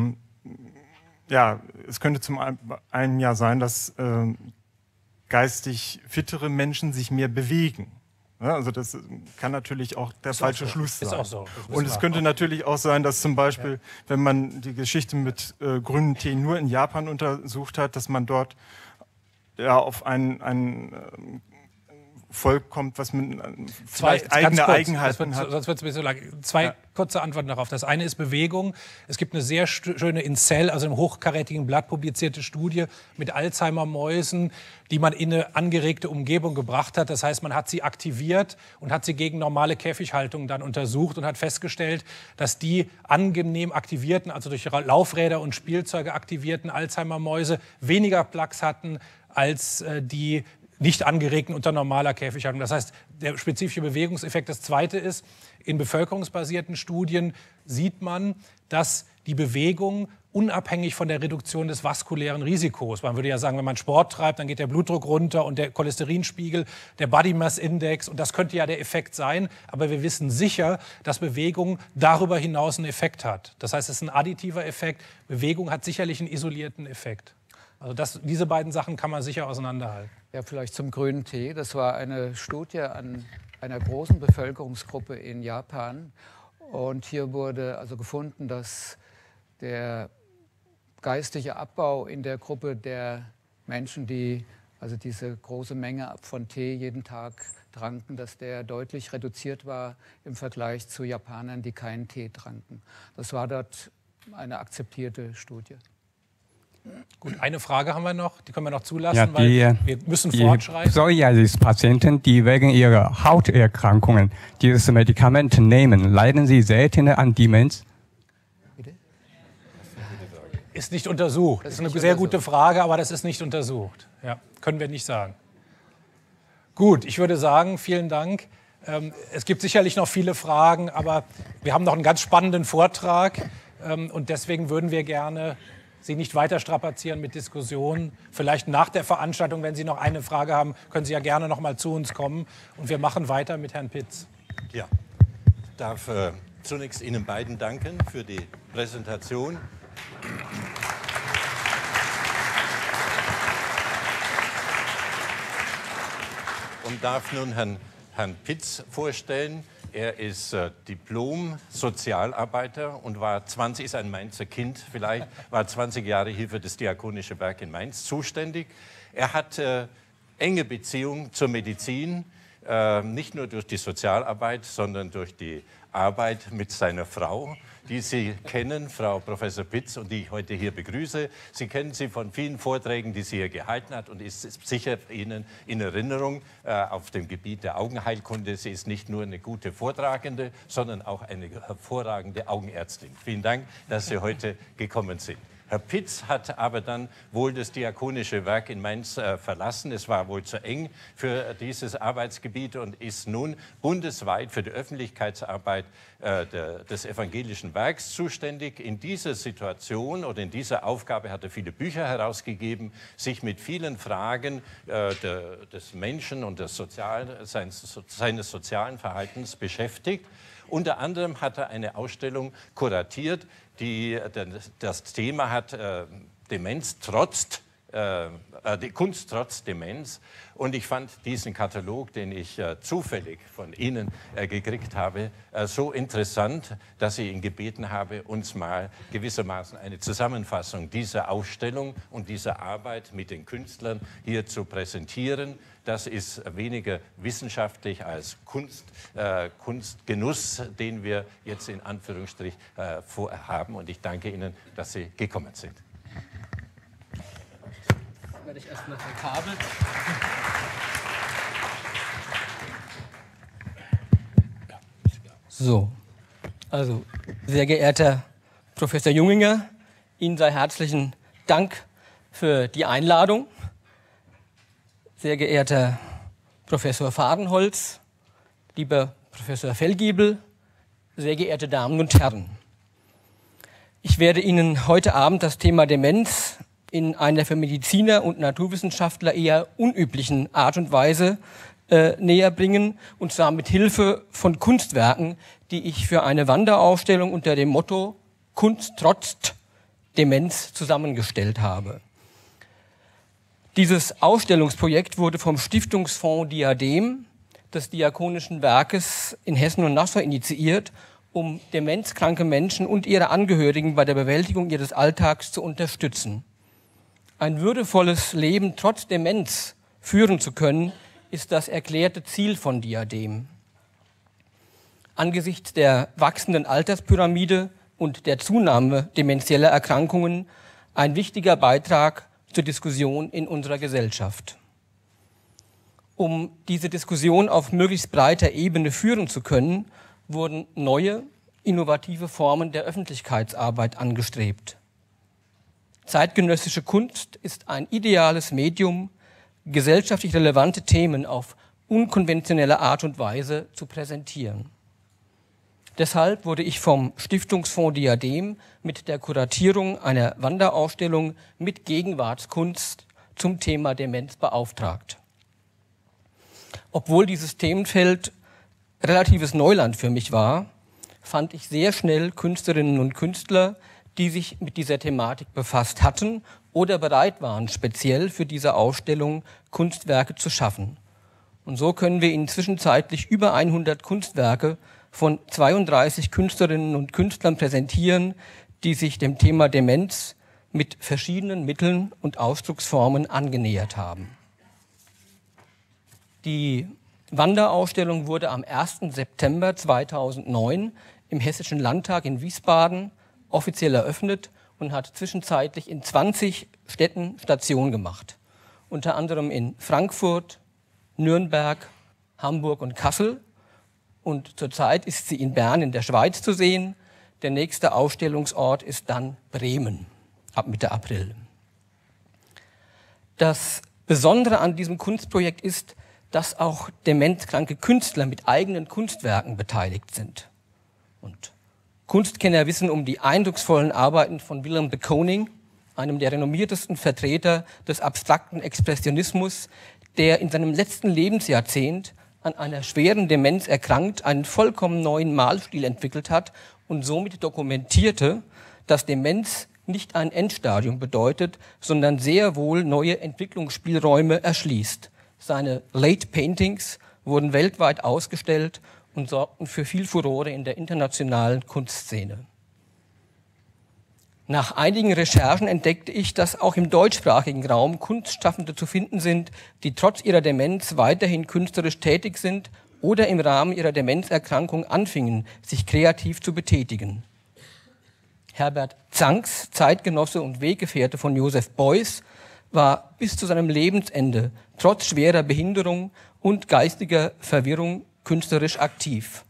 könnte zum einen ja sein, dass geistig fittere Menschen sich mehr bewegen. Ja, also das kann natürlich auch der falsche Schluss sein. Ist auch so. Und es könnte natürlich auch sein, dass zum Beispiel, wenn man die Geschichte mit grünem Tee nur in Japan untersucht hat, dass man dort ja auf ein Volk kommt, was mit vielleicht eigene Eigenheiten hat. Sonst wird es ein bisschen lang. 2 kurze Antworten darauf. Das eine ist Bewegung. Es gibt eine sehr schöne in Cell, also im hochkarätigen Blatt publizierte Studie mit Alzheimer-Mäusen, die man in eine angeregte Umgebung gebracht hat. Das heißt, man hat sie aktiviert und hat sie gegen normale Käfighaltung dann untersucht und hat festgestellt, dass die angenehm aktivierten, also durch Laufräder und Spielzeuge aktivierten Alzheimer-Mäuse weniger Plaques hatten als die nicht angeregten unter normaler Käfighaltung. Das heißt, der spezifische Bewegungseffekt. Das Zweite ist, in bevölkerungsbasierten Studien sieht man, dass die Bewegung unabhängig von der Reduktion des vaskulären Risikos. Man würde ja sagen, wenn man Sport treibt, dann geht der Blutdruck runter und der Cholesterinspiegel, der Body Mass Index, und das könnte ja der Effekt sein. Aber wir wissen sicher, dass Bewegung darüber hinaus einen Effekt hat. Das heißt, es ist ein additiver Effekt. Bewegung hat sicherlich einen isolierten Effekt. Also diese beiden Sachen kann man sicher auseinanderhalten. Ja, vielleicht zum grünen Tee. Das war eine Studie an einer großen Bevölkerungsgruppe in Japan. Und hier wurde also gefunden, dass der geistige Abbau in der Gruppe der Menschen, die also diese große Menge von Tee jeden Tag tranken, dass der deutlich reduziert war im Vergleich zu Japanern, die keinen Tee tranken. Das war dort eine akzeptierte Studie. Gut, eine Frage haben wir noch, die können wir noch zulassen, weil wir müssen fortschreiten. Psoriasis-Patienten, die wegen ihrer Hauterkrankungen dieses Medikament nehmen, leiden sie seltener an Demenz? Ist nicht untersucht. Das ist eine sehr gute Frage, aber das ist nicht untersucht. Ja, können wir nicht sagen. Gut, ich würde sagen, vielen Dank. Es gibt sicherlich noch viele Fragen, aber wir haben noch einen ganz spannenden Vortrag und deswegen würden wir gerne Sie nicht weiter strapazieren mit Diskussionen. Vielleicht nach der Veranstaltung, wenn Sie noch eine Frage haben, können Sie ja gerne noch mal zu uns kommen. Und wir machen weiter mit Herrn Pitz. Ja, ich darf zunächst Ihnen beiden danken für die Präsentation. Und darf nun Herrn Pitz vorstellen. Er ist Diplom-Sozialarbeiter und ist ein Mainzer Kind vielleicht, war 20 Jahre hier für das Diakonische Werk in Mainz zuständig. Er hat enge Beziehung zur Medizin, nicht nur durch die Sozialarbeit, sondern durch die Arbeit mit seiner Frau, die Sie kennen, Frau Professor Pitz, und die ich heute hier begrüße. Sie kennen sie von vielen Vorträgen, die sie hier gehalten hat, und ist sicher Ihnen in Erinnerung auf dem Gebiet der Augenheilkunde. Sie ist nicht nur eine gute Vortragende, sondern auch eine hervorragende Augenärztin. Vielen Dank, dass Sie heute gekommen sind. Herr Pitz hat aber dann wohl das Diakonische Werk in Mainz verlassen. Es war wohl zu eng für dieses Arbeitsgebiet und ist nun bundesweit für die Öffentlichkeitsarbeit des Evangelischen Werks zuständig. In dieser Situation oder in dieser Aufgabe hat er viele Bücher herausgegeben, sich mit vielen Fragen des Menschen und seines sozialen Verhaltens beschäftigt. Unter anderem hat er eine Ausstellung kuratiert, die das Thema hat, Demenz die Kunst trotz Demenz. Und ich fand diesen Katalog, den ich zufällig von Ihnen gekriegt habe, so interessant, dass ich ihn gebeten habe, uns mal gewissermaßen eine Zusammenfassung dieser Ausstellung und dieser Arbeit mit den Künstlern hier zu präsentieren. Das ist weniger wissenschaftlich als Kunstgenuss, den wir jetzt in Anführungsstrich haben. Und ich danke Ihnen, dass Sie gekommen sind. Jetzt werde ich erstmal verkabelt. So, also sehr geehrter Professor Junginger, Ihnen sei herzlichen Dank für die Einladung. Sehr geehrter Professor Fahrenholz, lieber Professor Fellgiebel, sehr geehrte Damen und Herren. Ich werde Ihnen heute Abend das Thema Demenz in einer für Mediziner und Naturwissenschaftler eher unüblichen Art und Weise näher bringen, und zwar mit Hilfe von Kunstwerken, die ich für eine Wanderausstellung unter dem Motto Kunst trotz Demenz zusammengestellt habe. Dieses Ausstellungsprojekt wurde vom Stiftungsfonds Diadem des Diakonischen Werkes in Hessen und Nassau initiiert, um demenzkranke Menschen und ihre Angehörigen bei der Bewältigung ihres Alltags zu unterstützen. Ein würdevolles Leben trotz Demenz führen zu können, ist das erklärte Ziel von Diadem. Angesichts der wachsenden Alterspyramide und der Zunahme demenzieller Erkrankungen ein wichtiger Beitrag zur Diskussion in unserer Gesellschaft. Um diese Diskussion auf möglichst breiter Ebene führen zu können, wurden neue, innovative Formen der Öffentlichkeitsarbeit angestrebt. Zeitgenössische Kunst ist ein ideales Medium, gesellschaftlich relevante Themen auf unkonventionelle Art und Weise zu präsentieren. Deshalb wurde ich vom Stiftungsfonds Diadem mit der Kuratierung einer Wanderausstellung mit Gegenwartskunst zum Thema Demenz beauftragt. Obwohl dieses Themenfeld relatives Neuland für mich war, fand ich sehr schnell Künstlerinnen und Künstler, die sich mit dieser Thematik befasst hatten oder bereit waren, speziell für diese Ausstellung Kunstwerke zu schaffen. Und so können wir Ihnen zwischenzeitlich über 100 Kunstwerke von 32 Künstlerinnen und Künstlern präsentieren, die sich dem Thema Demenz mit verschiedenen Mitteln und Ausdrucksformen angenähert haben. Die Wanderausstellung wurde am 1. September 2009 im Hessischen Landtag in Wiesbaden offiziell eröffnet und hat zwischenzeitlich in 20 Städten Station gemacht. Unter anderem in Frankfurt, Nürnberg, Hamburg und Kassel. Und zurzeit ist sie in Bern in der Schweiz zu sehen. Der nächste Ausstellungsort ist dann Bremen ab Mitte April. Das Besondere an diesem Kunstprojekt ist, dass auch demenzkranke Künstler mit eigenen Kunstwerken beteiligt sind. Und Kunstkenner wissen um die eindrucksvollen Arbeiten von Willem de Kooning, einem der renommiertesten Vertreter des abstrakten Expressionismus, der in seinem letzten Lebensjahrzehnt an einer schweren Demenz erkrankt, einen vollkommen neuen Malstil entwickelt hat und somit dokumentierte, dass Demenz nicht ein Endstadium bedeutet, sondern sehr wohl neue Entwicklungsspielräume erschließt. Seine Late Paintings wurden weltweit ausgestellt und sorgten für viel Furore in der internationalen Kunstszene. Nach einigen Recherchen entdeckte ich, dass auch im deutschsprachigen Raum Kunstschaffende zu finden sind, die trotz ihrer Demenz weiterhin künstlerisch tätig sind oder im Rahmen ihrer Demenzerkrankung anfingen, sich kreativ zu betätigen. Herbert Zanks, Zeitgenosse und Weggefährte von Joseph Beuys, war bis zu seinem Lebensende trotz schwerer Behinderung und geistiger Verwirrung künstlerisch aktiv.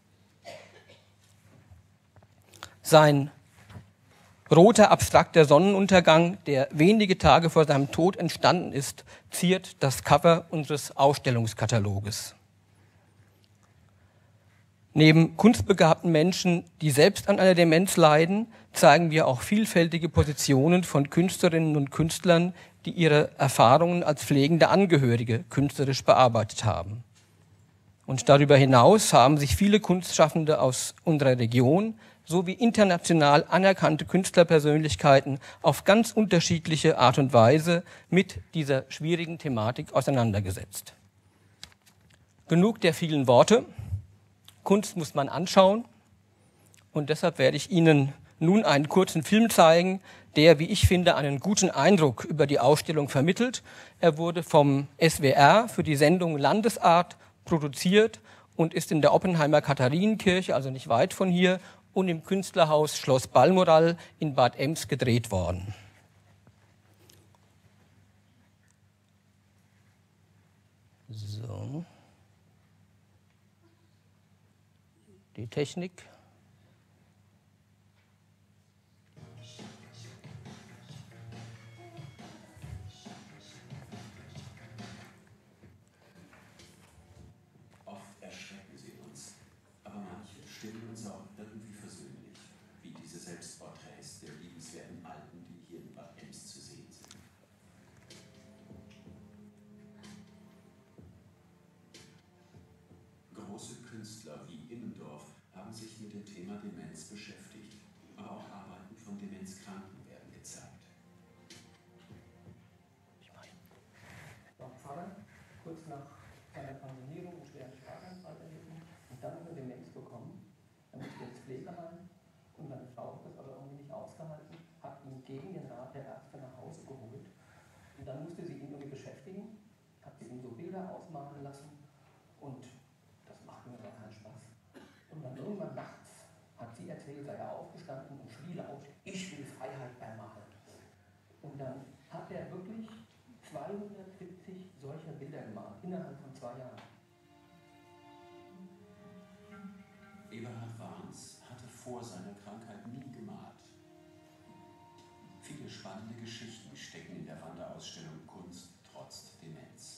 Sein roter, abstrakter Sonnenuntergang, der wenige Tage vor seinem Tod entstanden ist, ziert das Cover unseres Ausstellungskataloges. Neben kunstbegabten Menschen, die selbst an einer Demenz leiden, zeigen wir auch vielfältige Positionen von Künstlerinnen und Künstlern, die ihre Erfahrungen als pflegende Angehörige künstlerisch bearbeitet haben. Und darüber hinaus haben sich viele Kunstschaffende aus unserer Region sowie international anerkannte Künstlerpersönlichkeiten auf ganz unterschiedliche Art und Weise mit dieser schwierigen Thematik auseinandergesetzt. Genug der vielen Worte. Kunst muss man anschauen und deshalb werde ich Ihnen nun einen kurzen Film zeigen, der, wie ich finde, einen guten Eindruck über die Ausstellung vermittelt. Er wurde vom SWR für die Sendung Landesart produziert und ist in der Oppenheimer Katharinenkirche, also nicht weit von hier, und im Künstlerhaus Schloss Balmoral in Bad Ems gedreht worden. So. Die Technik. Oft erschrecken sie uns, aber manche stimmen uns auch irgendwie versöhnlich, wie diese Selbstporträts der liebenswerten Alten, die hier in Bad Ems zu sehen sind. Große Künstler wie Immendorf haben sich mit dem Thema Demenz beschäftigt, aber auch Arbeiten von Demenzkranken werden gezeigt. War Pfarrer, kurz nach seiner Pensionierung einen schweren Schlaganfall erlitten und dann eine Demenz bekommen. Er musste ins Pflegeheim und seine Frau hat das aber irgendwie nicht ausgehalten, hat ihn gegen den Rat der Ärzte nach Hause geholt. Und dann musste sie ihn irgendwie beschäftigen, hat sie ihm so Bilder ausmalen lassen und das macht mir aber keinen Spaß. Und dann irgendwann nachts hat sie erzählt, sei er aufgestanden und schrie laut, ich will Freiheit beim Malen. Und dann hat er wirklich 270 solcher Bilder gemalt, innerhalb von 2 Jahren. Eberhard Warns hatte vor seiner Krankheit nie gemalt. Viele spannende Geschichten stecken in der Wanderausstellung Kunst trotz Demenz.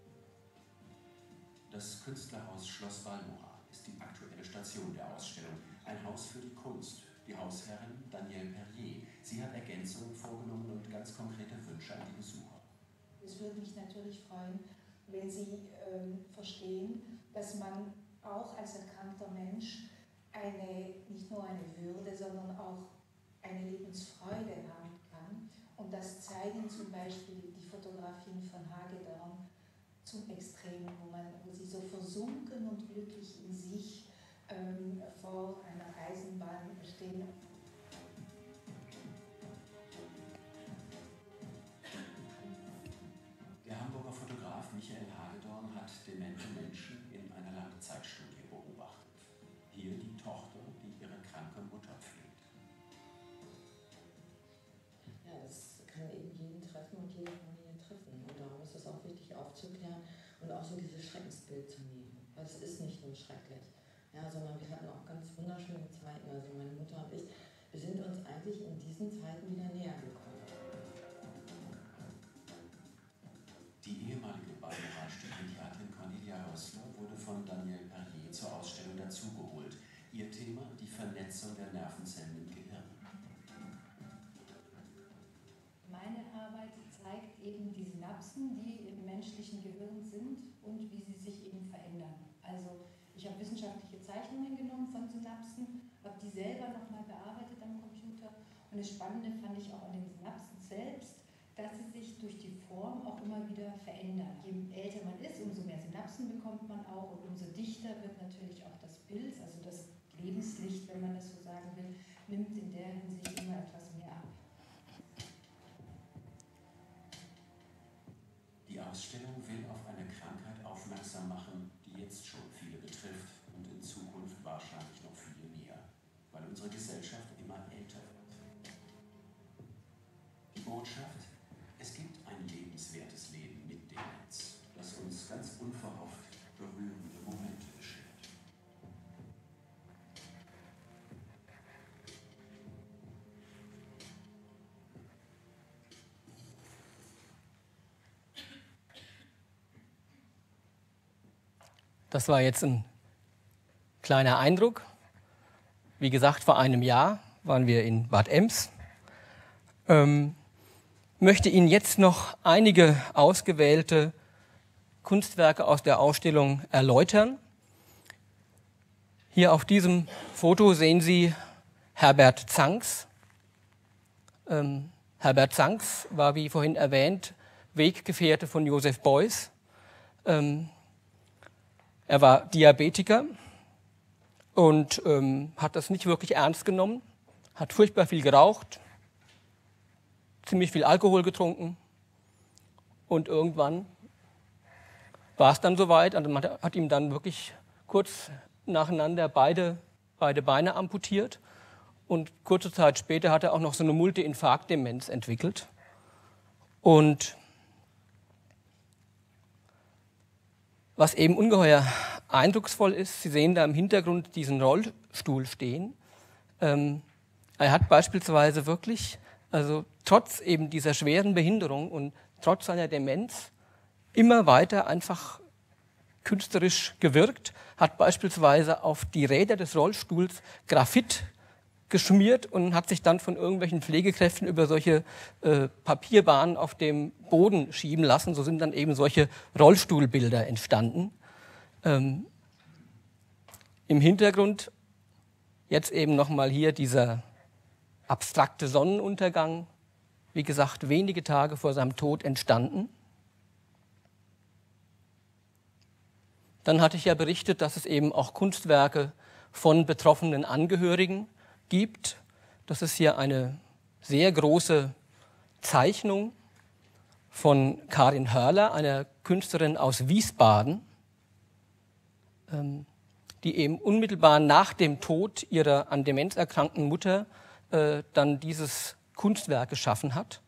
Das Künstlerhaus Schloss Balmoral ist die aktuelle Station der Ausstellung. Ein Haus für die Kunst. Die Hausherrin Danielle Perrier. Sie hat Ergänzungen vorgenommen und ganz konkrete Wünsche an die Besucher. Es würde mich natürlich freuen, wenn Sie verstehen, dass man auch als erkrankter Mensch nicht nur eine Würde, sondern auch eine Lebensfreude haben kann. Und das zeigen zum Beispiel die Fotografien von Hagedorn zum Extrem, wo sie so versunken und glücklich in sich vor einer Eisenbahn stehen. Der Hamburger Fotograf Michael Hagedorn hat demente Menschen in einer Langzeitstudie beobachtet. Hier die Tochter, die ihre kranke Mutter pflegt. Ja, das kann eben jeden treffen und jede Familie treffen. Und darum ist es auch wichtig aufzuklären und auch so dieses Schreckensbild zu nehmen. Weil es ist nicht nur schrecklich, ja, sondern wir hatten auch ganz wunderschöne Zeiten. Also meine Mutter und ich, wir sind uns eigentlich in diesen Zeiten wieder näher gekommen. Die ehemalige Balmoral-Stipendiatin Cornelia Rössler wurde von Danielle Perrier zur Ausstellung dazugeholt. Ihr Thema: die Vernetzung der Nervenzellen im Gehirn. Meine Arbeit zeigt eben die Synapsen, die im menschlichen Gehirn sind und wie sie sich eben verändern. Also ich habe wissenschaftliche Zeichnungen genommen von Synapsen, habe die selber nochmal bearbeitet am Computer und das Spannende fand ich auch an den Synapsen selbst, dass sie sich durch die Form auch immer wieder verändern. Je älter man ist, umso mehr Synapsen bekommt man auch und umso dichter wird natürlich auch das Bild, also das Lebenslicht, wenn man das so sagen will, nimmt in der Hinsicht immer etwas mehr ab. Die Ausstellung will auf eine Krankheit aufmerksam machen, die jetzt schon viele betrifft und in Zukunft wahrscheinlich noch viele mehr, weil unsere Gesellschaft immer älter wird. Die Botschaft: Es gibt ein lebenswertes Leben mit Demenz, das uns ganz unverhofft berührende Momente beschert. Das war jetzt ein kleiner Eindruck. Wie gesagt, vor einem Jahr waren wir in Bad Ems. Möchte Ihnen jetzt noch einige ausgewählte Kunstwerke aus der Ausstellung erläutern. Hier auf diesem Foto sehen Sie Herbert Zanks. Herbert Zanks war, wie vorhin erwähnt, Weggefährte von Joseph Beuys. Er war Diabetiker und hat das nicht wirklich ernst genommen, hat furchtbar viel geraucht, ziemlich viel Alkohol getrunken und irgendwann war es dann soweit, also man hat ihm dann wirklich kurz nacheinander beide Beine amputiert und kurze Zeit später hat er auch noch so eine Multi-Infarkt-Demenz entwickelt. Und was eben ungeheuer eindrucksvoll ist, Sie sehen da im Hintergrund diesen Rollstuhl stehen. Er hat beispielsweise wirklich, also trotz eben dieser schweren Behinderung und trotz seiner Demenz, immer weiter einfach künstlerisch gewirkt, hat beispielsweise auf die Räder des Rollstuhls Graphit geschmiert und hat sich dann von irgendwelchen Pflegekräften über solche Papierbahnen auf dem Boden schieben lassen. So sind dann eben solche Rollstuhlbilder entstanden. Im Hintergrund jetzt eben nochmal hier dieser abstrakte Sonnenuntergang, wie gesagt, wenige Tage vor seinem Tod entstanden. Dann hatte ich ja berichtet, dass es eben auch Kunstwerke von betroffenen Angehörigen gibt. Das ist hier eine sehr große Zeichnung von Karin Hörler, einer Künstlerin aus Wiesbaden, die eben unmittelbar nach dem Tod ihrer an Demenz erkrankten Mutter dann dieses Kunstwerk geschaffen hat.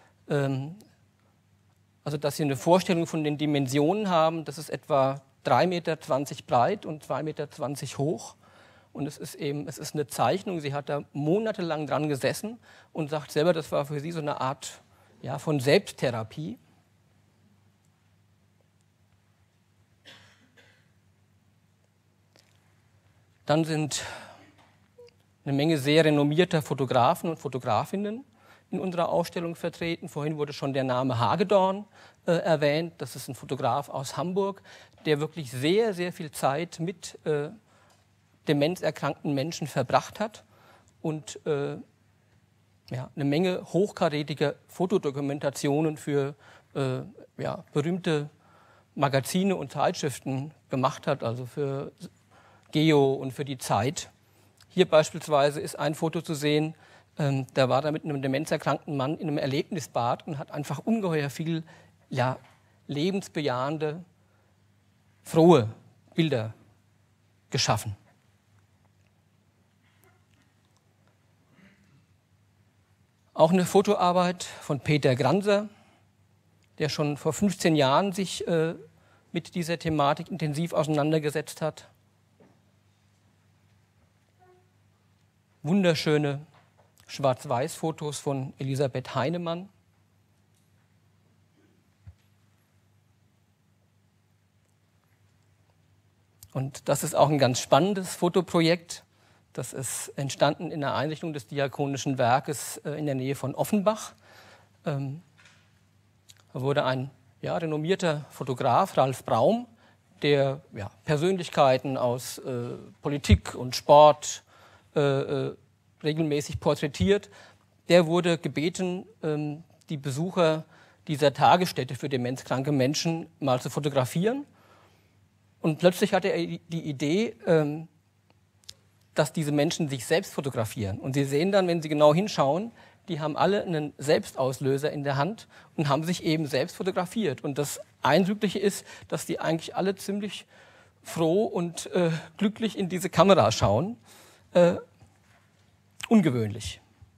Also dass Sie eine Vorstellung von den Dimensionen haben, das ist etwa 3,20 Meter breit und 2,20 Meter hoch. Und es ist eine Zeichnung, sie hat da monatelang dran gesessen und sagt selber, das war für sie so eine Art von Selbsttherapie. Dann sind eine Menge sehr renommierter Fotografen und Fotografinnen in unserer Ausstellung vertreten. Vorhin wurde schon der Name Hagedorn erwähnt. Das ist ein Fotograf aus Hamburg, der wirklich sehr, sehr viel Zeit mit demenzerkrankten Menschen verbracht hat und eine Menge hochkarätiger Fotodokumentationen für berühmte Magazine und Zeitschriften gemacht hat, also für Geo und für die Zeit. Hier beispielsweise ist ein Foto zu sehen, da war da mit einem demenzerkrankten Mann in einem Erlebnisbad und hat einfach ungeheuer viel lebensbejahende, frohe Bilder geschaffen. Auch eine Fotoarbeit von Peter Granser, der schon vor 15 Jahren sich mit dieser Thematik intensiv auseinandergesetzt hat. Wunderschöne Schwarz-Weiß-Fotos von Elisabeth Heinemann. Und das ist auch ein ganz spannendes Fotoprojekt. Das ist entstanden in der Einrichtung des Diakonischen Werkes in der Nähe von Offenbach. Da wurde ein renommierter Fotograf, Ralf Braum, der Persönlichkeiten aus Politik und Sport regelmäßig porträtiert. Der wurde gebeten, die Besucher dieser Tagesstätte für demenzkranke Menschen mal zu fotografieren. Und plötzlich hatte er die Idee, dass diese Menschen sich selbst fotografieren. Und Sie sehen dann, wenn Sie genau hinschauen, die haben alle einen Selbstauslöser in der Hand und haben sich eben selbst fotografiert. Und das Eindrückliche ist, dass die eigentlich alle ziemlich froh und glücklich in diese Kamera schauen. Ungewöhnlich.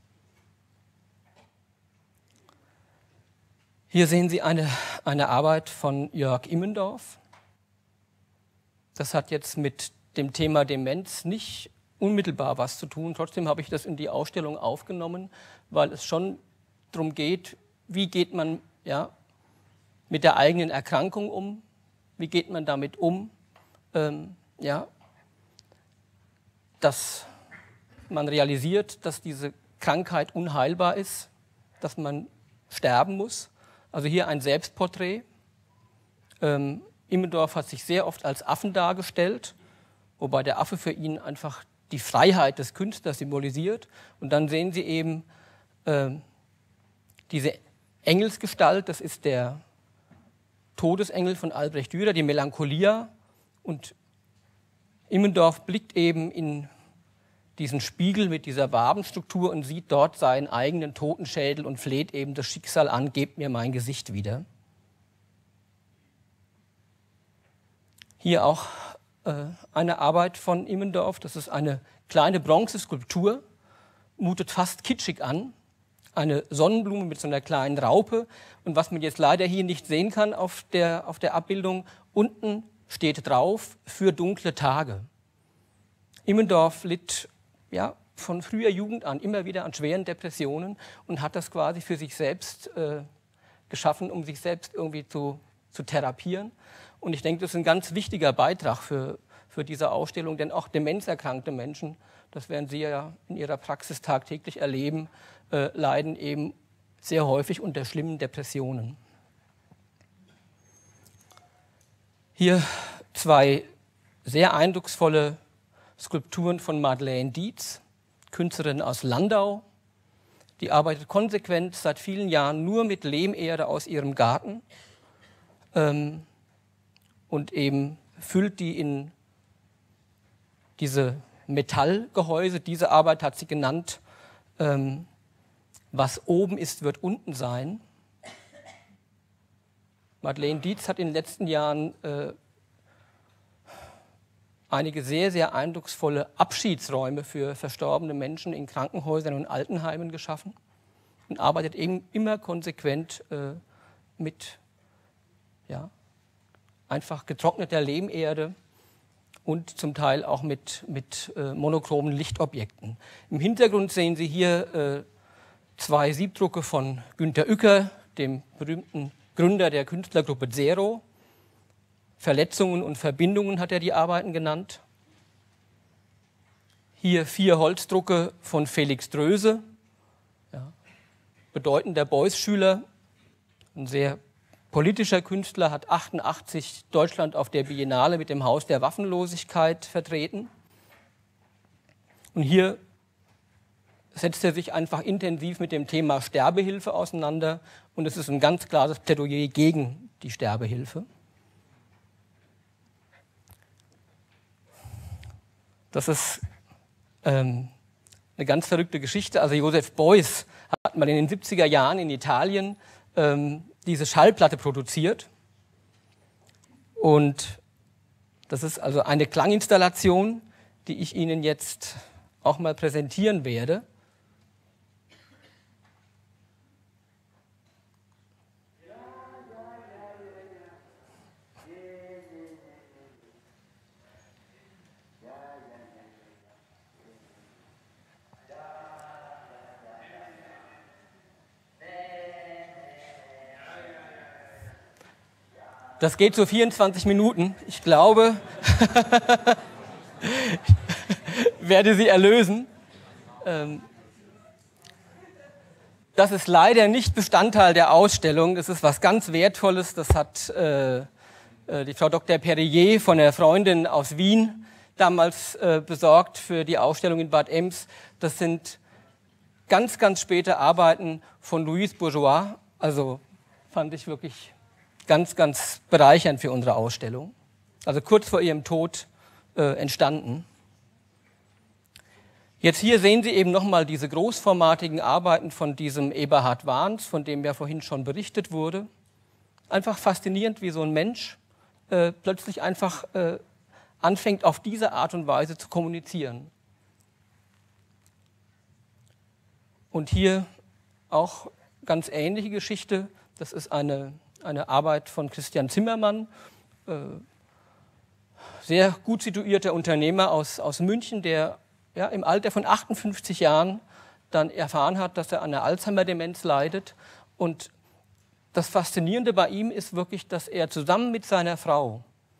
Hier sehen Sie eine Arbeit von Jörg Immendorf. Das hat jetzt mit dem Thema Demenz nicht unmittelbar was zu tun. Trotzdem habe ich das in die Ausstellung aufgenommen, weil es schon darum geht, wie geht man mit der eigenen Erkrankung um, wie geht man damit um, dass man realisiert, dass diese Krankheit unheilbar ist, dass man sterben muss. Also hier ein Selbstporträt. Immendorf hat sich sehr oft als Affen dargestellt, wobei der Affe für ihn einfach die Freiheit des Künstlers symbolisiert. Und dann sehen Sie eben diese Engelsgestalt, das ist der Todesengel von Albrecht Dürer, die Melancholia. Und Immendorf blickt eben in diesen Spiegel mit dieser Wabenstruktur und sieht dort seinen eigenen Totenschädel und fleht eben das Schicksal an, gebt mir mein Gesicht wieder. Hier auch eine Arbeit von Immendorf, das ist eine kleine Bronzeskulptur, mutet fast kitschig an, eine Sonnenblume mit so einer kleinen Raupe. Und was man jetzt leider hier nicht sehen kann auf der Abbildung, unten steht drauf, für dunkle Tage. Immendorf litt von früher Jugend an immer wieder an schweren Depressionen und hat das quasi für sich selbst geschaffen, um sich selbst irgendwie zu therapieren. Und ich denke, das ist ein ganz wichtiger Beitrag für diese Ausstellung, denn auch demenzerkrankte Menschen, das werden Sie ja in Ihrer Praxis tagtäglich erleben, leiden eben sehr häufig unter schlimmen Depressionen. Hier zwei sehr eindrucksvolle Skulpturen von Madeleine Dietz, Künstlerin aus Landau. Die arbeitet konsequent seit vielen Jahren nur mit Lehmerde aus ihrem Garten und eben füllt die in diese Metallgehäuse. Diese Arbeit hat sie genannt, was oben ist, wird unten sein. Madeleine Dietz hat in den letzten Jahren einige sehr, sehr eindrucksvolle Abschiedsräume für verstorbene Menschen in Krankenhäusern und Altenheimen geschaffen und arbeitet eben immer konsequent mit einfach getrockneter Lehmerde und zum Teil auch mit monochromen Lichtobjekten. Im Hintergrund sehen Sie hier zwei Siebdrucke von Günter Uecker, dem berühmten Gründer der Künstlergruppe Zero. Verletzungen und Verbindungen hat er die Arbeiten genannt. Hier 4 Holzdrucke von Felix Dröse, bedeutender Beuys-Schüler, ein sehr politischer Künstler, hat 1988 Deutschland auf der Biennale mit dem Haus der Waffenlosigkeit vertreten. Und hier setzt er sich einfach intensiv mit dem Thema Sterbehilfe auseinander. Und es ist ein ganz klares Plädoyer gegen die Sterbehilfe. Das ist eine ganz verrückte Geschichte. Also Joseph Beuys hat mal in den 70er Jahren in Italien diese Schallplatte produziert. Und das ist also eine Klanginstallation, die ich Ihnen jetzt auch mal präsentieren werde. Das geht so 24 Minuten. Ich glaube, werde sie erlösen. Das ist leider nicht Bestandteil der Ausstellung. Das ist was ganz Wertvolles. Das hat die Frau Dr. Perrier von der Freundin aus Wien damals besorgt für die Ausstellung in Bad Ems. Das sind ganz, ganz späte Arbeiten von Louise Bourgeois, also fand ich wirklich ganz, ganz bereichernd für unsere Ausstellung. Also kurz vor ihrem Tod entstanden. Jetzt hier sehen Sie eben nochmal diese großformatigen Arbeiten von diesem Eberhard Wahns, von dem ja vorhin schon berichtet wurde. Einfach faszinierend, wie so ein Mensch plötzlich einfach anfängt, auf diese Art und Weise zu kommunizieren. Und hier auch ganz ähnliche Geschichte. Das ist eine Arbeit von Christian Zimmermann, sehr gut situierter Unternehmer aus München, der ja, im Alter von 58 Jahren dann erfahren hat, dass er an einer Alzheimer-Demenz leidet. Und das Faszinierende bei ihm ist wirklich, dass er zusammen mit seiner Frau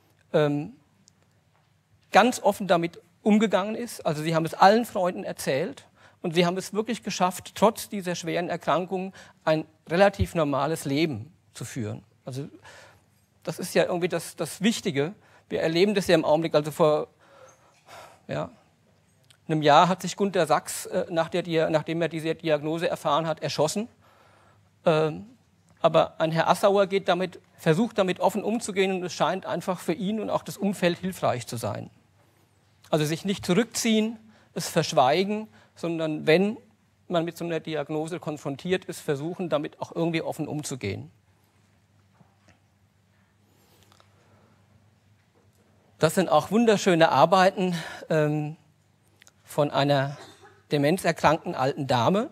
ganz offen damit umgegangen ist. Also sie haben es allen Freunden erzählt und sie haben es wirklich geschafft, trotz dieser schweren Erkrankung ein relativ normales Leben zu führen. Also das ist ja irgendwie das Wichtige. Wir erleben das ja im Augenblick. Also vor einem Jahr hat sich Gunter Sachs, nachdem er diese Diagnose erfahren hat, erschossen. Aber ein Herr Assauer versucht damit offen umzugehen und es scheint einfach für ihn und auch das Umfeld hilfreich zu sein. Also sich nicht zurückziehen, es verschweigen, sondern wenn man mit so einer Diagnose konfrontiert ist, versuchen damit auch irgendwie offen umzugehen. Das sind auch wunderschöne Arbeiten von einer demenzerkrankten alten Dame,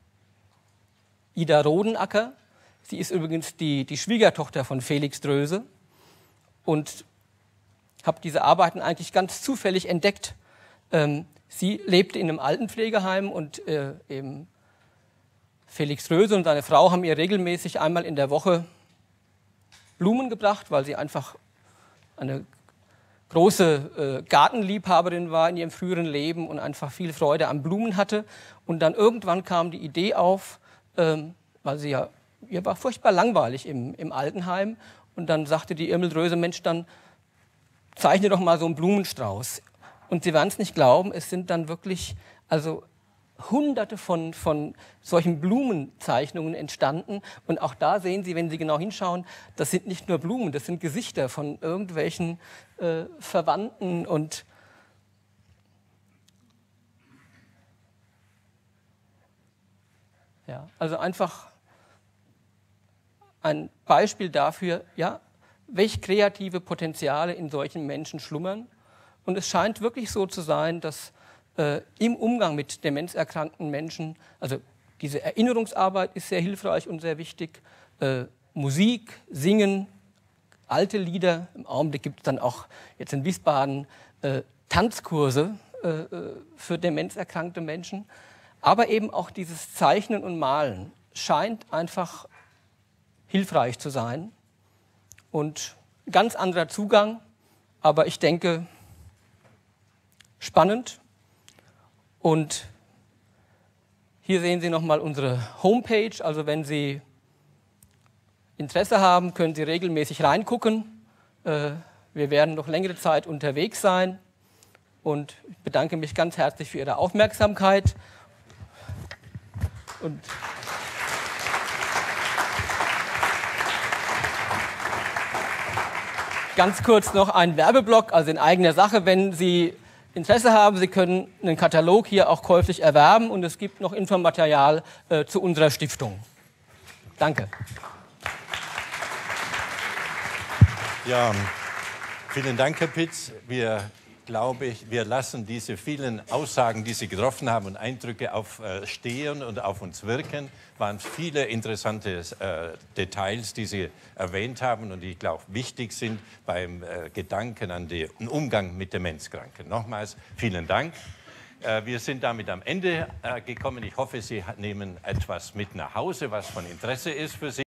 Ida Rodenacker. Sie ist übrigens die Schwiegertochter von Felix Dröse und habe diese Arbeiten eigentlich ganz zufällig entdeckt. Sie lebte in einem Altenpflegeheim und eben Felix Dröse und seine Frau haben ihr regelmäßig einmal in der Woche Blumen gebracht, weil sie einfach eine große Gartenliebhaberin war in ihrem früheren Leben und einfach viel Freude an Blumen hatte. Und dann irgendwann kam die Idee auf, weil ihr war furchtbar langweilig im Altenheim. Und dann sagte die Irmel Dröse, Mensch, dann zeichne doch mal so einen Blumenstrauß. Und Sie werden es nicht glauben, es sind dann wirklich Hunderte von solchen Blumenzeichnungen entstanden. Und auch da sehen Sie, wenn Sie genau hinschauen, das sind nicht nur Blumen, das sind Gesichter von irgendwelchen Verwandten und ja, also einfach ein Beispiel dafür, ja, welche kreative Potenziale in solchen Menschen schlummern. Und es scheint wirklich so zu sein, dass im Umgang mit demenzerkrankten Menschen, also diese Erinnerungsarbeit ist sehr hilfreich und sehr wichtig, Musik, Singen, alte Lieder, im Augenblick gibt es dann auch jetzt in Wiesbaden Tanzkurse für demenzerkrankte Menschen, aber eben auch dieses Zeichnen und Malen scheint einfach hilfreich zu sein und ein ganz anderer Zugang, aber ich denke spannend. Und hier sehen Sie nochmal unsere Homepage, also wenn Sie Interesse haben, können Sie regelmäßig reingucken. Wir werden noch längere Zeit unterwegs sein und ich bedanke mich ganz herzlich für Ihre Aufmerksamkeit. Und ganz kurz noch ein Werbeblock, also in eigener Sache, wenn Sie Interesse haben, Sie können einen Katalog hier auch käuflich erwerben und es gibt noch Infomaterial zu unserer Stiftung. Danke. Ja, vielen Dank, Herr Pitz. Wir lassen diese vielen Aussagen, die Sie getroffen haben und Eindrücke stehen und auf uns wirken. Waren viele interessante Details, die Sie erwähnt haben und die, ich glaube, wichtig sind beim Gedanken an den Umgang mit Demenzkranken. Nochmals vielen Dank. Wir sind damit am Ende gekommen. Ich hoffe, Sie nehmen etwas mit nach Hause, was von Interesse ist für Sie.